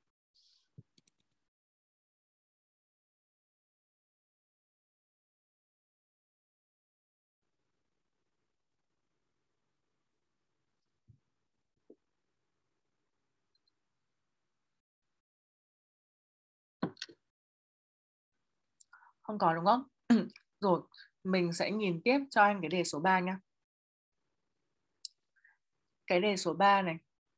Không có đúng không? Rồi, mình sẽ nhìn tiếp cho anh cái đề số 3 nhá. Cái đề số 3 này.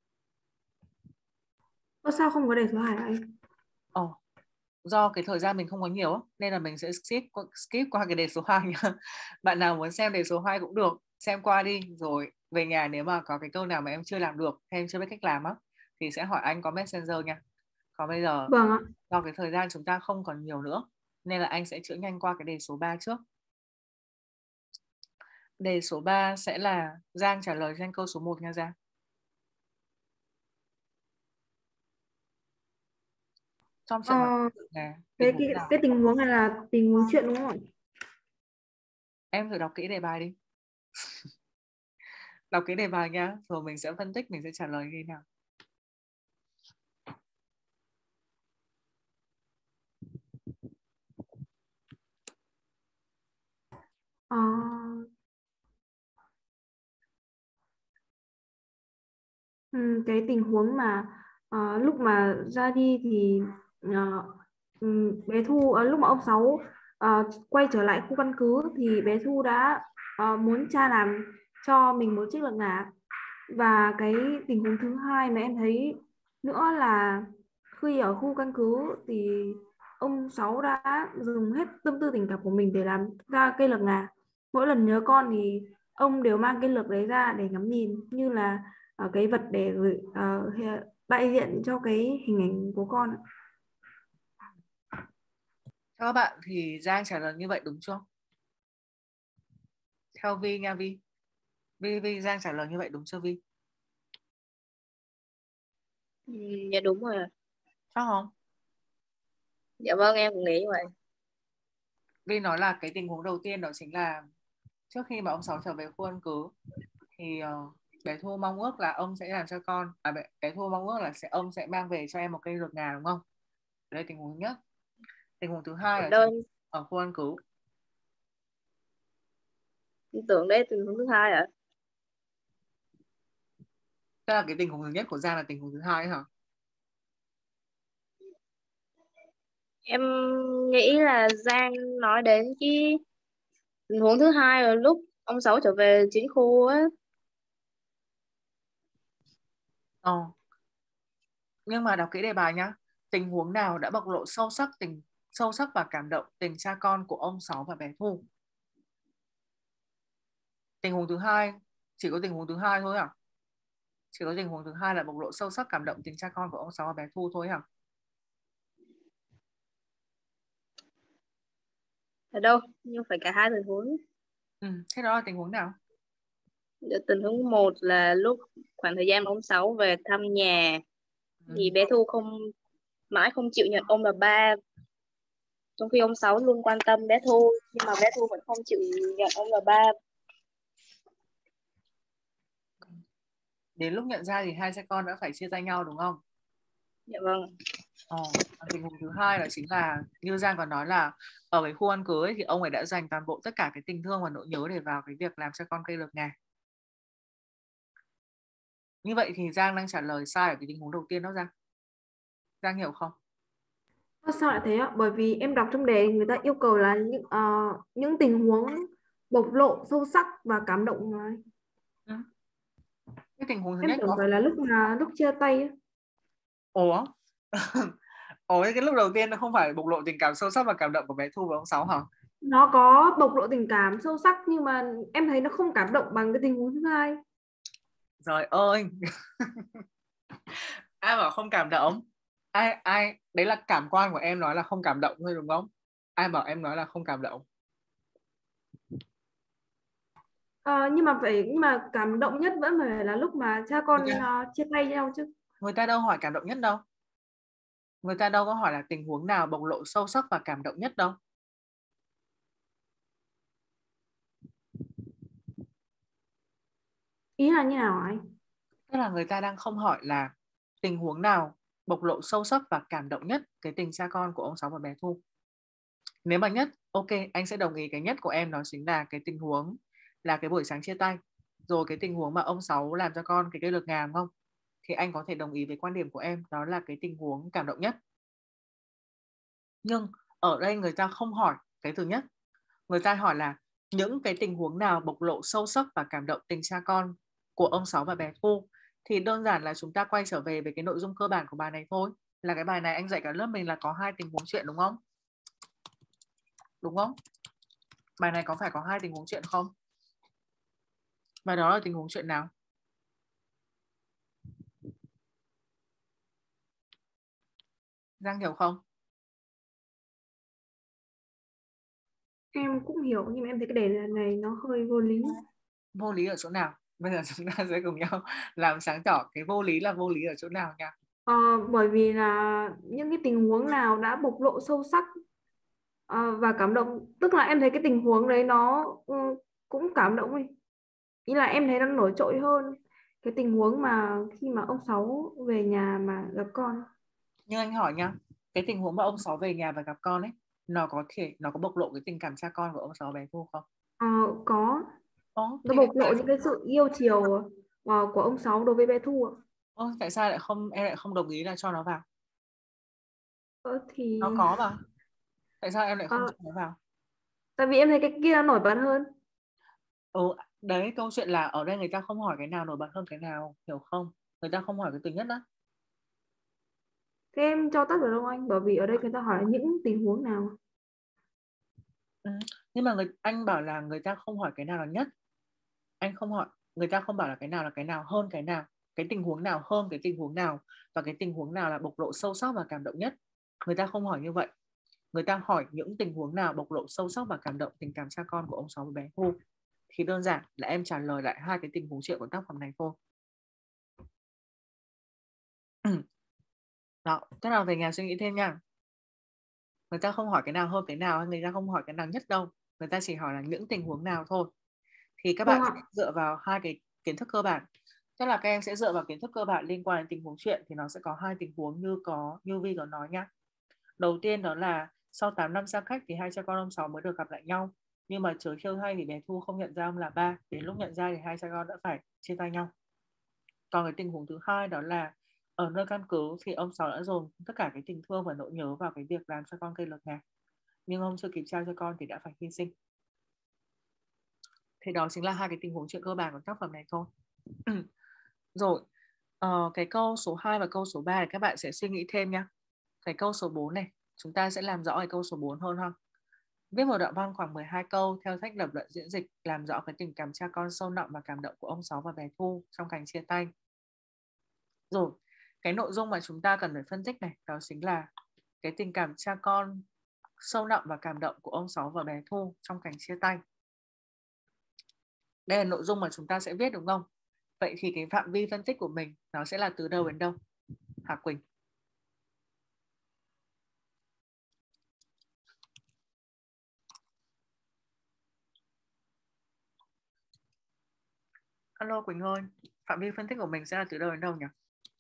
Sao không có đề số 2 anh? Do cái thời gian mình không có nhiều nên là mình sẽ skip qua cái đề số 2 nhá. Bạn nào muốn xem đề số 2 cũng được, xem qua đi rồi về nhà nếu mà có cái câu nào mà em chưa làm được hay em chưa biết cách làm á thì sẽ hỏi anh qua Messenger nha. Còn bây giờ Vâng ạ. do cái thời gian chúng ta không còn nhiều nữa nên là anh sẽ chữa nhanh qua cái đề số 3 trước. Đề số 3 sẽ là Giang trả lời cho anh câu số 1 nha Giang. Trong trường hợp là cái tình huống này là tình huống chuyện đúng không ạ? Em thử đọc kỹ đề bài đi. Đọc kỹ đề bài nha, rồi mình sẽ phân tích, mình sẽ trả lời như thế nào. Cái tình huống mà lúc mà ra đi thì bé Thu lúc mà ông Sáu quay trở lại khu căn cứ thì bé Thu đã muốn cha làm cho mình một chiếc lật ngả. Và cái tình huống thứ hai mà em thấy nữa là khi ở khu căn cứ thì ông Sáu đã dùng hết tâm tư tình cảm của mình để làm ra cây lật ngả. Mỗi lần nhớ con thì ông đều mang cái lược đấy ra để ngắm nhìn như là cái vật để gửi đại diện cho cái hình ảnh của con ạ. Theo các bạn thì Giang trả lời như vậy đúng chưa? Theo Vi nha Vi. Vi Giang trả lời như vậy đúng chưa Vi? Dạ đúng rồi. Chắc không? Dạ vâng, em cũng nghĩ như vậy. Vi nói là cái tình huống đầu tiên đó chính là trước khi mà ông Sáu trở về khu căn cứ thì bé Thu mong ước là ông sẽ làm cho con, bé Thu mong ước là ông sẽ mang về cho em một cây lược ngà đúng không? Đây là tình huống thứ nhất. Tình huống thứ hai là Đơn ở khu căn cứ. tưởng đấy tình huống thứ hai ạ. Tức là cái tình huống thứ nhất của Giang là tình huống thứ hai hả? Em nghĩ là Giang nói đến cái tình huống thứ hai là lúc ông Sáu trở về chiến khu á. Nhưng mà đọc kỹ đề bài nhá. Tình huống nào đã bộc lộ sâu sắc tình sâu sắc và cảm động tình cha con của ông Sáu và bé Thu. Tình huống thứ hai, chỉ có tình huống thứ hai thôi à? Chỉ có tình huống thứ hai là bộc lộ sâu sắc cảm động tình cha con của ông Sáu và bé Thu thôi à? Ở đâu? Nhưng phải cả hai tình huống. Thế đó là tình huống nào? Tình huống 1 là lúc khoảng thời gian mà ông Sáu về thăm nhà thì bé Thu mãi không chịu nhận ông là ba, trong khi ông Sáu luôn quan tâm bé Thu, nhưng mà bé Thu vẫn không chịu nhận ông là ba. Đến lúc nhận ra thì hai cha con đã phải chia tay nhau đúng không? Dạ vâng. Tình huống thứ hai là chính là như Giang còn nói là ở cái khu ăn cưới thì ông ấy đã dành toàn bộ tất cả cái tình thương và nỗi nhớ để vào cái việc làm cho con cây lược ngà. Như vậy thì Giang đang trả lời sai ở cái tình huống đầu tiên đó Giang. Giang hiểu không? Sao lại thế ạ? Bởi vì em đọc trong đề người ta yêu cầu là những tình huống bộc lộ sâu sắc và cảm động mà. Cái tình huống thứ Em nhất tưởng đó. phải là lúc chia tay ấy. Ủa? Cái lúc đầu tiên nó không phải bộc lộ tình cảm sâu sắc và cảm động của bé Thu và ông Sáu hả? Nó có bộc lộ tình cảm sâu sắc nhưng mà em thấy nó không cảm động bằng cái tình huống thứ hai. Trời ơi. Ai bảo không cảm động? Ai đấy là cảm quan của em nói là không cảm động thôi đúng không? Ai bảo em nói là không cảm động? Nhưng mà cảm động nhất vẫn phải là lúc mà cha con chia tay nhau chứ. Người ta đâu hỏi cảm động nhất đâu. Người ta đâu có hỏi là tình huống nào bộc lộ sâu sắc và cảm động nhất đâu. Ý là như nào anh? Tức là người ta đang không hỏi là tình huống nào bộc lộ sâu sắc và cảm động nhất cái tình cha con của ông Sáu và bé Thu. Nếu mà nhất, ok, anh sẽ đồng ý cái nhất của em đó chính là cái tình huống là cái buổi sáng chia tay. Rồi cái tình huống mà ông Sáu làm cho con cái cây lược ngà không? Thì anh có thể đồng ý với quan điểm của em, đó là cái tình huống cảm động nhất. Nhưng ở đây người ta không hỏi cái thứ nhất. Người ta hỏi là những cái tình huống nào bộc lộ sâu sắc và cảm động tình cha con của ông Sáu và bé Thu. Thì đơn giản là chúng ta quay trở về với cái nội dung cơ bản của bài này thôi. Là cái bài này anh dạy cả lớp mình là có 2 tình huống chuyện đúng không? Đúng không? Bài này có phải có 2 tình huống chuyện không? Và đó là tình huống chuyện nào? Giang hiểu không? Em cũng hiểu nhưng mà em thấy cái đề này nó hơi vô lý. Vô lý ở chỗ nào? Bây giờ chúng ta sẽ cùng nhau làm sáng tỏ cái vô lý là vô lý ở chỗ nào nha. Bởi vì là những cái tình huống nào đã bộc lộ sâu sắc và cảm động, tức là em thấy cái tình huống đấy nó cũng cảm động ấy. Ý là em thấy nó nổi trội hơn cái tình huống mà khi mà ông Sáu về nhà mà gặp con. Nhưng anh hỏi nha, cái tình huống mà ông Sáu về nhà và gặp con ấy, nó có bộc lộ cái tình cảm cha con của ông Sáu bé Thu không? Có. Nó Thì bộc lộ những cái sự yêu chiều của ông Sáu đối với bé Thu ạ. Tại sao em lại không đồng ý là cho nó vào? Thì Nó có mà. Tại sao em lại không cho nó vào? tại vì em thấy cái kia nó nổi bật hơn. Đấy, câu chuyện là ở đây người ta không hỏi cái nào nổi bật hơn cái nào, hiểu không? Người ta không hỏi cái thứ nhất đó. Thế em cho tất vào đâu anh? Bởi vì ở đây người ta hỏi những tình huống nào. Nhưng mà anh bảo là người ta không hỏi cái nào là nhất. Anh không hỏi, người ta không bảo là cái nào hơn cái nào. Cái tình huống nào hơn cái tình huống nào. Và cái tình huống nào là bộc lộ sâu sắc và cảm động nhất. Người ta không hỏi như vậy. Người ta hỏi những tình huống nào bộc lộ sâu sắc và cảm động tình cảm cha con của ông Sáu và bé Thu. Thì đơn giản là em trả lời lại 2 cái tình huống chuyện của tác phẩm này thôi. Đó, tức là về nhà suy nghĩ thêm nha. Người ta không hỏi cái nào hơn cái nào, hay người ta không hỏi cái nào nhất đâu. Người ta chỉ hỏi là những tình huống nào thôi. Thì các bạn sẽ dựa vào 2 cái kiến thức cơ bản. Tức là các em sẽ dựa vào kiến thức cơ bản liên quan đến tình huống chuyện thì nó sẽ có 2 tình huống như Vi có nói nhá. Đầu tiên đó là sau 8 năm xa cách thì hai cha con ông Sáu mới được gặp lại nhau. Nhưng mà trời trêu thay thì bé Thu không nhận ra ông là ba. Đến lúc nhận ra thì hai cha con đã phải chia tay nhau. Còn cái tình huống thứ hai đó là ở nơi căn cứ thì ông Sáu đã dồn tất cả cái tình thương và nỗi nhớ vào cái việc làm cho con cây lược ngà. Nhưng ông chưa kịp trao cho con thì đã phải hy sinh. Thì đó chính là 2 cái tình huống chuyện cơ bản của tác phẩm này thôi. Rồi, cái câu số 2 và câu số 3 thì các bạn sẽ suy nghĩ thêm nha. Cái câu số 4 này, chúng ta sẽ làm rõ cái câu số 4 hơn ha. Viết một đoạn văn khoảng 12 câu theo sách lập luận diễn dịch, làm rõ cái tình cảm cha con sâu nặng và cảm động của ông Sáu và bé Thu trong cảnh chia tay. Rồi, cái nội dung mà chúng ta cần phải phân tích này, đó chính là cái tình cảm cha con sâu nặng và cảm động của ông Sáu và bé Thu trong cảnh chia tay. Đây là nội dung mà chúng ta sẽ viết đúng không? Vậy thì cái phạm vi phân tích của mình nó sẽ là từ đâu đến đâu? Hà Quỳnh. Alo Quỳnh ơi, phạm vi phân tích của mình sẽ là từ đâu đến đâu nhỉ?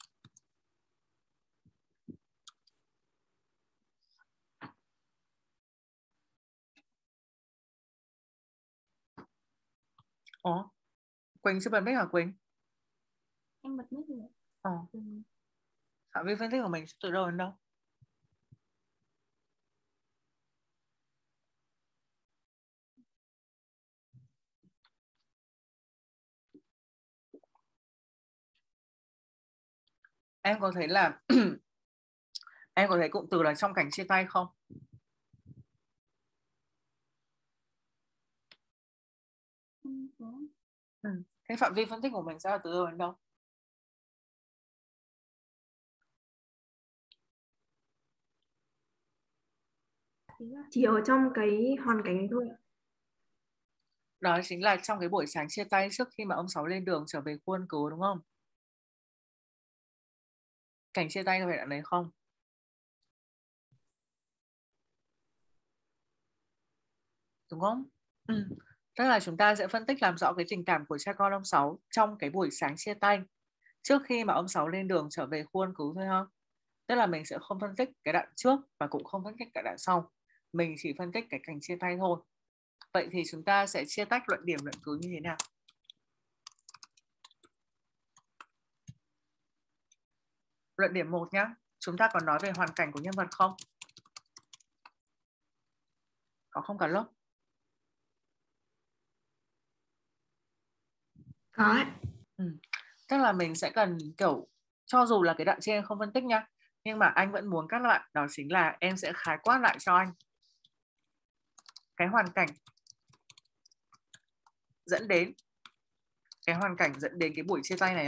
Ồ, Quỳnh chưa bật mic hả Quỳnh? Em bật mic rồi. Phạm vi phân tích của mình sẽ từ đâu đến đâu? Em có thấy là em có thấy cụm từ là trong cảnh chia tay không? Thế phạm vi phân tích của mình sẽ là từ đâu đến đâu? Chỉ ở trong cái hoàn cảnh này thôi. Đó chính là trong cái buổi sáng chia tay trước khi mà ông Sáu lên đường trở về khu căn cứ đúng không? Cảnh chia tay có phải đoạn đấy không? Đúng không? Tức là chúng ta sẽ phân tích làm rõ cái tình cảm của cha con ông Sáu trong cái buổi sáng chia tay trước khi mà ông Sáu lên đường trở về khu căn cứ thôi ha. Tức là mình sẽ không phân tích cái đoạn trước và cũng không phân tích cái đoạn sau. Mình chỉ phân tích cái cảnh chia tay thôi. Vậy thì chúng ta sẽ chia tách luận điểm luận cứ như thế nào? Luận điểm 1 nhá. Chúng ta còn nói về hoàn cảnh của nhân vật không? Có không cả lớp? Có. Tức là mình sẽ cần kiểu cho dù là cái đoạn trên không phân tích nhá, nhưng mà anh vẫn muốn các bạn đó chính là em sẽ khái quát lại cho anh cái hoàn cảnh dẫn đến cái buổi chia tay này á.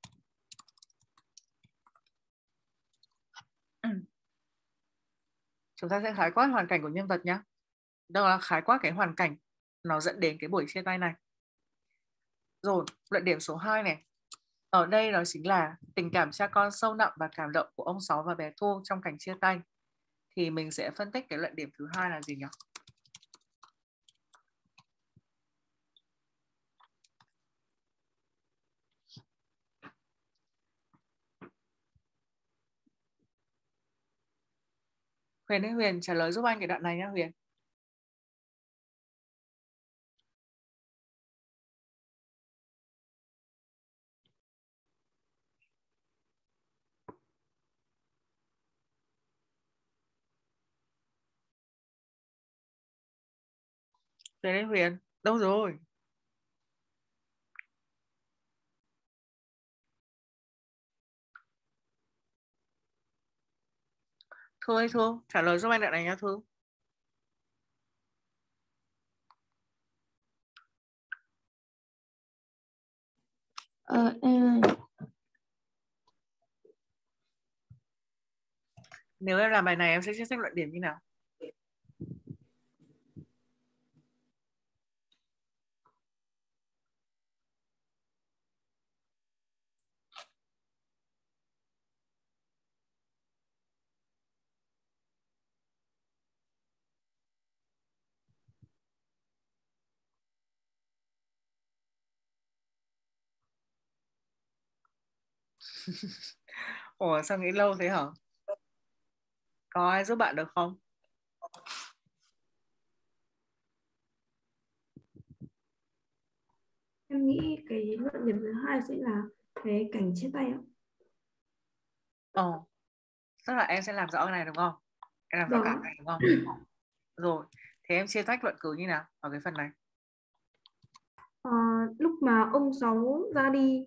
Chúng ta sẽ khái quát hoàn cảnh của nhân vật nhá. Đó là khái quát cái hoàn cảnh nó dẫn đến cái buổi chia tay này. Rồi, luận điểm số 2 này. Ở đây đó chính là tình cảm cha con sâu nặng và cảm động của ông Sáu và bé Thu trong cảnh chia tay. Thì mình sẽ phân tích cái luận điểm thứ 2 là gì nhỉ? Huyền ơi, Huyền trả lời giúp anh cái đoạn này nhá Huyền. Huyền ơi, Huyền, đâu rồi? Thư ơi Thư, trả lời giúp anh đoạn này nhá Thư. Nếu em làm bài này em sẽ chia sách luận điểm như nào? Ủa sao nghĩ lâu thế hả? Có ai giúp bạn được không? Em nghĩ cái luận điểm thứ 2 sẽ là cái cảnh chia tay ạ. Tức là em sẽ làm rõ cái này đúng không? Em làm rõ Vâng cả ạ. này đúng không? Rồi, thế em chia tách luận cứ như nào ở cái phần này? Lúc mà ông Sáu ra đi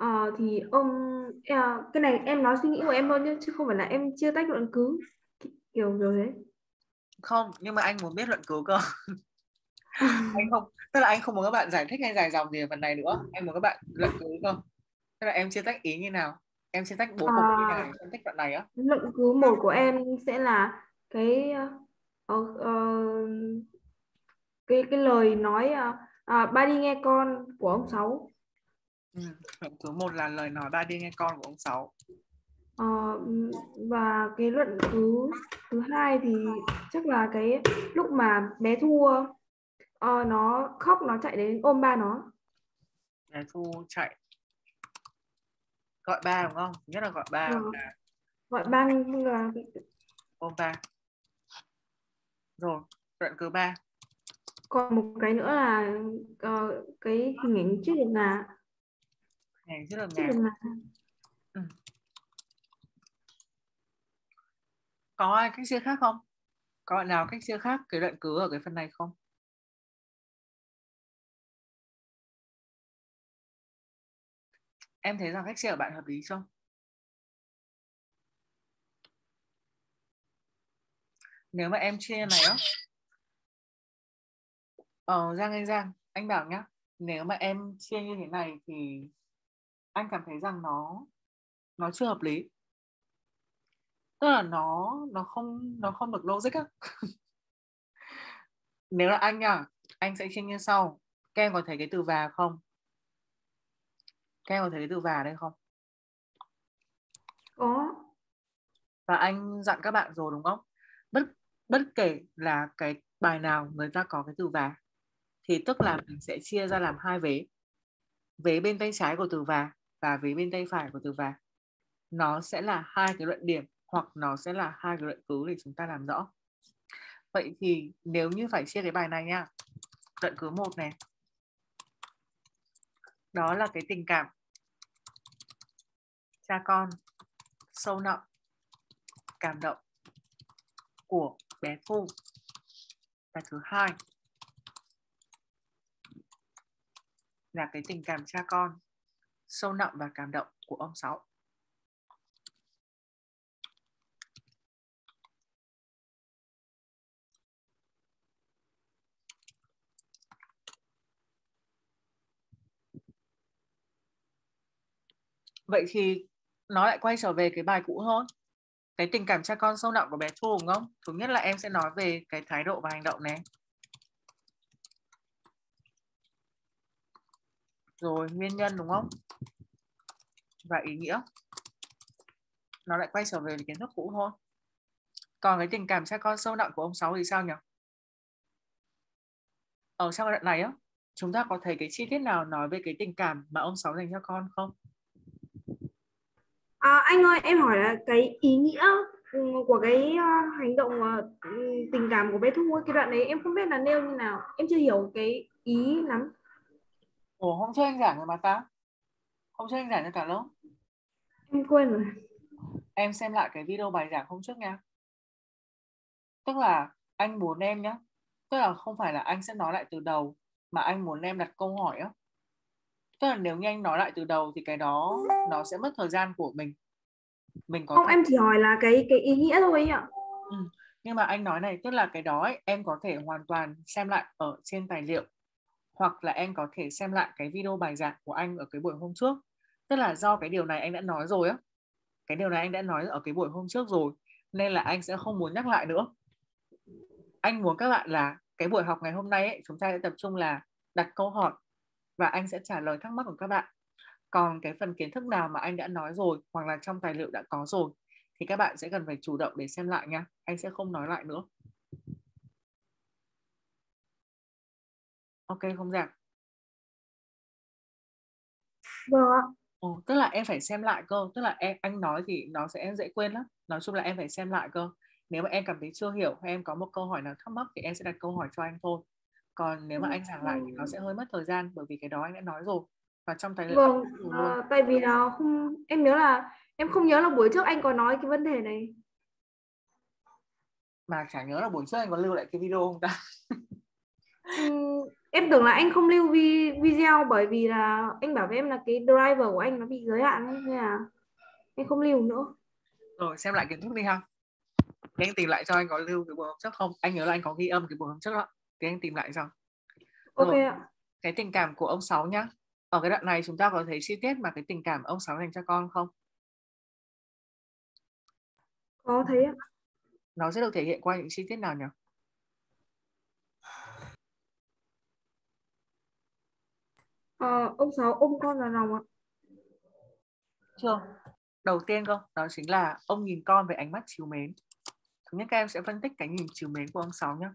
thì cái này em nói suy nghĩ của em thôi nhé, chứ không phải là em chia tách luận cứ. Kiểu kiểu thế. Không, nhưng mà anh muốn biết luận cứu cơ. Anh không, tức là anh không muốn các bạn giải thích hay dài dòng gì ở phần này nữa, anh muốn các bạn luận cứu cơ. Tức là em chia tách ý như nào, em chia tách bố cục như nào, phân tích đoạn này á. Luận cứ một của em sẽ là cái cái lời nói ba đi nghe con của ông Sáu. Luận cứ một là lời nói ba đi nghe con của ông Sáu. Và cái luận cứ thứ hai thì chắc là cái lúc mà bé Thu nó khóc, nó chạy đến ôm ba nó. Bé Thu chạy gọi ba đúng không? Nhất là gọi ba. Gọi ba là ôm ba. Rồi, luận cứ 3. còn một cái nữa là cái hình ảnh chiếc đèn gà. Hình chiếc đèn Chiếc gà. đèn gà. Có ai cách chia khác không? Có bạn nào cách chia khác cái luận cứ ở cái phần này không? Em thấy rằng cách chia của bạn hợp lý chưa? Nếu mà em chia này á, Giang, anh bảo nhá, nếu mà em chia như thế này thì anh cảm thấy rằng nó chưa hợp lý. Tức là nó không được logic á. Nếu là anh nhá, anh sẽ chia như sau. Các em có thấy cái từ và không? Các em có thấy cái từ và đây không? Có. Và anh dặn các bạn rồi đúng không? Bất kể là cái bài nào người ta có cái từ và thì tức là mình sẽ chia ra làm 2 vế. Vế bên tay trái của từ và vế bên tay phải của từ và. Nó sẽ là 2 cái luận điểm hoặc nó sẽ là 2 cái luận cứ để chúng ta làm rõ. Vậy thì nếu như phải chia cái bài này nha, luận cứ 1 này, đó là cái tình cảm cha con sâu nặng, cảm động của bé Thu. Và thứ hai là cái tình cảm cha con sâu nặng và cảm động của ông Sáu. Vậy thì nó lại quay trở về cái bài cũ thôi. Cái tình cảm cha con sâu nặng của bé Thu đúng không? Thứ nhất là em sẽ nói về cái thái độ và hành động này. Rồi nguyên nhân đúng không? Và ý nghĩa. Nó lại quay trở về kiến thức cũ thôi. Còn cái tình cảm cha con sâu nặng của ông Sáu thì sao nhỉ? Ở trong đoạn này á, chúng ta có thấy cái chi tiết nào nói về cái tình cảm mà ông Sáu dành cho con không? Anh ơi, em hỏi là cái ý nghĩa của cái hành động tình cảm của bé Thu ấy, cái đoạn đấy em không biết là nêu như nào, em chưa hiểu cái ý lắm. Ủa, hôm trước anh giảng rồi mà ta? Hôm trước anh giảng cho cả lớp. Em quên rồi. Em xem lại cái video bài giảng hôm trước nha. Tức là anh muốn em nhá. Tức là không phải là anh sẽ nói lại từ đầu, mà anh muốn em đặt câu hỏi á. Tức là nếu như anh nói lại từ đầu thì cái đó nó sẽ mất thời gian của mình. Mình có Không, thể... em chỉ hỏi là cái ý nghĩa thôi ấy ạ. Nhưng mà anh nói này, tức là cái đó ấy, em có thể hoàn toàn xem lại ở trên tài liệu, hoặc là em có thể xem lại cái video bài giảng của anh ở cái buổi hôm trước. Tức là do cái điều này anh đã nói rồi á. Cái điều này anh đã nói ở cái buổi hôm trước rồi, nên là anh sẽ không muốn nhắc lại nữa. Anh muốn các bạn là cái buổi học ngày hôm nay ấy, chúng ta sẽ tập trung là đặt câu hỏi và anh sẽ trả lời thắc mắc của các bạn. Còn cái phần kiến thức nào mà anh đã nói rồi hoặc là trong tài liệu đã có rồi thì các bạn sẽ cần phải chủ động để xem lại nha. Anh sẽ không nói lại nữa. Ok không Giang? Vâng ạ. Tức là em phải xem lại cơ. Tức là anh nói thì nó sẽ dễ quên lắm. Nói chung là em phải xem lại cơ. Nếu mà em cảm thấy chưa hiểu hay em có một câu hỏi nào thắc mắc thì em sẽ đặt câu hỏi cho anh thôi. Còn nếu mà anh giảng lại thì nó sẽ hơi mất thời gian, bởi vì cái đó anh đã nói rồi. Và trong tài liệu Vâng, luôn. tại vì là không, em nhớ là em không nhớ là buổi trước anh có nói cái vấn đề này. Mà chả nhớ là buổi trước anh có lưu lại cái video không ta? Em tưởng là anh không lưu video bởi vì là anh bảo với em là cái driver của anh nó bị giới hạn ấy, nên là em không lưu nữa. Rồi xem lại kiến thức đi ha. Thì anh tìm lại cho, anh có lưu cái buổi hôm trước không? Anh nhớ là anh có ghi âm cái buổi hôm trước đó. Thì anh tìm lại cho. Ok Rồi, ạ. cái tình cảm của ông Sáu nhá. Ở cái đoạn này chúng ta có thấy chi tiết mà cái tình cảm ông Sáu dành cho con không? Có thấy ạ. Nó sẽ được thể hiện qua những chi tiết nào nhỉ? Ông Sáu ôm con vào lòng ạ. Chưa. Đầu tiên cơ, đó chính là ông nhìn con với ánh mắt trìu mến. Thứ nhất các em sẽ phân tích cái nhìn trìu mến của ông Sáu nhé.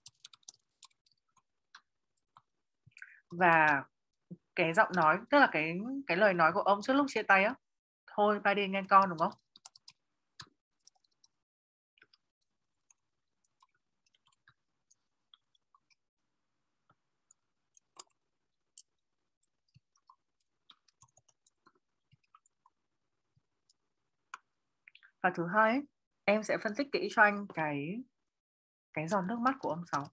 Và cái giọng nói, tức là cái lời nói của ông trước lúc chia tay á. Thôi ba đi nghe con, đúng không? Và thứ hai ấy, em sẽ phân tích kỹ cho anh cái giọt nước mắt của ông Sáu.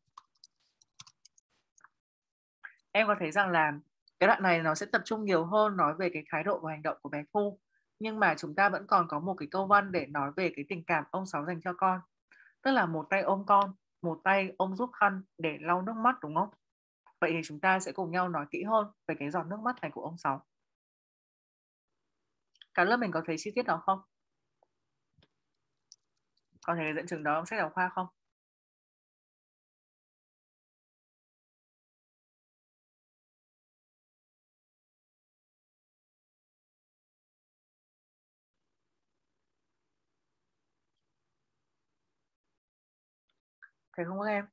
Em có thấy rằng là cái đoạn này nó sẽ tập trung nhiều hơn nói về cái thái độ và hành động của bé Thu. Nhưng mà chúng ta vẫn còn có một cái câu văn để nói về cái tình cảm ông Sáu dành cho con. Tức là một tay ôm con, một tay ông giúp khăn để lau nước mắt, đúng không? Vậy thì chúng ta sẽ cùng nhau nói kỹ hơn về cái giọt nước mắt này của ông Sáu. Cả lớp mình có thấy chi tiết đó không? Có thể dẫn chứng đó trong sách giáo khoa không? Thấy không các em?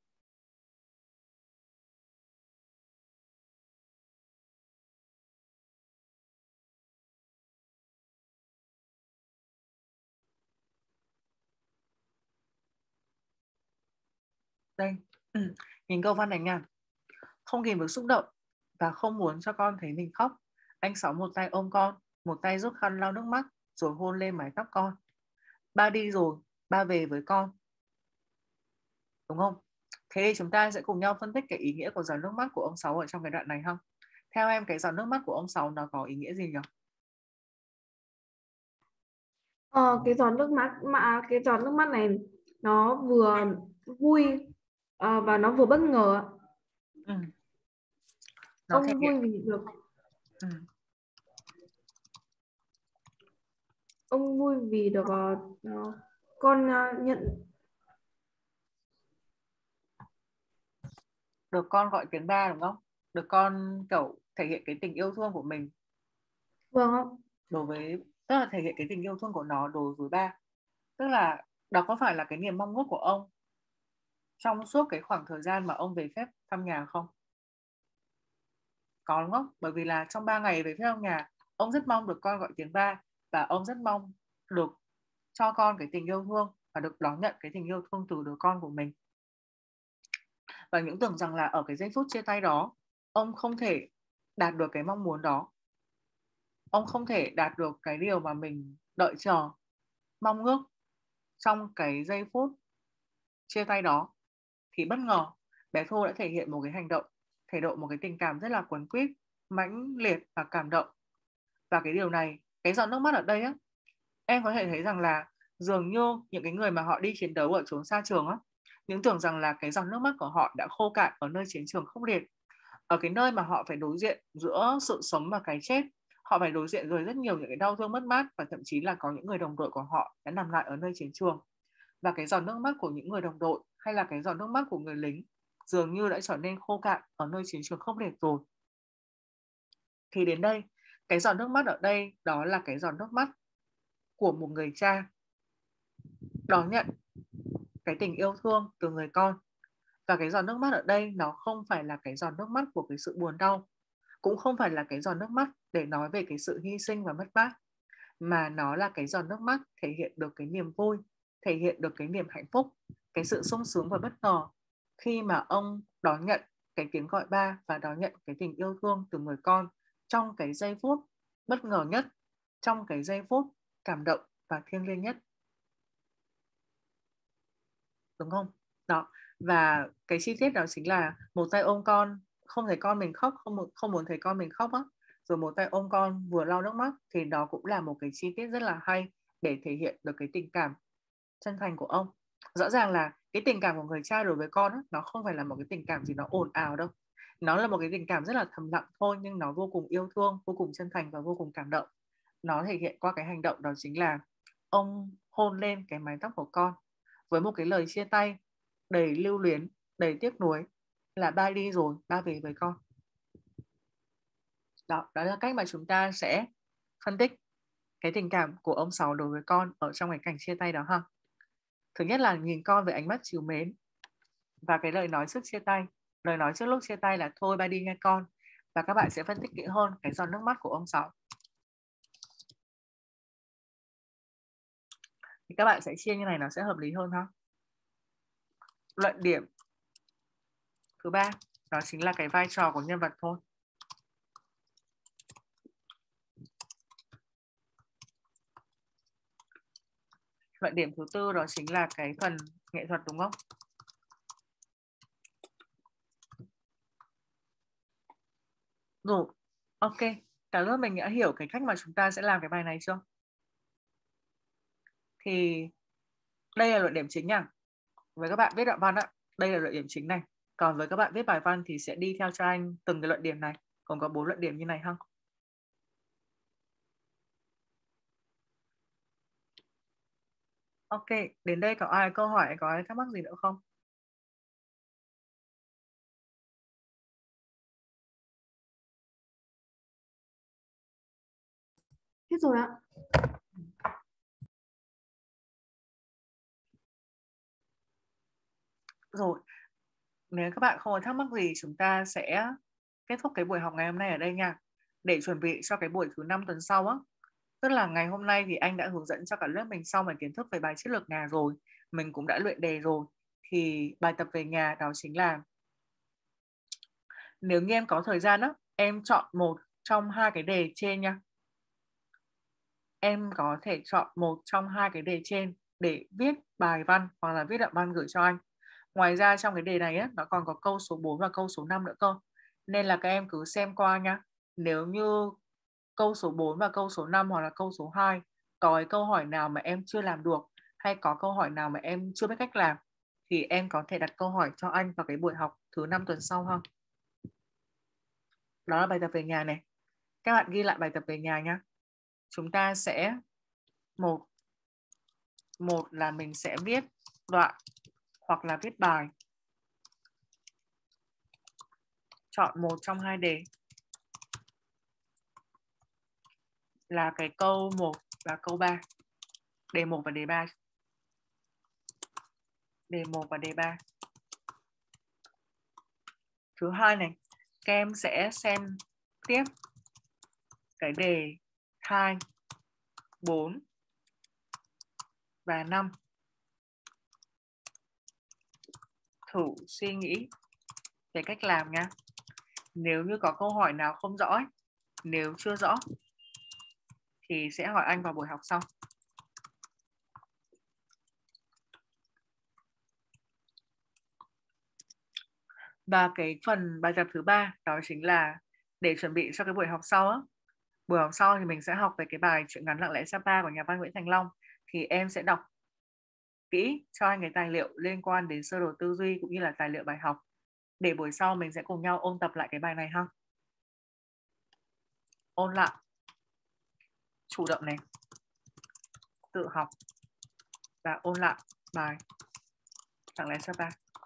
Đây, nhìn câu văn này nha. Không kìm được xúc động và không muốn cho con thấy mình khóc, anh Sáu một tay ôm con, một tay giúp khăn lau nước mắt, rồi hôn lên mái tóc con. Ba đi rồi, ba về với con. Đúng không? Thế thì chúng ta sẽ cùng nhau phân tích cái ý nghĩa của giọt nước mắt của ông Sáu ở trong cái đoạn này không? Theo em cái giọt nước mắt của ông Sáu nó có ý nghĩa gì nhỉ? Cái giọt nước mắt này nó vừa vui và nó vừa bất ngờ ạ. Ừ. Nó thể Ông hiện. vui vì được Ừ. ông vui vì được con nhận Được con gọi tiếng ba, đúng không? Được con kiểu thể hiện cái tình yêu thương của mình vâng ạ. đối với, tức là thể hiện cái tình yêu thương của nó đối với ba. Tức là đó có phải là cái niềm mong ước của ông trong suốt cái khoảng thời gian mà ông về phép thăm nhà không? Có đúng không? Bởi vì là trong 3 ngày về phép thăm nhà, ông rất mong được con gọi tiếng ba và ông rất mong được cho con cái tình yêu thương và được đón nhận cái tình yêu thương từ đứa con của mình. Và những tưởng rằng là ở cái giây phút chia tay đó, ông không thể đạt được cái mong muốn đó. Ông không thể đạt được cái điều mà mình đợi chờ, mong ước trong cái giây phút chia tay đó. Thì bất ngờ, bé Thu đã thể hiện một cái hành động, thể độ một cái tình cảm rất là cuốn quýt, mãnh liệt và cảm động. Và cái điều này, cái giọt nước mắt ở đây á, em có thể thấy rằng là dường như những cái người mà họ đi chiến đấu ở chốn xa trường á, những tưởng rằng là cái giọt nước mắt của họ đã khô cạn ở nơi chiến trường khốc liệt, ở cái nơi mà họ phải đối diện giữa sự sống và cái chết. Họ phải đối diện rồi rất nhiều những cái đau thương mất mát và thậm chí là có những người đồng đội của họ đã nằm lại ở nơi chiến trường. Và cái giọt nước mắt của những người đồng đội hay là cái giọt nước mắt của người lính dường như đã trở nên khô cạn ở nơi chiến trường khốc liệt rồi. Thì đến đây, cái giọt nước mắt ở đây đó là cái giọt nước mắt của một người cha đón nhận cái tình yêu thương từ người con. Và cái giọt nước mắt ở đây nó không phải là cái giọt nước mắt của cái sự buồn đau, cũng không phải là cái giọt nước mắt để nói về cái sự hy sinh và mất mát, mà nó là cái giọt nước mắt thể hiện được cái niềm vui, thể hiện được cái niềm hạnh phúc, cái sự sung sướng và bất ngờ khi mà ông đón nhận cái tiếng gọi ba và đón nhận cái tình yêu thương từ người con trong cái giây phút bất ngờ nhất, trong cái giây phút cảm động và thiêng liêng nhất. Đúng không? Đó. Và cái chi tiết đó chính là một tay ôm con, không thấy con mình khóc, không muốn thấy con mình khóc á, rồi một tay ôm con vừa lau nước mắt, thì đó cũng là một cái chi tiết rất là hay để thể hiện được cái tình cảm chân thành của ông Rõ ràng là cái tình cảm của người cha đối với con á, nó không phải là một cái tình cảm gì nó ồn ào đâu. Nó là một cái tình cảm rất là thầm lặng thôi, nhưng nó vô cùng yêu thương, vô cùng chân thành và vô cùng cảm động. Nó thể hiện qua cái hành động đó chính là ông hôn lên cái mái tóc của con với một cái lời chia tay đầy lưu luyến, đầy tiếc nuối là ba đi rồi, ba về với con. Đó là cách mà chúng ta sẽ phân tích cái tình cảm của ông Sáu đối với con ở trong cái cảnh chia tay đó ha. Thứ nhất là nhìn con với ánh mắt trìu mến và cái lời nói trước chia tay. Lời nói trước lúc chia tay là thôi ba đi nghe con. Và các bạn sẽ phân tích kỹ hơn cái giọt nước mắt của ông Sáu. Thì các bạn sẽ chia như này nó sẽ hợp lý hơn ha. Luận điểm thứ ba đó chính là cái vai trò của nhân vật thôi. Luận điểm thứ tư đó chính là cái phần nghệ thuật đúng không? Rồi, ok. Cả lớp mình đã hiểu cái cách mà chúng ta sẽ làm cái bài này chưa? Thì đây là luận điểm chính nha. Với các bạn viết đoạn văn á, đây là luận điểm chính này. Còn với các bạn viết bài văn thì sẽ đi theo cho anh từng cái luận điểm này. Còn có 4 luận điểm như này ha. Ok, đến đây có ai câu hỏi, có ai thắc mắc gì nữa không? Hết rồi ạ. Rồi, nếu các bạn không có thắc mắc gì chúng ta sẽ kết thúc cái buổi học ngày hôm nay ở đây nha. Để chuẩn bị cho cái buổi thứ 5 tuần sau á. Tức là ngày hôm nay thì anh đã hướng dẫn cho cả lớp mình xong về kiến thức về bài chiến lược nhà rồi. Mình cũng đã luyện đề rồi. Thì bài tập về nhà đó chính là nếu như em có thời gian á, em chọn một trong hai cái đề trên nha. Em có thể chọn một trong hai cái đề trên để viết bài văn hoặc là viết đoạn văn gửi cho anh. Ngoài ra trong cái đề này á, nó còn có câu số 4 và câu số 5 nữa cơ. Nên là các em cứ xem qua nha. Nếu như câu số 4 và câu số 5 hoặc là câu số 2 có cái câu hỏi nào mà em chưa làm được hay có câu hỏi nào mà em chưa biết cách làm thì em có thể đặt câu hỏi cho anh vào cái buổi học thứ 5 tuần sau ha. Đó là bài tập về nhà này. Các bạn ghi lại bài tập về nhà nhé. Chúng ta sẽ một là mình sẽ viết đoạn hoặc là viết bài. Chọn một trong hai đề. Là cái câu 1 và câu 3. Đề 1 và đề 3. Đề 1 và đề 3. Thứ hai này, các em sẽ xem tiếp cái đề 2, 4 và 5. Thử suy nghĩ về cách làm nha. Nếu như có câu hỏi nào không rõ, nếu chưa rõ thì sẽ hỏi anh vào buổi học sau. Và cái phần bài tập thứ 3 đó chính là để chuẩn bị cho cái buổi học sau á. Buổi học sau thì mình sẽ học về cái bài Truyện ngắn Lặng lẽ Sapa của nhà văn Nguyễn Thành Long. Thì em sẽ đọc kỹ cho anh cái tài liệu liên quan đến sơ đồ tư duy cũng như là tài liệu bài học. Để buổi sau mình sẽ cùng nhau ôn tập lại cái bài này ha. Ôn lại. Chủ động này. Tự học. Và ôn lại bài Lặng lẽ Sapa.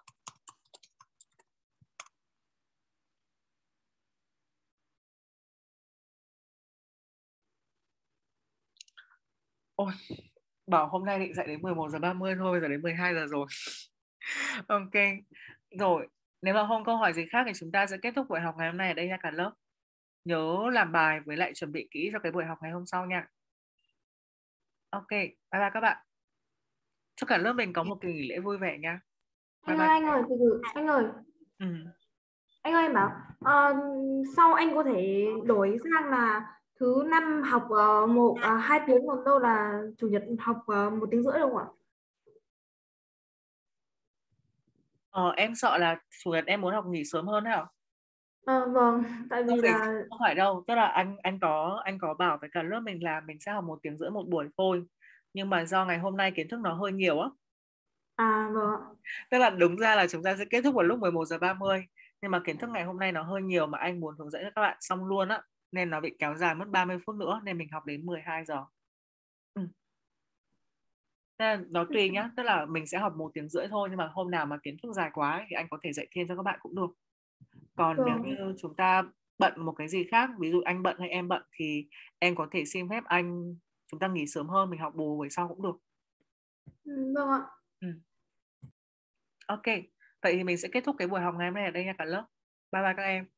Ôi, bảo hôm nay định dạy đến 11:30 thôi, bây giờ đến 12 giờ rồi. Ok, rồi nếu mà không câu hỏi gì khác thì chúng ta sẽ kết thúc buổi học ngày hôm nay ở đây nha cả lớp. Nhớ làm bài với lại chuẩn bị kỹ cho cái buổi học ngày hôm sau nha. Ok, bye bye các bạn. Chúc cả lớp mình có một kỳ nghỉ lễ vui vẻ nha. Bye bye. Anh ơi, từ từ, anh ơi. Ừ. Anh ơi em bảo sau anh có thể đổi sang là thứ 5 học 2 tiếng, còn đâu là chủ nhật học 1 tiếng rưỡi không ạ? Em sợ là chủ nhật em muốn học nghỉ sớm hơn hả? Vâng, tại vì là Không phải đâu, tức là anh có bảo với cả lớp mình là mình sẽ học 1 tiếng rưỡi một buổi thôi. Nhưng mà do ngày hôm nay kiến thức nó hơi nhiều á. À vâng ạ. Tức là đúng ra là chúng ta sẽ kết thúc vào lúc 11:30, nhưng mà kiến thức ngày hôm nay nó hơi nhiều mà anh muốn hướng dẫn cho các bạn xong luôn á, nên nó bị kéo dài mất 30 phút nữa nên mình học đến 12 giờ. Nó tùy nhá, tức là mình sẽ học 1 tiếng rưỡi thôi, nhưng mà hôm nào mà kiến thức dài quá ấy, thì anh có thể dạy thêm cho các bạn cũng được. Còn nếu Vâng. như chúng ta bận một cái gì khác, ví dụ anh bận hay em bận, thì em có thể xin phép anh chúng ta nghỉ sớm hơn, mình học bù buổi sau cũng được. Vâng ạ. Ok, vậy thì mình sẽ kết thúc cái buổi học ngày hôm nay ở đây nha cả lớp. Bye bye các em.